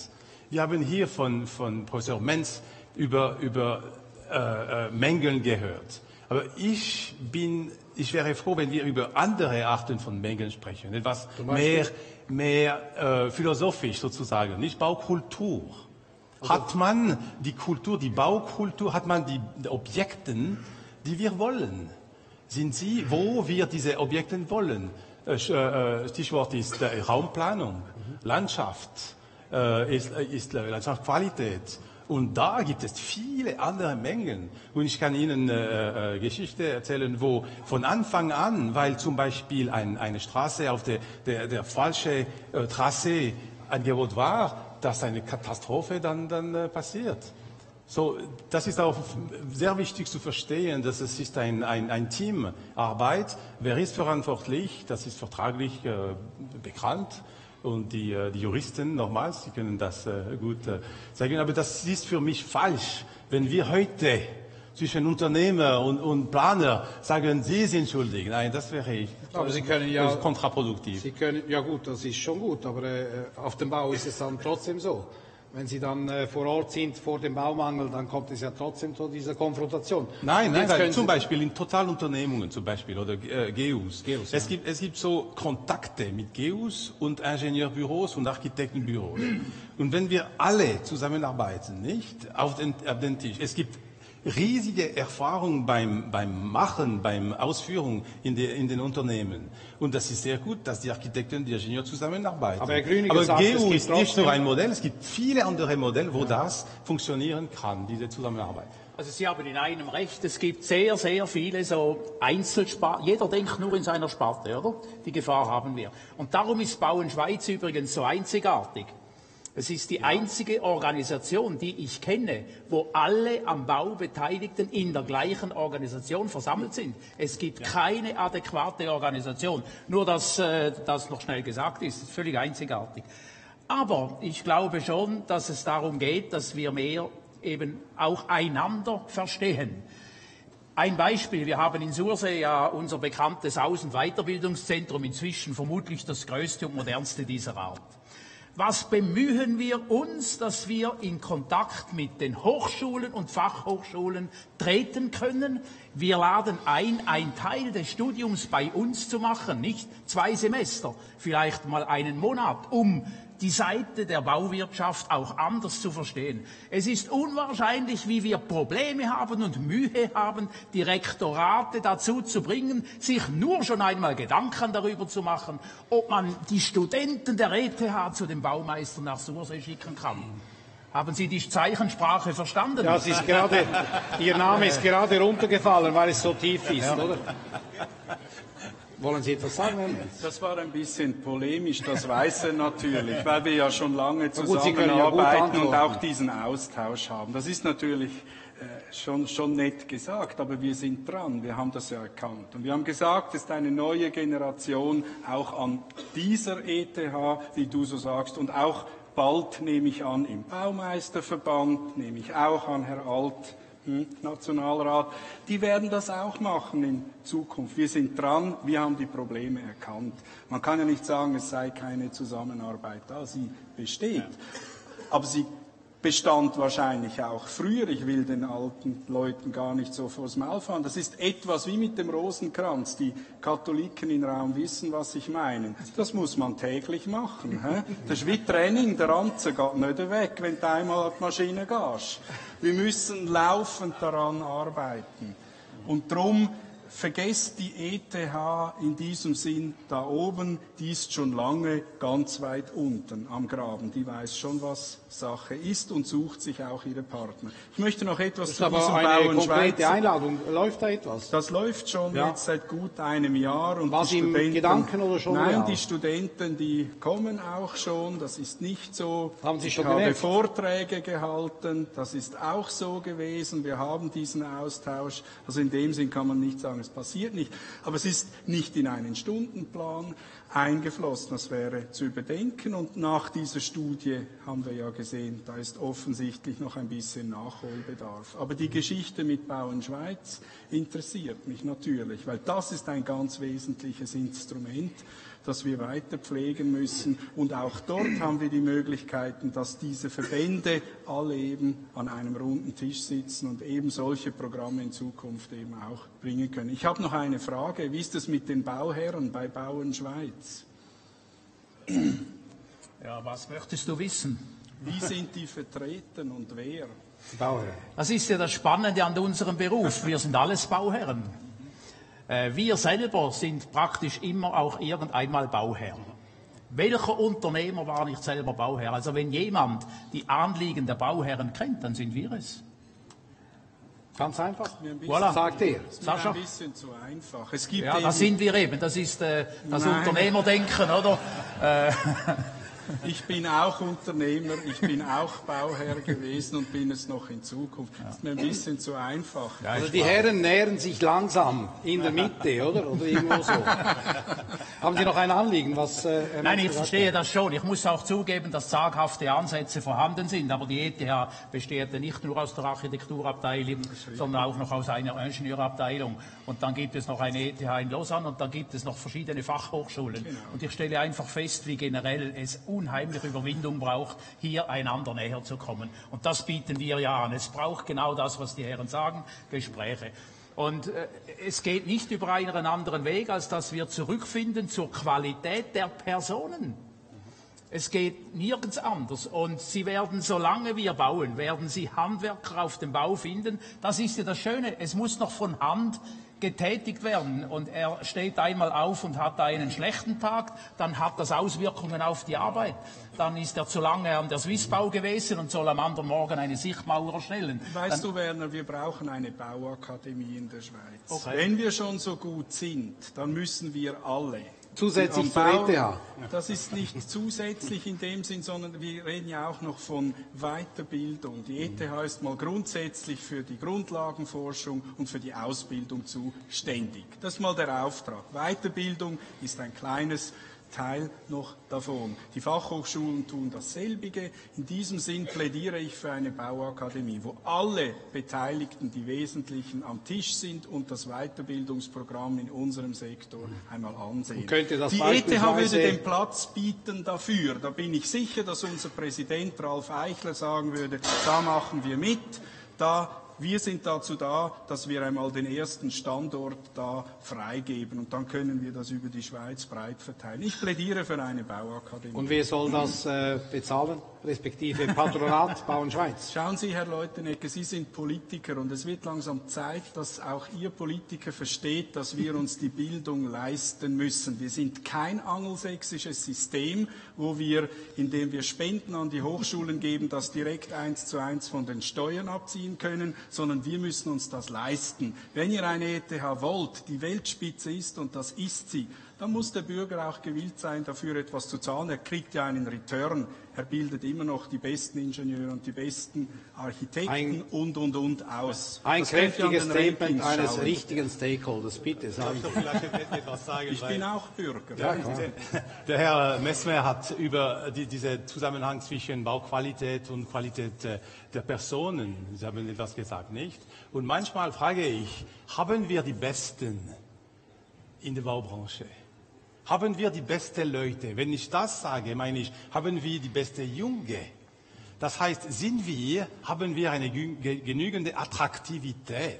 S9: Wir haben hier von, von Professor Menz über, über äh, äh, Mängeln gehört. Aber ich bin, ich wäre froh, wenn wir über andere Arten von Mängeln sprechen, etwas mehr, mehr äh, philosophisch sozusagen, nicht Baukultur. Also hat man die Kultur, die Baukultur, hat man die, die Objekte, die wir wollen? Sind sie, wo wir diese Objekte wollen? Äh, Stichwort ist äh, Raumplanung, mhm. Landschaft, äh, ist, ist äh, Landschaftsqualität. Und da gibt es viele andere Mengen. Und ich kann Ihnen äh, äh, Geschichte erzählen, wo von Anfang an, weil zum Beispiel ein, eine Straße auf der, der, der falsche äh, Trasse Angebot war, dass eine Katastrophe dann, dann äh, passiert. So, das ist auch sehr wichtig zu verstehen, dass es ist ein, ein, ein Teamarbeit. Wer ist verantwortlich? Das ist vertraglich äh, bekannt. Und die, die Juristen, nochmals, sie können das äh, gut äh, sagen, aber das ist für mich falsch, wenn wir heute zwischen Unternehmer und, und Planer sagen, sie sind schuldig. Nein, das wäre ich.
S1: Aber Sie können ja
S9: kontraproduktiv.
S1: Sie können, ja gut, das ist schon gut, aber äh, auf dem Bau ist es dann trotzdem so. Wenn Sie dann äh, vor Ort sind, vor dem Baumangel, dann kommt es ja trotzdem zu dieser Konfrontation.
S9: Nein, nein, nein zum Beispiel in Totalunternehmungen zum Beispiel oder äh, G Us. G Us es, ja. gibt, es gibt so Kontakte mit G Us und Ingenieurbüros und Architektenbüros. Und wenn wir alle zusammenarbeiten, nicht, auf den, auf den Tisch, es gibt riesige Erfahrung beim, beim Machen, beim Ausführung in, die, in den Unternehmen. Und das ist sehr gut, dass die Architekten und die Ingenieure zusammenarbeiten.
S1: Aber Herr Grüniger
S9: Aber
S1: sagt,
S9: G U
S1: es
S9: ist nicht nur ein Modell, es gibt viele andere Modelle, wo ja. das funktionieren kann, diese Zusammenarbeit.
S8: Also Sie haben in einem recht, es gibt sehr, sehr viele so Einzelspar. Jeder denkt nur in seiner Sparte, oder? Die Gefahr haben wir. Und darum ist Bauen Schweiz übrigens so einzigartig. Es ist die einzige Organisation, die ich kenne, wo alle am Bau Beteiligten in der gleichen Organisation versammelt sind. Es gibt ja. keine adäquate Organisation. Nur, dass äh, das noch schnell gesagt ist, ist völlig einzigartig. Aber ich glaube schon, dass es darum geht, dass wir mehr eben auch einander verstehen. Ein Beispiel, wir haben in Sursee ja unser bekanntes Aus- und Weiterbildungszentrum, inzwischen vermutlich das größte und modernste dieser Art. Was bemühen wir uns, dass wir in Kontakt mit den Hochschulen und Fachhochschulen treten können? Wir laden ein, einen Teil des Studiums bei uns zu machen, nicht zwei Semester, vielleicht mal einen Monat, um die Seite der Bauwirtschaft auch anders zu verstehen. Es ist unwahrscheinlich, wie wir Probleme haben und Mühe haben, die Rektorate dazu zu bringen, sich nur schon einmal Gedanken darüber zu machen, ob man die Studenten der E T H zu den Baumeistern nach Sursee schicken kann. Haben Sie die Zeichensprache verstanden?
S1: Ja, es ist gerade, Ihr Name ist gerade runtergefallen, weil es so tief ist, ja. oder? Wollen Sie etwas sagen?
S5: Das war ein bisschen polemisch, das weiß er natürlich, weil wir ja schon lange
S1: zusammenarbeiten
S5: ja und auch diesen Austausch haben. Das ist natürlich äh, schon, schon nett gesagt, aber wir sind dran, wir haben das ja erkannt. Und wir haben gesagt, es ist eine neue Generation auch an dieser E T H, wie du so sagst, und auch bald, nehme ich an, im Baumeisterverband, nehme ich auch an, Herr Alt, Nationalrat, die werden das auch machen in Zukunft. Wir sind dran, wir haben die Probleme erkannt. Man kann ja nicht sagen, es sei keine Zusammenarbeit da, sie besteht. Aber sie bestand wahrscheinlich auch früher. Ich will den alten Leuten gar nicht so vors Maul fahren. Das ist etwas wie mit dem Rosenkranz. Die Katholiken im Raum wissen, was ich meine. Das muss man täglich machen. He? Das ist wie Training. Der Ranzen geht nicht weg, wenn du einmal an die Maschine gehst. Wir müssen laufend daran arbeiten. Und darum vergesst die E T H in diesem Sinn da oben, die ist schon lange ganz weit unten am Graben. Die weiß schon, was Sache ist und sucht sich auch ihre Partner. Ich möchte noch etwas
S1: das
S5: zu
S1: aber
S5: diesem
S1: eine
S5: Bauen
S1: konkrete
S5: Schweiz.
S1: Einladung. Läuft da etwas?
S5: Das läuft schon
S1: ja.
S5: jetzt seit gut einem Jahr. Und
S1: was
S5: die
S1: im
S5: Studenten,
S1: Gedanken oder schon?
S5: Nein,
S1: real?
S5: die Studenten, die kommen auch schon. Das ist nicht so.
S1: Haben Sie schon
S5: ich habe
S1: gemerkt?
S5: Vorträge gehalten. Das ist auch so gewesen. Wir haben diesen Austausch. Also in dem Sinn kann man nicht sagen, sagen, es passiert nicht. Aber es ist nicht in einen Stundenplan eingeflossen. Das wäre zu überdenken. Und nach dieser Studie haben wir ja gesehen, da ist offensichtlich noch ein bisschen Nachholbedarf. Aber die Geschichte mit Bauen Schweiz interessiert mich natürlich, weil das ist ein ganz wesentliches Instrument, das wir weiter pflegen müssen. Und auch dort haben wir die Möglichkeiten, dass diese Verbände alle eben an einem runden Tisch sitzen und eben solche Programme in Zukunft eben auch bringen können. Ich habe noch eine Frage. Wie ist es mit den Bauherren bei Bauen Schweiz?
S8: Ja, was möchtest du wissen?
S5: Wie sind die vertreten und wer?
S1: Bauherren.
S8: Das ist ja das Spannende an unserem Beruf. Wir sind alles Bauherren. Wir selber sind praktisch immer auch irgendeinmal Bauherr. Welcher Unternehmer war nicht selber Bauherr? Also wenn jemand die Anliegen der Bauherren kennt, dann sind wir es.
S1: Ganz einfach.
S8: Voilà.
S1: Sagt er.
S5: Das ist mir ein bisschen zu einfach. Es gibt
S8: ja,
S5: eben,
S8: das sind wir eben. Das ist äh, das
S5: Nein.
S8: Unternehmerdenken, oder? Äh,
S5: Ich bin auch Unternehmer, ich bin auch Bauherr gewesen und bin es noch in Zukunft. Das ist mir ein bisschen zu einfach.
S8: Ja,
S1: Also die Herren nähern sich langsam in der Mitte, oder? Oder irgendwo so. Haben Sie noch ein Anliegen? Was, äh,
S8: Nein, ich verstehe das schon. Ich muss auch zugeben, dass zaghafte Ansätze vorhanden sind. Aber die E T H besteht ja nicht nur aus der Architekturabteilung, sondern auch noch aus einer Ingenieurabteilung. Und dann gibt es noch eine E T H in Lausanne und dann gibt es noch verschiedene Fachhochschulen. Genau. Und ich stelle einfach fest, wie generell es unheimliche Überwindung braucht, hier einander näher zu kommen. Und das bieten wir ja an. Es braucht genau das, was die Herren sagen, Gespräche. Und äh, es geht nicht über einen anderen Weg, als dass wir zurückfinden zur Qualität der Personen. Es geht nirgends anders. Und Sie werden, solange wir bauen, werden Sie Handwerker auf dem Bau finden. Das ist ja das Schöne. Es muss noch von Hand getätigt werden. Und er steht einmal auf und hat einen schlechten Tag, dann hat das Auswirkungen auf die Arbeit. Dann ist er zu lange an der Swissbau gewesen und soll am anderen Morgen eine Sichtmauer erstellen.
S5: Weißt
S8: dann,
S5: du, Werner, wir brauchen eine Bauakademie in der Schweiz.
S8: Okay.
S5: Wenn wir schon so gut sind, dann müssen wir alle.
S1: Zusätzlich zur
S5: Bau,
S1: E T H.
S5: Das ist nicht zusätzlich in dem Sinn, sondern wir reden ja auch noch von Weiterbildung. Die E T H ist mal grundsätzlich für die Grundlagenforschung und für die Ausbildung zuständig. Das ist mal der Auftrag. Weiterbildung ist ein kleines Teil noch davon. Die Fachhochschulen tun dasselbige. In diesem Sinn plädiere ich für eine Bauakademie, wo alle Beteiligten, die Wesentlichen, am Tisch sind und das Weiterbildungsprogramm in unserem Sektor einmal ansehen.
S1: Und könnte das
S5: die E T H würde
S1: beispielsweise
S5: den Platz bieten dafür. Da bin ich sicher, dass unser Präsident Ralf Eichler sagen würde, da machen wir mit, da wir sind dazu da, dass wir einmal den ersten Standort da freigeben und dann können wir das über die Schweiz breit verteilen. Ich plädiere für eine Bauakademie.
S1: Und wer soll das äh, bezahlen, respektive Patronat Bauen Schweiz?
S5: Schauen Sie, Herr Leutenegger, Sie sind Politiker und es wird langsam Zeit, dass auch Ihr Politiker versteht, dass wir uns die Bildung leisten müssen. Wir sind kein angelsächsisches System, wo wir, indem wir Spenden an die Hochschulen geben, das direkt eins zu eins von den Steuern abziehen können, sondern wir müssen uns das leisten. Wenn ihr eine E T H wollt, die Weltspitze ist, und das ist sie, dann muss der Bürger auch gewillt sein, dafür etwas zu zahlen. Er kriegt ja einen Return. Er bildet immer noch die besten Ingenieure und die besten Architekten
S1: ein,
S5: und, und, und aus.
S1: Ein
S5: das
S1: kräftiges Statement
S5: Rankings
S1: eines
S5: schauen.
S1: richtigen Stakeholders. Bitte, sagen Sie.
S9: vielleicht etwas sagen,
S5: Ich bin auch Bürger.
S1: Ja, klar.
S9: Der Herr Messmer hat über die, diesen Zusammenhang zwischen Bauqualität und Qualität äh, der Personen, Sie haben etwas gesagt, nicht? Und manchmal frage ich, haben wir die Besten in der Baubranche? Haben wir die besten Leute? Wenn ich das sage, meine ich, haben wir die beste Junge? Das heißt, sind wir, haben wir eine genügende Attraktivität?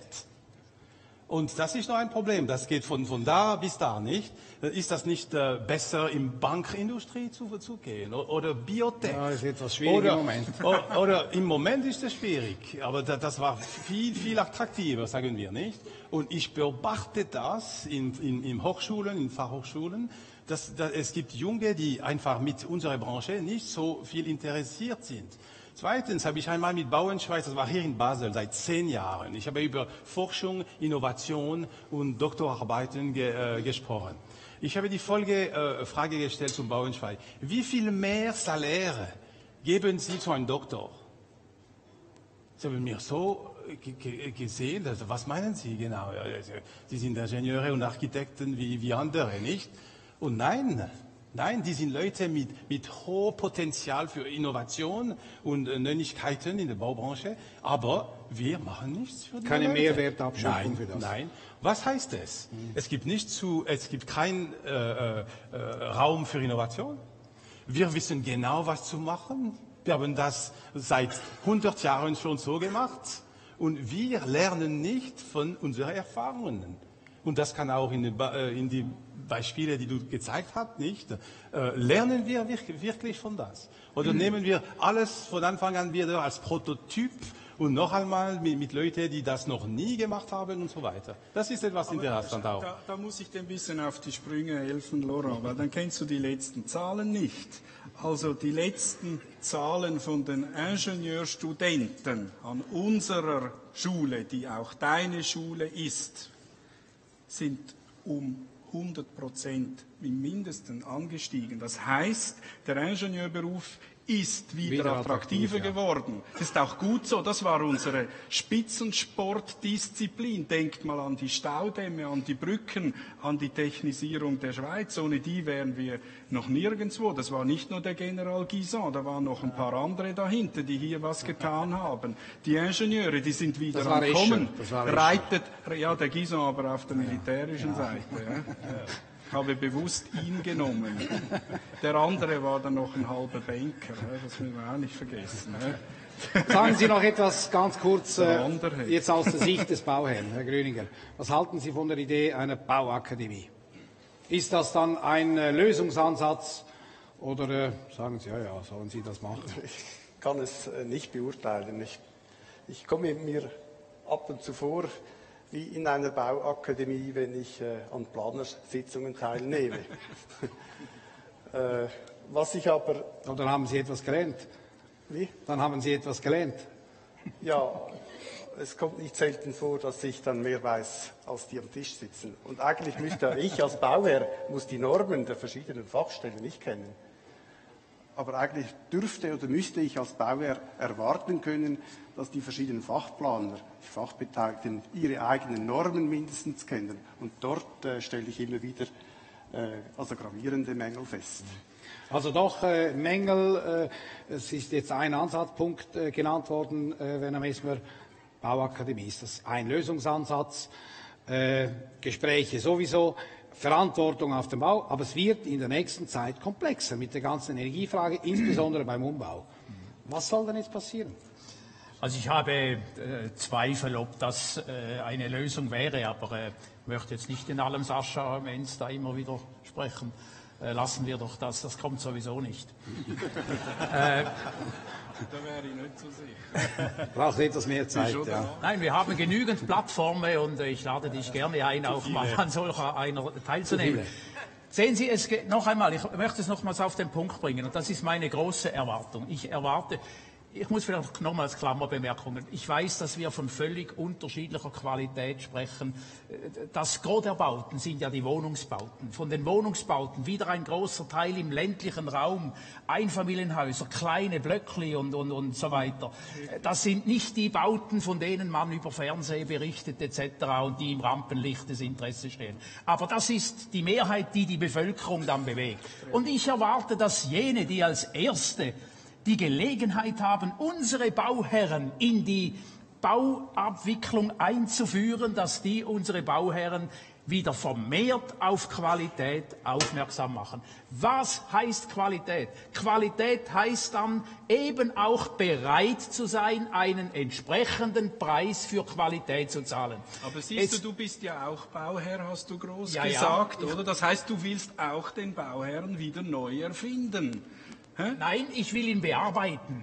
S9: Und das ist noch ein Problem. Das geht von, von da bis da, nicht? Ist das nicht äh, besser in Bankindustrie zu, zu gehen? Oder, oder Biotech?
S1: Ja, ist etwas schwierig
S9: oder,
S1: im Moment.
S9: Oder, oder im Moment ist es schwierig. Aber da, das war viel, viel attraktiver, sagen wir, nicht? Und ich beobachte das in, in, in Hochschulen, in Fachhochschulen, dass, dass es gibt Junge, die einfach mit unserer Branche nicht so viel interessiert sind. Zweitens habe ich einmal mit Bauen Schweiz, das war hier in Basel, seit zehn Jahren. Ich habe über Forschung, Innovation und Doktorarbeiten ge, äh, gesprochen. Ich habe die Folgefrage äh, Frage gestellt zum Bauen Schweiz. Wie viel mehr Saläre geben Sie zu einem Doktor? Sie haben mir so gesehen, also was meinen Sie genau? Sie sind Ingenieure und Architekten wie, wie andere, nicht? Und nein, nein, die sind Leute mit, mit hohem Potenzial für Innovation und äh, Neuigkeiten in der Baubranche, aber wir machen nichts für die
S1: Keine
S9: Leute.
S1: Mehrwertabschöpfung
S9: Nein,
S1: für das.
S9: nein. Was heißt es? Mhm. Es gibt nicht zu, es gibt keinen äh, äh, Raum für Innovation. Wir wissen genau, was zu machen. Wir haben das seit hundert Jahren schon so gemacht. Und wir lernen nicht von unseren Erfahrungen. Und das kann auch in die, in die Beispiele, die du gezeigt hast, nicht. Äh, lernen wir wirklich von das? Oder mhm. nehmen wir alles von Anfang an wieder als Prototyp und noch einmal mit, mit Leuten, die das noch nie gemacht haben und so weiter? Das ist etwas interessant auch.
S5: Da, da muss ich dir ein bisschen auf die Sprünge helfen, Laurent, weil dann kennst du die letzten Zahlen nicht. Also die letzten Zahlen von den Ingenieurstudenten an unserer Schule, die auch deine Schule ist, sind um hundert Prozent im Mindesten angestiegen. Das heißt, der Ingenieurberuf ist wieder, wieder attraktiver attraktiv, ja. geworden. Das ist auch gut so. Das war unsere Spitzensportdisziplin. Denkt mal an die Staudämme, an die Brücken, an die Technisierung der Schweiz. Ohne die wären wir noch nirgendwo. Das war nicht nur der General Guisan, da waren noch ein paar andere dahinter, die hier was getan haben. Die Ingenieure, die sind wieder am Kommen. Reitet, ja, der Guisan aber auf der militärischen ja. Seite. Ja. Ich habe bewusst ihn genommen. Der andere war dann noch ein halber Banker. Das müssen wir auch nicht vergessen.
S1: Sagen Sie noch etwas ganz kurz, äh, jetzt aus der Sicht des Bauherrn, Herr Grüninger. Was halten Sie von der Idee einer Bauakademie? Ist das dann ein äh, Lösungsansatz oder äh, sagen Sie, ja, ja, sollen Sie das machen?
S10: Ich kann es äh, nicht beurteilen. Ich, ich komme mir ab und zu vor, wie in einer Bauakademie, wenn ich äh, an Planersitzungen teilnehme. äh, was ich aber...
S1: Oder haben Sie etwas gelernt?
S10: Wie?
S1: Dann haben Sie etwas gelernt.
S10: Ja, es kommt nicht selten vor, dass ich dann mehr weiß, als die am Tisch sitzen. Und eigentlich müsste ich als Bauherr muss die Normen der verschiedenen Fachstellen nicht kennen. Aber eigentlich dürfte oder müsste ich als Bauherr erwarten können, dass die verschiedenen Fachplaner, die Fachbeteiligten, ihre eigenen Normen mindestens kennen. Und dort äh, stelle ich immer wieder äh, also gravierende Mängel fest.
S1: Also doch äh, Mängel, äh, es ist jetzt ein Ansatzpunkt äh, genannt worden, äh, Werner Messmer, Bauakademie. Ist das ein Lösungsansatz? Äh, Gespräche sowieso. Verantwortung auf dem Bau, aber es wird in der nächsten Zeit komplexer mit der ganzen Energiefrage, insbesondere beim Umbau. Was soll denn jetzt passieren?
S8: Also ich habe äh, Zweifel, ob das äh, eine Lösung wäre, aber äh, ich möchte jetzt nicht in allem Sascha Menz da immer wieder sprechen. Äh, lassen wir doch das, das kommt sowieso nicht. äh,
S5: Da wäre ich nicht so sicher.
S1: Braucht etwas mehr Zeit. Ja.
S8: Nein, wir haben genügend Plattformen und ich lade dich gerne ein, auch mal an solcher einer teilzunehmen. Sehen Sie, es geht, noch einmal, ich möchte es nochmals auf den Punkt bringen und das ist meine große Erwartung. Ich erwarte, ich muss vielleicht nochmals Klammerbemerkungen. Ich weiß, dass wir von völlig unterschiedlicher Qualität sprechen. Das Gros der Bauten sind ja die Wohnungsbauten. Von den Wohnungsbauten wieder ein großer Teil im ländlichen Raum, Einfamilienhäuser, kleine Blöckli und, und, und so weiter. Das sind nicht die Bauten, von denen man über Fernsehen berichtet et cetera und die im Rampenlicht des Interesses stehen. Aber das ist die Mehrheit, die die Bevölkerung dann bewegt. Und ich erwarte, dass jene, die als Erste die Gelegenheit haben, unsere Bauherren in die Bauabwicklung einzuführen, dass die unsere Bauherren wieder vermehrt auf Qualität aufmerksam machen. Was heißt Qualität? Qualität heißt dann eben auch bereit zu sein, einen entsprechenden Preis für Qualität zu zahlen.
S5: Aber siehst Jetzt, du, du bist ja auch Bauherr, hast du groß
S8: ja,
S5: gesagt,
S8: ja.
S5: oder? Das heißt, du willst auch den Bauherrn wieder neu erfinden. Hä?
S8: Nein, ich will ihn bearbeiten.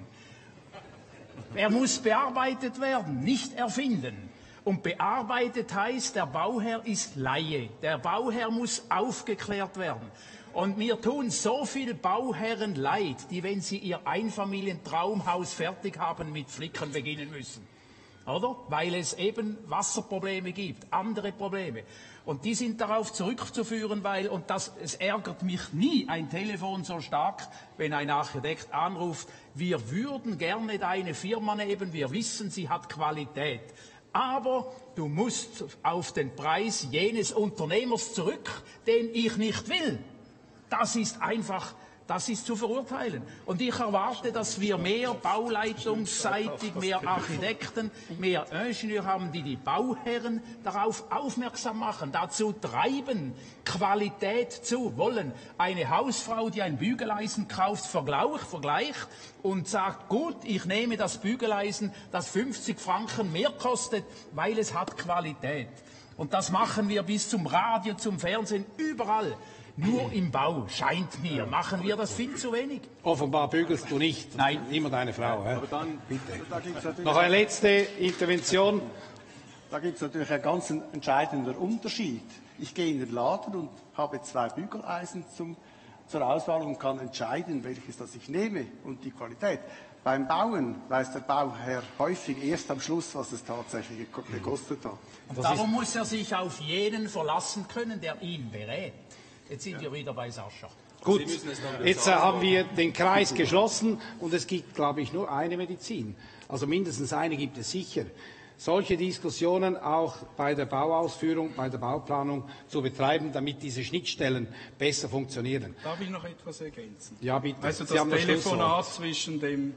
S8: Er muss bearbeitet werden, nicht erfinden. Und bearbeitet heißt, der Bauherr ist Laie. Der Bauherr muss aufgeklärt werden. Und mir tun so viele Bauherren leid, die, wenn sie ihr Einfamilientraumhaus fertig haben, mit Flicken beginnen müssen. oder? Weil es eben Wasserprobleme gibt, andere Probleme. Und die sind darauf zurückzuführen, weil, und das, es ärgert mich nie ein Telefon so stark, wenn ein Architekt anruft, wir würden gerne deine Firma nehmen, wir wissen, sie hat Qualität. Aber du musst auf den Preis jenes Unternehmers zurück, den ich nicht will. Das ist einfach, das ist zu verurteilen. Und ich erwarte, dass wir mehr bauleitungsseitig, mehr Architekten, mehr Ingenieure haben, die die Bauherren darauf aufmerksam machen, dazu treiben, Qualität zu wollen. Eine Hausfrau, die ein Bügeleisen kauft, vergleicht, vergleicht und sagt, gut, ich nehme das Bügeleisen, das fünfzig Franken mehr kostet, weil es hat Qualität. Und das machen wir bis zum Radio, zum Fernsehen, überall. Nur im Bau, scheint mir, machen wir das viel zu wenig.
S1: Offenbar bügelst du nicht.
S8: Nein.
S1: Immer deine Frau. Hä?
S10: Aber dann, Bitte. Da gibt's natürlich
S1: Noch eine letzte Intervention.
S10: Da gibt es natürlich einen ganz entscheidenden Unterschied. Ich gehe in den Laden und habe zwei Bügeleisen zum, zur Auswahl und kann entscheiden, welches das ich nehme und die Qualität. Beim Bauen weiß der Bauherr häufig erst am Schluss, was es tatsächlich gekostet hat.
S8: Und darum muss er sich auf jenen verlassen können, der ihn berät. Jetzt sind wir wieder bei Sascha.
S1: Gut, jetzt äh, haben wir den Kreis geschlossen und es gibt, glaube ich, nur eine Medizin. Also mindestens eine gibt es sicher. Solche Diskussionen auch bei der Bauausführung, bei der Bauplanung zu betreiben, damit diese Schnittstellen besser funktionieren.
S5: Darf ich noch etwas ergänzen?
S1: Ja, bitte.
S5: Also
S1: Sie
S5: das
S1: haben das
S5: Telefonat zwischen dem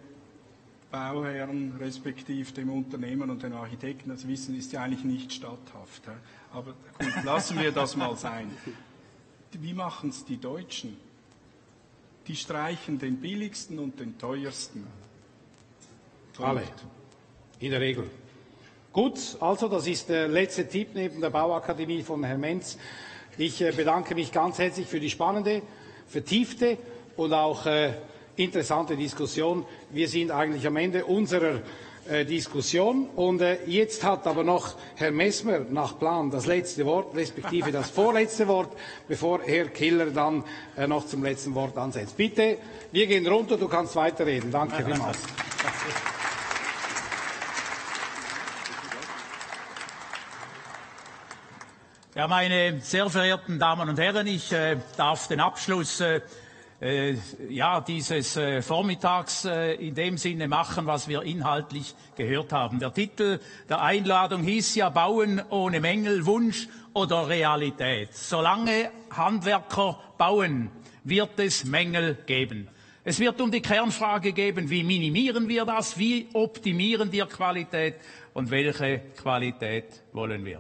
S5: Bauherrn respektive dem Unternehmer und den Architekten, das Wissen ist ja eigentlich nicht statthaft. Aber gut, lassen wir das mal sein. Wie machen es die Deutschen? Die streichen den billigsten und den teuersten. Punkt.
S1: Alle. In der Regel. Gut, also das ist der letzte Tipp neben der Bauakademie von Herrn Menz. Ich äh, bedanke mich ganz herzlich für die spannende, vertiefte und auch äh, interessante Diskussion. Wir sind eigentlich am Ende unserer äh, Diskussion und äh, jetzt hat aber noch Herr Messmer nach Plan das letzte Wort, respektive das vorletzte Wort, bevor Herr Killer dann äh, noch zum letzten Wort ansetzt. Bitte, wir gehen runter, du kannst weiterreden. Danke vielmals.
S8: Ja, meine sehr verehrten Damen und Herren, ich äh, darf den Abschluss äh, äh, ja, dieses äh, Vormittags äh, in dem Sinne machen, was wir inhaltlich gehört haben. Der Titel der Einladung hieß ja Bauen ohne Mängel, Wunsch oder Realität. Solange Handwerker bauen, wird es Mängel geben. Es wird um die Kernfrage gehen, wie minimieren wir das, wie optimieren wir Qualität und welche Qualität wollen wir.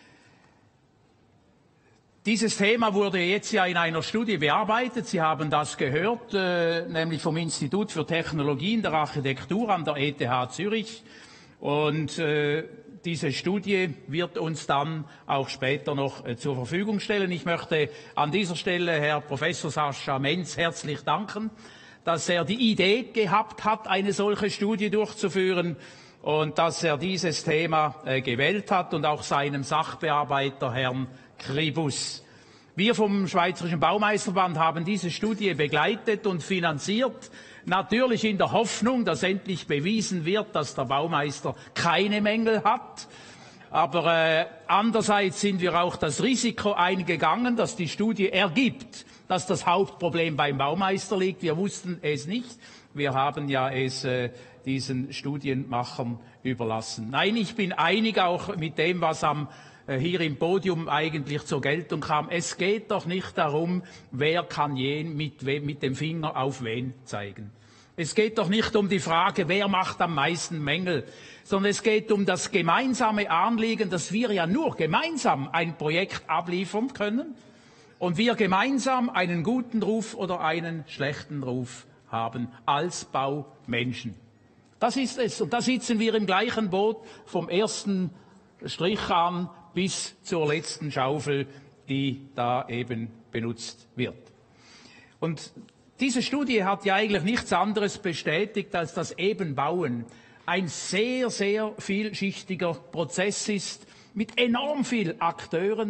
S8: Dieses Thema wurde jetzt ja in einer Studie bearbeitet. Sie haben das gehört, äh, nämlich vom Institut für Technologien der Architektur an der E T H Zürich. Und äh, diese Studie wird uns dann auch später noch äh, zur Verfügung stellen. Ich möchte an dieser Stelle Herr Professor Sascha Menz herzlich danken, dass er die Idee gehabt hat, eine solche Studie durchzuführen und dass er dieses Thema äh, gewählt hat und auch seinem Sachbearbeiter Herrn Kribus. Wir vom Schweizerischen Baumeisterverband haben diese Studie begleitet und finanziert, natürlich in der Hoffnung, dass endlich bewiesen wird, dass der Baumeister keine Mängel hat. Aber äh, andererseits sind wir auch das Risiko eingegangen, dass die Studie ergibt, dass das Hauptproblem beim Baumeister liegt. Wir wussten es nicht. Wir haben ja es äh, diesen Studienmachern überlassen. Nein, ich bin einig auch mit dem, was am hier im Podium eigentlich zur Geltung kam. Es geht doch nicht darum, wer kann jen mit, wem, mit dem Finger auf wen zeigen. Es geht doch nicht um die Frage, wer macht am meisten Mängel, sondern es geht um das gemeinsame Anliegen, dass wir ja nur gemeinsam ein Projekt abliefern können und wir gemeinsam einen guten Ruf oder einen schlechten Ruf haben als Baumenschen. Das ist es. Und da sitzen wir im gleichen Boot vom ersten Strich an bis zur letzten Schaufel, die da eben benutzt wird. Und diese Studie hat ja eigentlich nichts anderes bestätigt, als dass eben Bauen ein sehr, sehr vielschichtiger Prozess ist, mit enorm vielen Akteuren,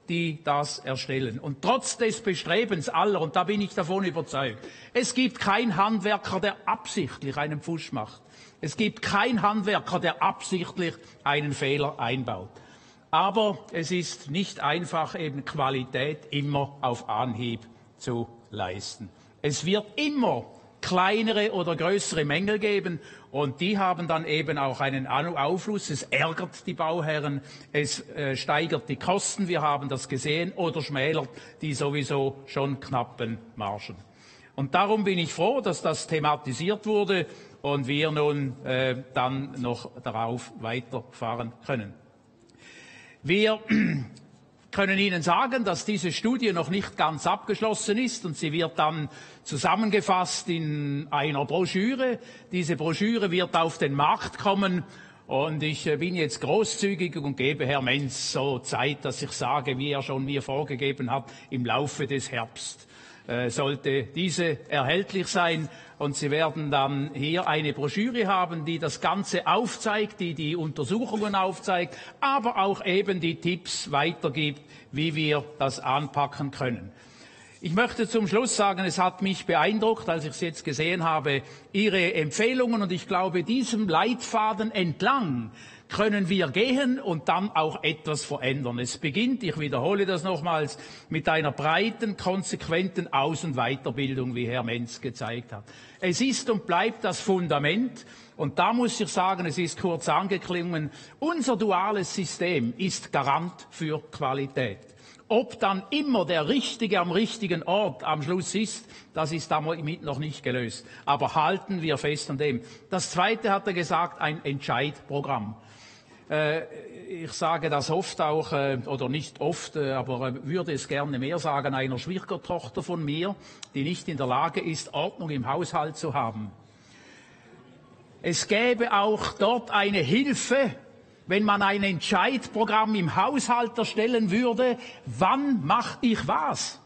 S8: die das erstellen. Und trotz des Bestrebens aller, und da bin ich davon überzeugt, es gibt keinen Handwerker, der absichtlich einen Pfusch macht. Es gibt keinen Handwerker, der absichtlich einen Fehler einbaut. Aber es ist nicht einfach, eben Qualität immer auf Anhieb zu leisten. Es wird immer kleinere oder größere Mängel geben und die haben dann eben auch einen Aufschluss. Es ärgert die Bauherren, es äh, steigert die Kosten, wir haben das gesehen, oder schmälert die sowieso schon knappen Margen. Und darum bin ich froh, dass das thematisiert wurde und wir nun äh, dann noch darauf weiterfahren können. Wir können Ihnen sagen, dass diese Studie noch nicht ganz abgeschlossen ist und sie wird dann zusammengefasst in einer Broschüre. Diese Broschüre wird auf den Markt kommen und ich bin jetzt großzügig und gebe Herrn Menz so Zeit, dass ich sage, wie er schon mir vorgegeben hat, im Laufe des Herbst äh, sollte diese erhältlich sein. Und Sie werden dann hier eine Broschüre haben, die das Ganze aufzeigt, die die Untersuchungen aufzeigt, aber auch eben die Tipps weitergibt, wie wir das anpacken können. Ich möchte zum Schluss sagen, es hat mich beeindruckt, als ich es jetzt gesehen habe, Ihre Empfehlungen. Und ich glaube, diesem Leitfaden entlang können wir gehen und dann auch etwas verändern. Es beginnt, ich wiederhole das nochmals, mit einer breiten, konsequenten Aus- und Weiterbildung, wie Herr Menz gezeigt hat. Es ist und bleibt das Fundament. Und da muss ich sagen, es ist kurz angeklungen, unser duales System ist Garant für Qualität. Ob dann immer der Richtige am richtigen Ort am Schluss ist, das ist damit noch nicht gelöst. Aber halten wir fest an dem. Das Zweite hat er gesagt, ein Entscheidprogramm. Ich sage das oft auch, oder nicht oft, aber würde es gerne mehr sagen, einer Schwiegertochter von mir, die nicht in der Lage ist, Ordnung im Haushalt zu haben. Es gäbe auch dort eine Hilfe, wenn man ein Entscheidprogramm im Haushalt erstellen würde, wann mache ich was?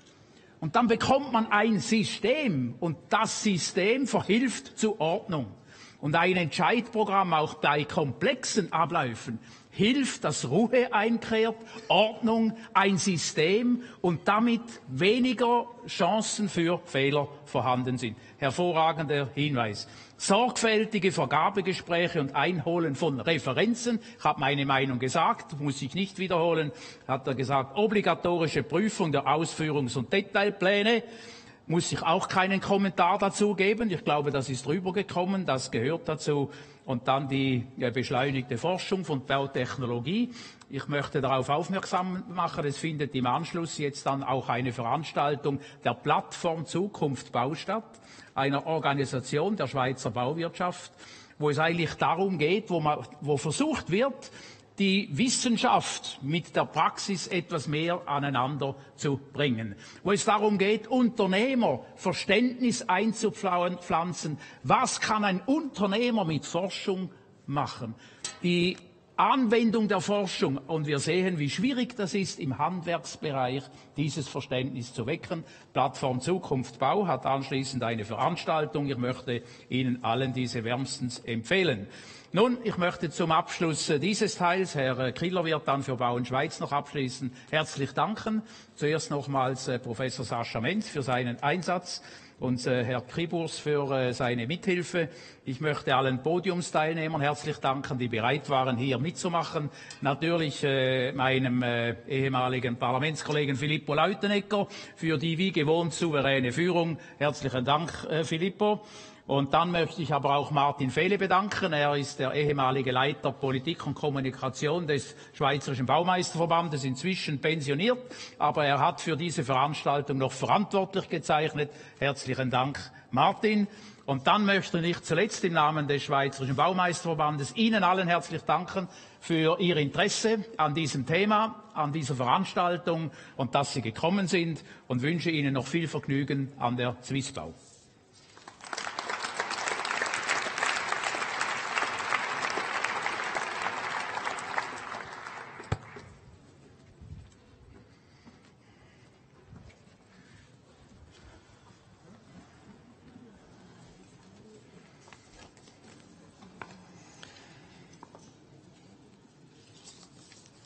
S8: Und dann bekommt man ein System und das System verhilft zur Ordnung. Und ein Entscheidprogramm auch bei komplexen Abläufen hilft, dass Ruhe einkehrt, Ordnung, ein System und damit weniger Chancen für Fehler vorhanden sind. Hervorragender Hinweis. Sorgfältige Vergabegespräche und Einholen von Referenzen. Ich habe meine Meinung gesagt, muss ich nicht wiederholen. Hat er gesagt, obligatorische Prüfung der Ausführungs- und Detailpläne. Muss ich auch keinen Kommentar dazu geben. Ich glaube, das ist rübergekommen, das gehört dazu. Und dann die beschleunigte Forschung von Bautechnologie. Ich möchte darauf aufmerksam machen, es findet im Anschluss jetzt dann auch eine Veranstaltung der Plattform Zukunft Bau statt, einer Organisation der Schweizer Bauwirtschaft, wo es eigentlich darum geht, wo, man, wo versucht wird, die Wissenschaft mit der Praxis etwas mehr aneinander zu bringen. Wo es darum geht, Unternehmer Verständnis einzupflanzen. Was kann ein Unternehmer mit Forschung machen? Die Anwendung der Forschung, und wir sehen, wie schwierig das ist, im Handwerksbereich dieses Verständnis zu wecken. Plattform Zukunft Bau hat anschließend eine Veranstaltung. Ich möchte Ihnen allen diese wärmstens empfehlen. Nun, ich möchte zum Abschluss dieses Teils, Herr Killer wird dann für Bau und Schweiz noch abschließen, herzlich danken. Zuerst nochmals äh, Professor Sascha Menz für seinen Einsatz und äh, Herr Kriburs für äh, seine Mithilfe. Ich möchte allen Podiumsteilnehmern herzlich danken, die bereit waren, hier mitzumachen. Natürlich äh, meinem äh, ehemaligen Parlamentskollegen Filippo Leutenegger für die wie gewohnt souveräne Führung. Herzlichen Dank, äh, Filippo. Und dann möchte ich aber auch Martin Fehle bedanken. Er ist der ehemalige Leiter Politik und Kommunikation des Schweizerischen Baumeisterverbandes, inzwischen pensioniert. Aber er hat für diese Veranstaltung noch verantwortlich gezeichnet. Herzlichen Dank, Martin. Und dann möchte ich zuletzt im Namen des Schweizerischen Baumeisterverbandes Ihnen allen herzlich danken für Ihr Interesse an diesem Thema, an dieser Veranstaltung und dass Sie gekommen sind und wünsche Ihnen noch viel Vergnügen an der Swissbau.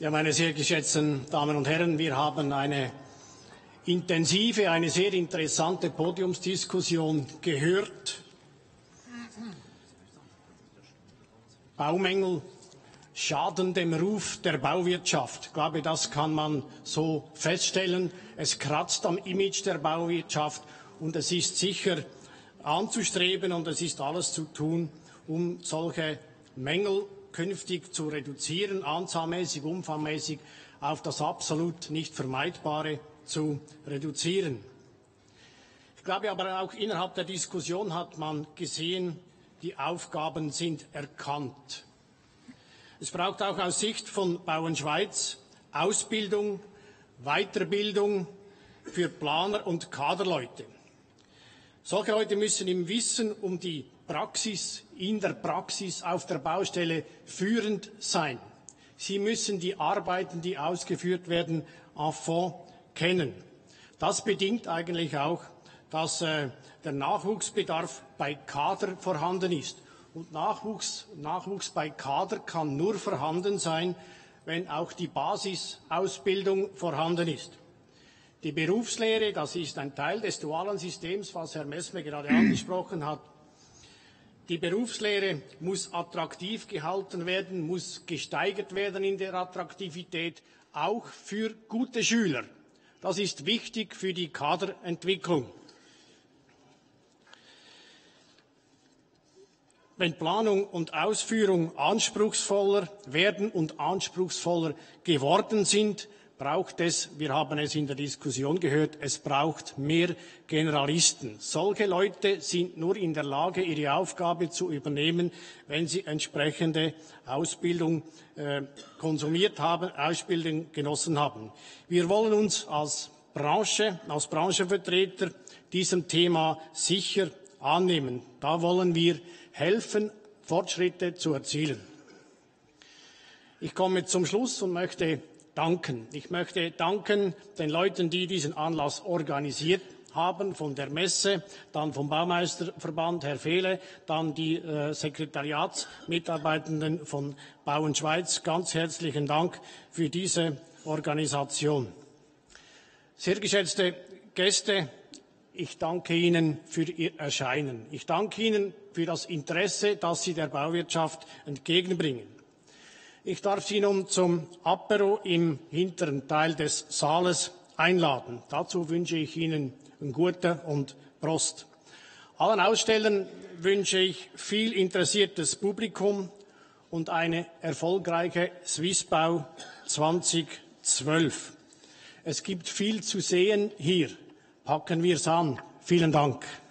S3: Ja, meine sehr geschätzten Damen und Herren, wir haben eine intensive, eine sehr interessante Podiumsdiskussion gehört. Baumängel schaden dem Ruf der Bauwirtschaft. Ich glaube, das kann man so feststellen. Es kratzt am Image der Bauwirtschaft und es ist sicher anzustreben und es ist alles zu tun, um solche Mängel künftig zu reduzieren, anzahlmäßig, umfangmäßig auf das absolut nicht Vermeidbare zu reduzieren. Ich glaube aber auch innerhalb der Diskussion hat man gesehen, die Aufgaben sind erkannt. Es braucht auch aus Sicht von Bauen Schweiz Ausbildung, Weiterbildung für Planer und Kaderleute. Solche Leute müssen im Wissen um die Praxis, in der Praxis auf der Baustelle führend sein. Sie müssen die Arbeiten, die ausgeführt werden, en fond kennen. Das bedingt eigentlich auch, dass äh, der Nachwuchsbedarf bei Kader vorhanden ist. Und Nachwuchs, Nachwuchs bei Kader kann nur vorhanden sein, wenn auch die Basisausbildung vorhanden ist. Die Berufslehre, das ist ein Teil des dualen Systems, was Herr Messmer gerade angesprochen hat. Die Berufslehre muss attraktiv gehalten werden, muss gesteigert werden in der Attraktivität, auch für gute Schüler. Das ist wichtig für die Kaderentwicklung. Wenn Planung und Ausführung anspruchsvoller werden und anspruchsvoller geworden sind, braucht es, wir haben es in der Diskussion gehört, es braucht mehr Generalisten. Solche Leute sind nur in der Lage, ihre Aufgabe zu übernehmen, wenn sie entsprechende Ausbildung äh, konsumiert haben, Ausbildung genossen haben. Wir wollen uns als Branche, als Branchenvertreter diesem Thema sicher annehmen. Da wollen wir helfen, Fortschritte zu erzielen. Ich komme zum Schluss und möchte danken. Ich möchte danken den Leuten, die diesen Anlass organisiert haben, von der Messe, dann vom Baumeisterverband, Herr Fehle, dann die äh, Sekretariatsmitarbeitenden von Bauen Schweiz. Ganz herzlichen Dank für diese Organisation. Sehr geschätzte Gäste, ich danke Ihnen für Ihr Erscheinen. Ich danke Ihnen für das Interesse, das Sie der Bauwirtschaft entgegenbringen. Ich darf Sie nun zum Apero im hinteren Teil des Saales einladen. Dazu wünsche ich Ihnen einen guten und Prost. Allen Ausstellern wünsche ich viel interessiertes Publikum und eine erfolgreiche Swissbau zweitausendzwölf. Es gibt viel zu sehen hier. Packen wir es an. Vielen Dank.